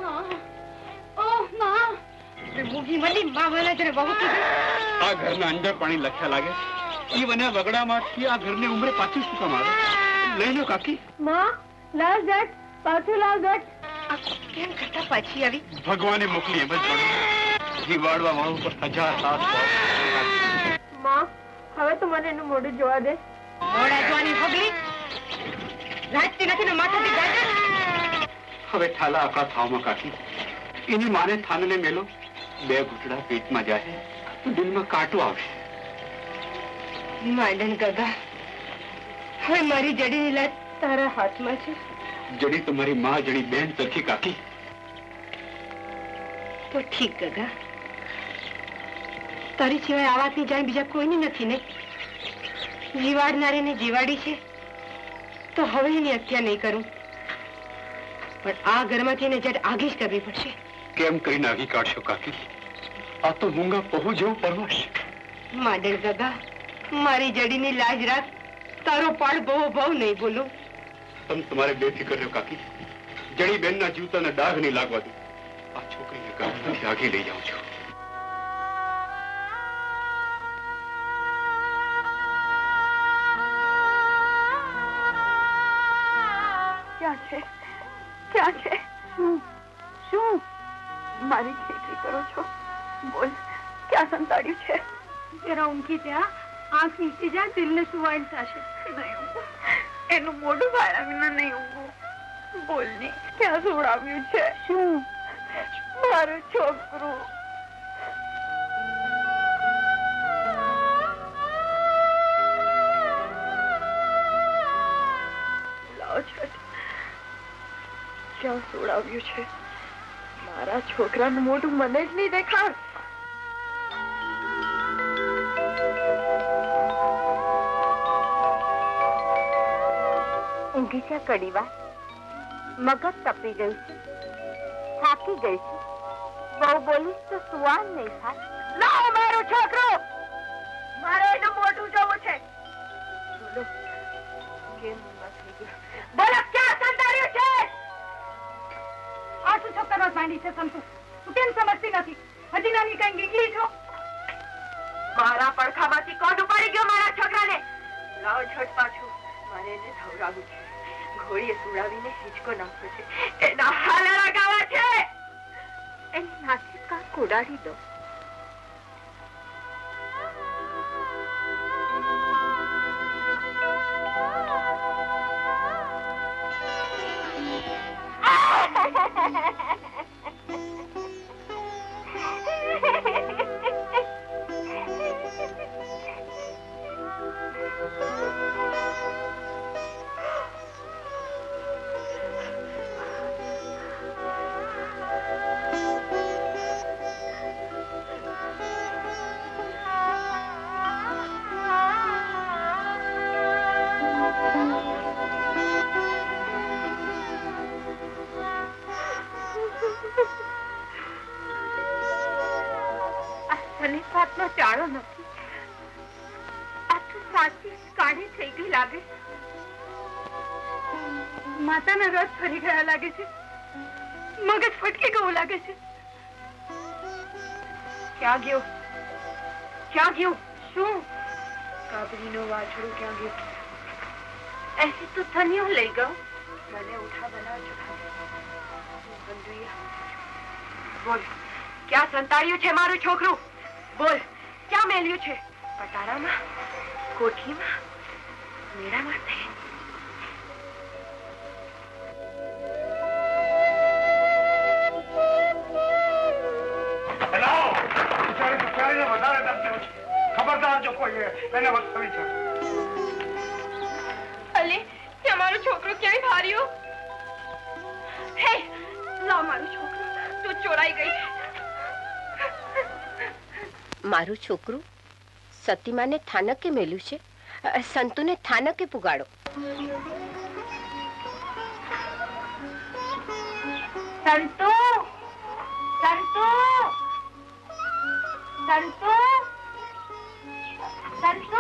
આ ઘરના અંદર પાણી લખ્યા લાગે. એ વને વગડામાંથી આ ઘરને ઉમરે પાછું શું કામ આવે? લઈ લો કાકી. પાછું લાવ ગટ. કેમ કરતા પાછી આવી? ભગવાને મોકલી એમ જ પડે. જીવાડવા વાળું પર હજાર સાત માં, હવે તો મને એનું મોઢું જોવા દે. મોઢા જોવાની હગલી રાજતી નથી ને માથાથી ગાજર. હવે થાલા આપણા થાવમાં કાકી. એની માને થાનને મેલો. બે ઘૂંટડા પેટમાં જાય તો દિલમાં કાંટો આવશે. માડન ગગા, હવે મારી જડીની લાત તારા હાથમાં છે. જડી તો મારી માં જડી બેન સરખી કાકી. તો ઠીક ગગા, તારી સિવાય આ વાતની જાણ બીજા કોઈની નથી ને. જીવાડનારીને જીવાડી છે તો હવે એની હત્યા નહીં કરું, પણ આ ઘરમાંથી એને જડ આગે જ કરવી પડશે. કેમ કરીને આગી કાઢશો કાકી? આ તો મૂંગા પહુ જેવું પરવાશ. માડલ ગગા, મારી જડીની લાજ રાખ. તારો પાડ બહુ બહુ નહીં બોલું. તમે તમારે બેફિકર રહ્યો કાકી. જડી બેનના જીવતાને દાગ નહીં લાગવા દો. આ છોકરીને ગામમાંથી આગે લઈ જાઉં છું. ક્યાં છે? ક્યાં છે? શું શું મારી ખેતી કરો છો? બોલ, ક્યાં સંતાડ્યું છે? જરા ઊંઘી ત્યાં આંખ નીચી જાય, દિલને સુવાઈન થશે. એનું મોઢું ભાડા વિના નહીં ઊંઘું. બોલ ને, ક્યાં સુવડાવ્યું છે? શું? મારું છોકરું. લાવો છો, ક્યાં સુવડાવ્યું છે? મારા છોકરાનું મોઢું મને જ નહીં દેખાડ. ઊંઘી છે કડીવા, મગજ તપી ગઈ છે, થાકી ગઈ છે. બહુ બોલીશ તો સુવાન નહીં થાય. લાવો મારું છોકરું, મારે એનું મોઢું જોવું છે. બોલો, કેમ નથી ગયો? બોલો, ક્યાં સંતાડ્યું છે? આ શું છોકરો માંડી છે સંતુ? તું કેમ સમજતી નથી? હજી નાની કઈ ગીગલી છો? મારા પડખામાંથી કોણ ઉપાડી ગયો મારા છોકરાને? લાવો છોડ પાછું, મારે એને ધવરાવું છે. ઘોડીએ સુડાવીને હિંચકો નાખ્યો છે. એના હાલા લગાવા છે. એની નાથી કાંક ઉડાડી દો. ચાળો નથી. આ તો સાચી કાળી થઈ ગઈ લાગે. માતાના રથ ફરી ગયા લાગે છે. મગજ ફટકી ગયું લાગે છે. ક્યાં ગયો? ક્યાં ગયો? શું? કાબરીનો વાછડો ક્યાં ગયો? ऐसे तो धनियो ले गयो. मैंने उठा बना चुका. बंधुया બોલ ક્યાં સંતાડ્યું છે મારું છોકરું? બોલ ક્યાં મેલ્યું છે? પટારામાં, કોઠીમાં, મેળા માટે? ખબરદાર જો કોઈ એને વસ્તવી છે. અલે ત્યાં મારું છોકરું ક્યાંય ભાર્યું? હે લાવ મારું છોકરું, તું ચોરાઈ ગઈ છે. મારું છોકરું સતીમાને થાનકે મેલ્યું છે. સંતુને થાનકે પુગાડો. સંતુ, સંતુ, સંતુ, સંતુ,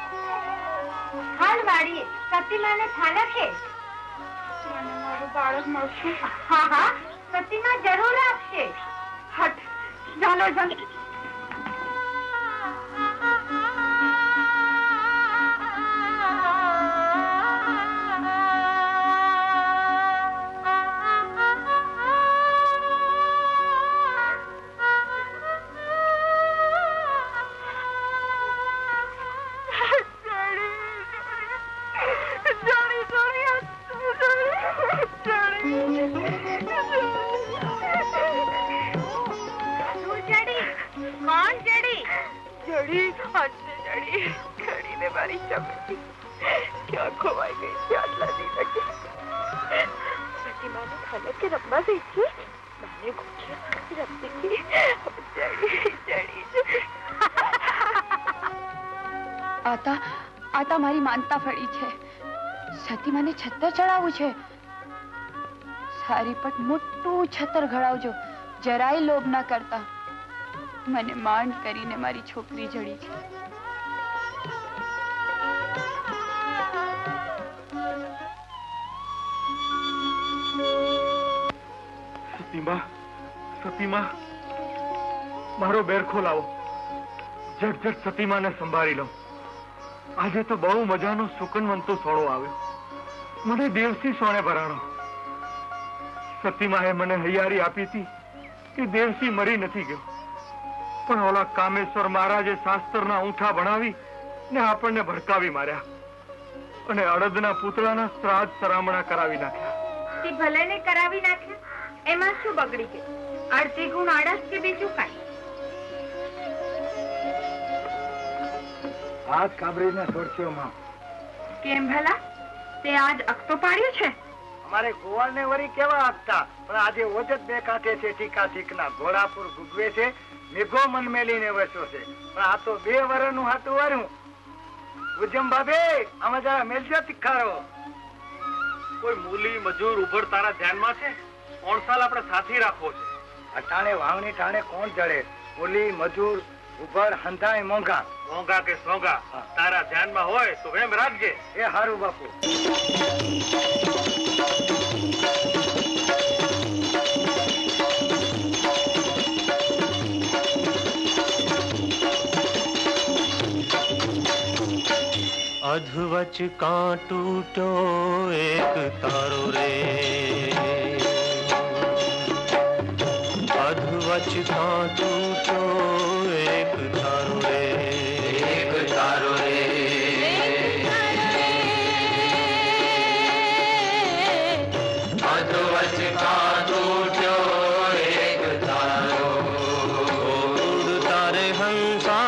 હાલ વાળી સતીમાને થાનકે. મને મારું બાળક મળશે? હા હા, સતીમા જરૂર આપશે. હટ, ચાલો જલ્દી. આતા આતા મારી માનતા ફળી છે. સતીમાને છત્તર ચડાવવું છે. સારી પટ મોટું છત્તર ઘડાવજો, જરાય લોભ ના કરતા. મને માંડ કરીને મારી છોકરી જડી છે. સતીમા, સતીમા, મારો બેરખો લાવો. જટ જટ સતીમાને સંભાળી લો. આજે તો બહુ મજાનો સુકનવંતો સોળો આવ્યો. મને દેવસી સોણે ભરાણો. સતીમાએ મને હૈયારી આપી હતી કે દેવસી મરી નથી ગયો, પણ ઓલા કામેશ્વર મહારાજે શાસ્ત્રના ઊંઠા ભણાવી ને આપણને ભડકાવી માર્યા અને અડદના પૂતળાના શ્રાદ્ધ સરામણા કરાવી નાખ્યા. તે ભલે ને કરાવી નાખ્યા, એમાં શું બગડી ગયું? અડધી ગુણ આળસ કે બીજું કાંઈ? આજ કાબરીને છોડશો માં. કેમ ભલા? તે આજ અકતો પાડ્યો છે? અમારે ગોવાળ ને વરી કેવા આપતા, પણ આજે ઓજત બે કાંઠે છે. ઠીકા ઠીકના ઘોડાપુર ગુગવે છે, મેઘો મન મેલીને વસ્યો છે. પણ આ તો બે વર્ષનું હાથું વાર્યું. ઉજમ બાબે આમાં જરા મેલજો તીખારો. કોઈ મૂલી મજૂર ઉભર તારા ધ્યાનમાં છે? કોણ સાલ આપણે સાથી રાખવો છે? અટાણે વાવણી ટાણે કોણ જડે? મૂલી મજૂર ઉભર હંધાય મોંઘા. મોંઘા કે સોંઘા તારા ધ્યાનમાં હોય તો એમ રાખજે. એ હારું બાપુ. अधवच का टूटो एक तारो रे, अधवच का टूटो एक तारो रे, एक तारो रे, अधवच का टूटो एक तारो, उड़ता रे हंसा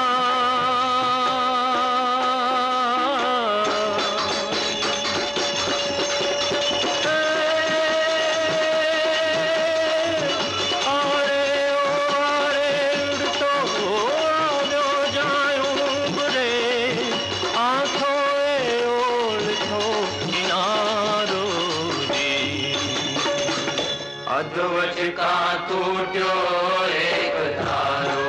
अधवच का टूटो एक तारो.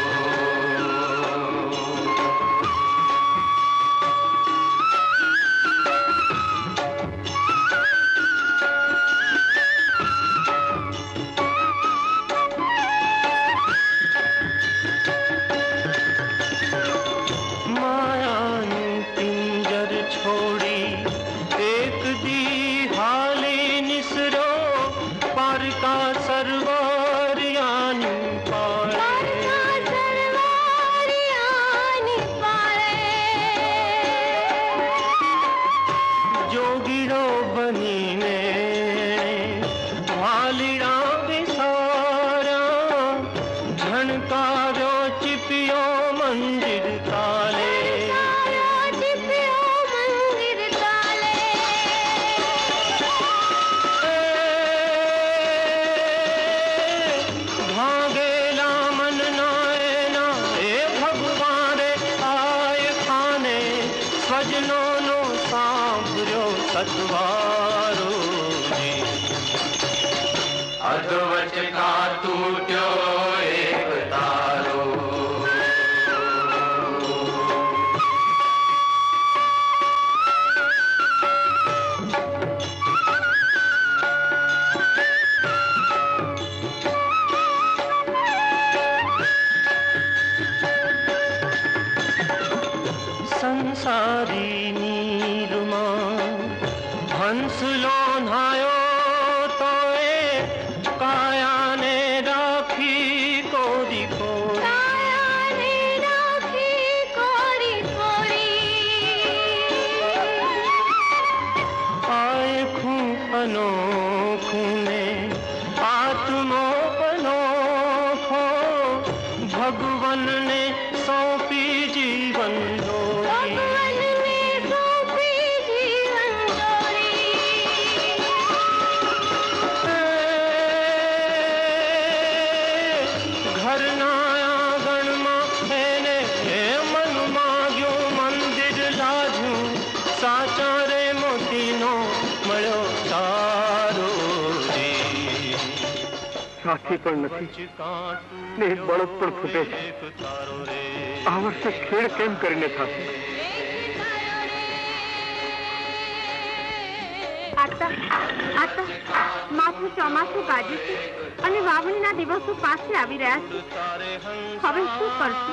मायानु पिंजर छोड़ी एक दी हाली निसरो, पार का सरवर साजनो नो सांभरो सतवारो जी। अधवच का टूट्यो एक तारो। संसारी नीरुमा हंसलो नायो तो ए काया ने राखी कोरी कोरी। काया ने राखी कोरी कोरी। आए खूं अनोखों ने आत्मो अनोखो भगवन ने सौंपी जीवन સાથી પણ નથી ને એક બળદ પણ ફૂટે છે. આ વર્ષે ખેડ કેમ કરીને થશે? આતા આતા માથું ચોમાસું ગાજ્યું છે અને વાવણીના દિવસો પાસે આવી રહ્યા છે. હવે શું કરશું?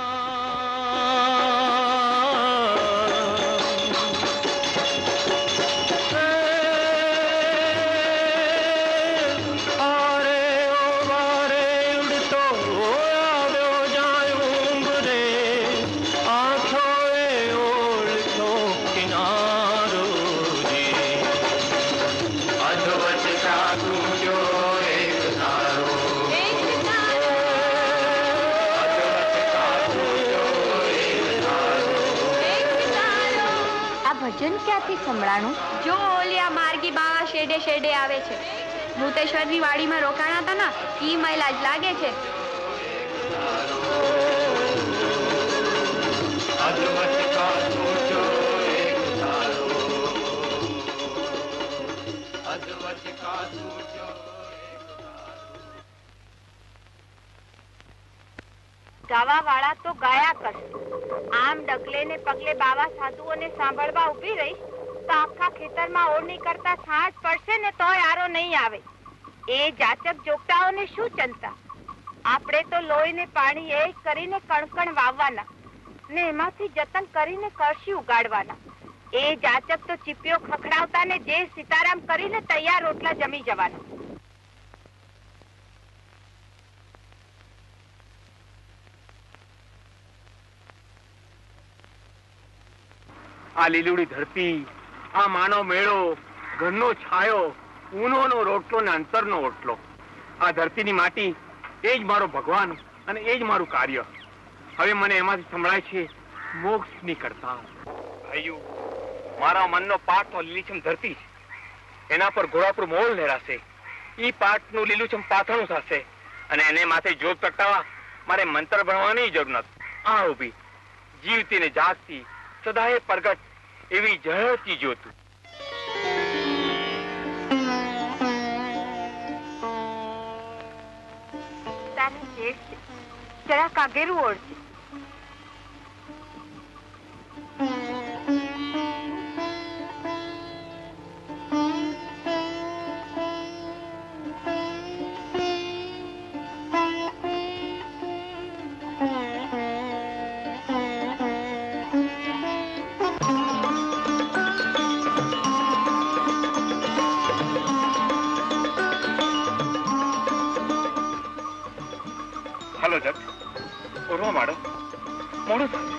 ક્યાંથી સંભળાણું? જો ઓલિયા માર્ગી બાવા શેડે શેડે આવે છે. ભૂતેશ્વરની વાડીમાં રોકાણા હતા ને ઈ મહિલા જ લાગે છે. ગાવા વાળા તો ગાયા કરશે. આમ ડગલે ને પગલે બાવા સાધુઓને સાંભળવા ઉભી રહી તો આખા ખેતરમાં ઓળણી કરતા સાંજ પડશે ને તોય આરો નહીં આવે. એ જાચક જોગતાઓને શું ચિંતા? આપણે તો લોહીને પાણી એ કરીને કણકણ વાવવાના ને એમાંથી જતન કરીને કળશી ઉગાડવાના. એ જાચક તો ચીપિયો ખખડાવતા ને જે સીતારામ કરીને તૈયાર રોટલા જમી જવાના. આ લીલુડી ધરતી, આ માનો મેળો, ઘરનો છાયો, ઊનોનો રોટલો ને અંતરનો ઓટલો, આ ધરતીની માટી એ જ મારો ભગવાન અને એ જ મારું કાર્ય. હવે મને એમાંથી સંભળાય છે મોક્ષની કરતા. ભાઈઓ, મારા મનનો પાઠ તો લીલીછમ ધરતી છે. એના પર ઘોડાપુર મોલ લહેરાશે. ઈ પાઠનું લીલુંછમ પાથરણું થશે અને એને માથે જોત પ્રગટાવા મારે મંત્ર ભણવાની જરૂર નથી. આ ઉભી જીવતી ને જાગતી સદાય પ્રગટ એવી ઝળહળતી જ્યોત. તારે જેઠ છે, જરા કાગેરું ઓળશે. હલો જગ, ઓરવા માડો, મોડું થાય.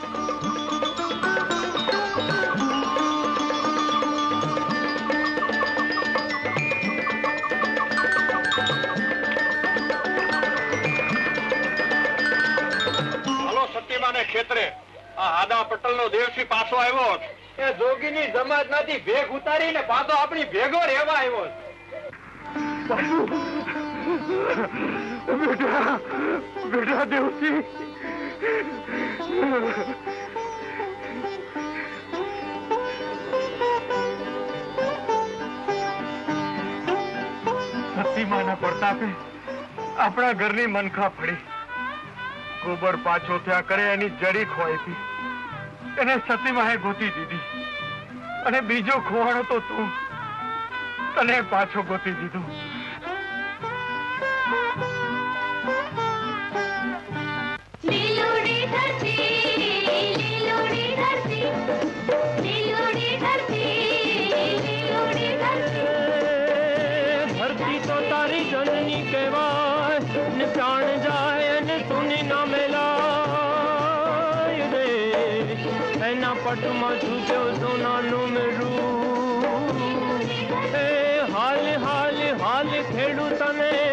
હાલો સતીમાને ખેતરે આ આદા પટેલ નો દેવસી પાછો આવ્યો. એ જોગીની જમાત માંથી ભેગ ઉતારીને પાછો આપણી ભેગો રહેવા આવ્યો. બેટા, બેટા દેવસી, સતીમાના પ્રતાપે આપણા ઘરની મનખા ફળી. ગોબર પાછો થયા કરે એની જડી ખોઈ પી એને સતીમાએ ગોતી દીધી અને બીજો ખોવાણો તો તું, તને પાછો ગોતી દીધો. લીલોડી ધરતી, લીલોડી ધરતી, લીલોડી ધરતી, લીલોડી ધરતી. ધરતી તો તારી જનની કહેવાય ને પ્રાણ જાય ને સુની ના મેલાય રે. એના પટમાં છૂટ્યો સોનાનું મેરું. એ હાલ હાલ હાલ ખેડૂતને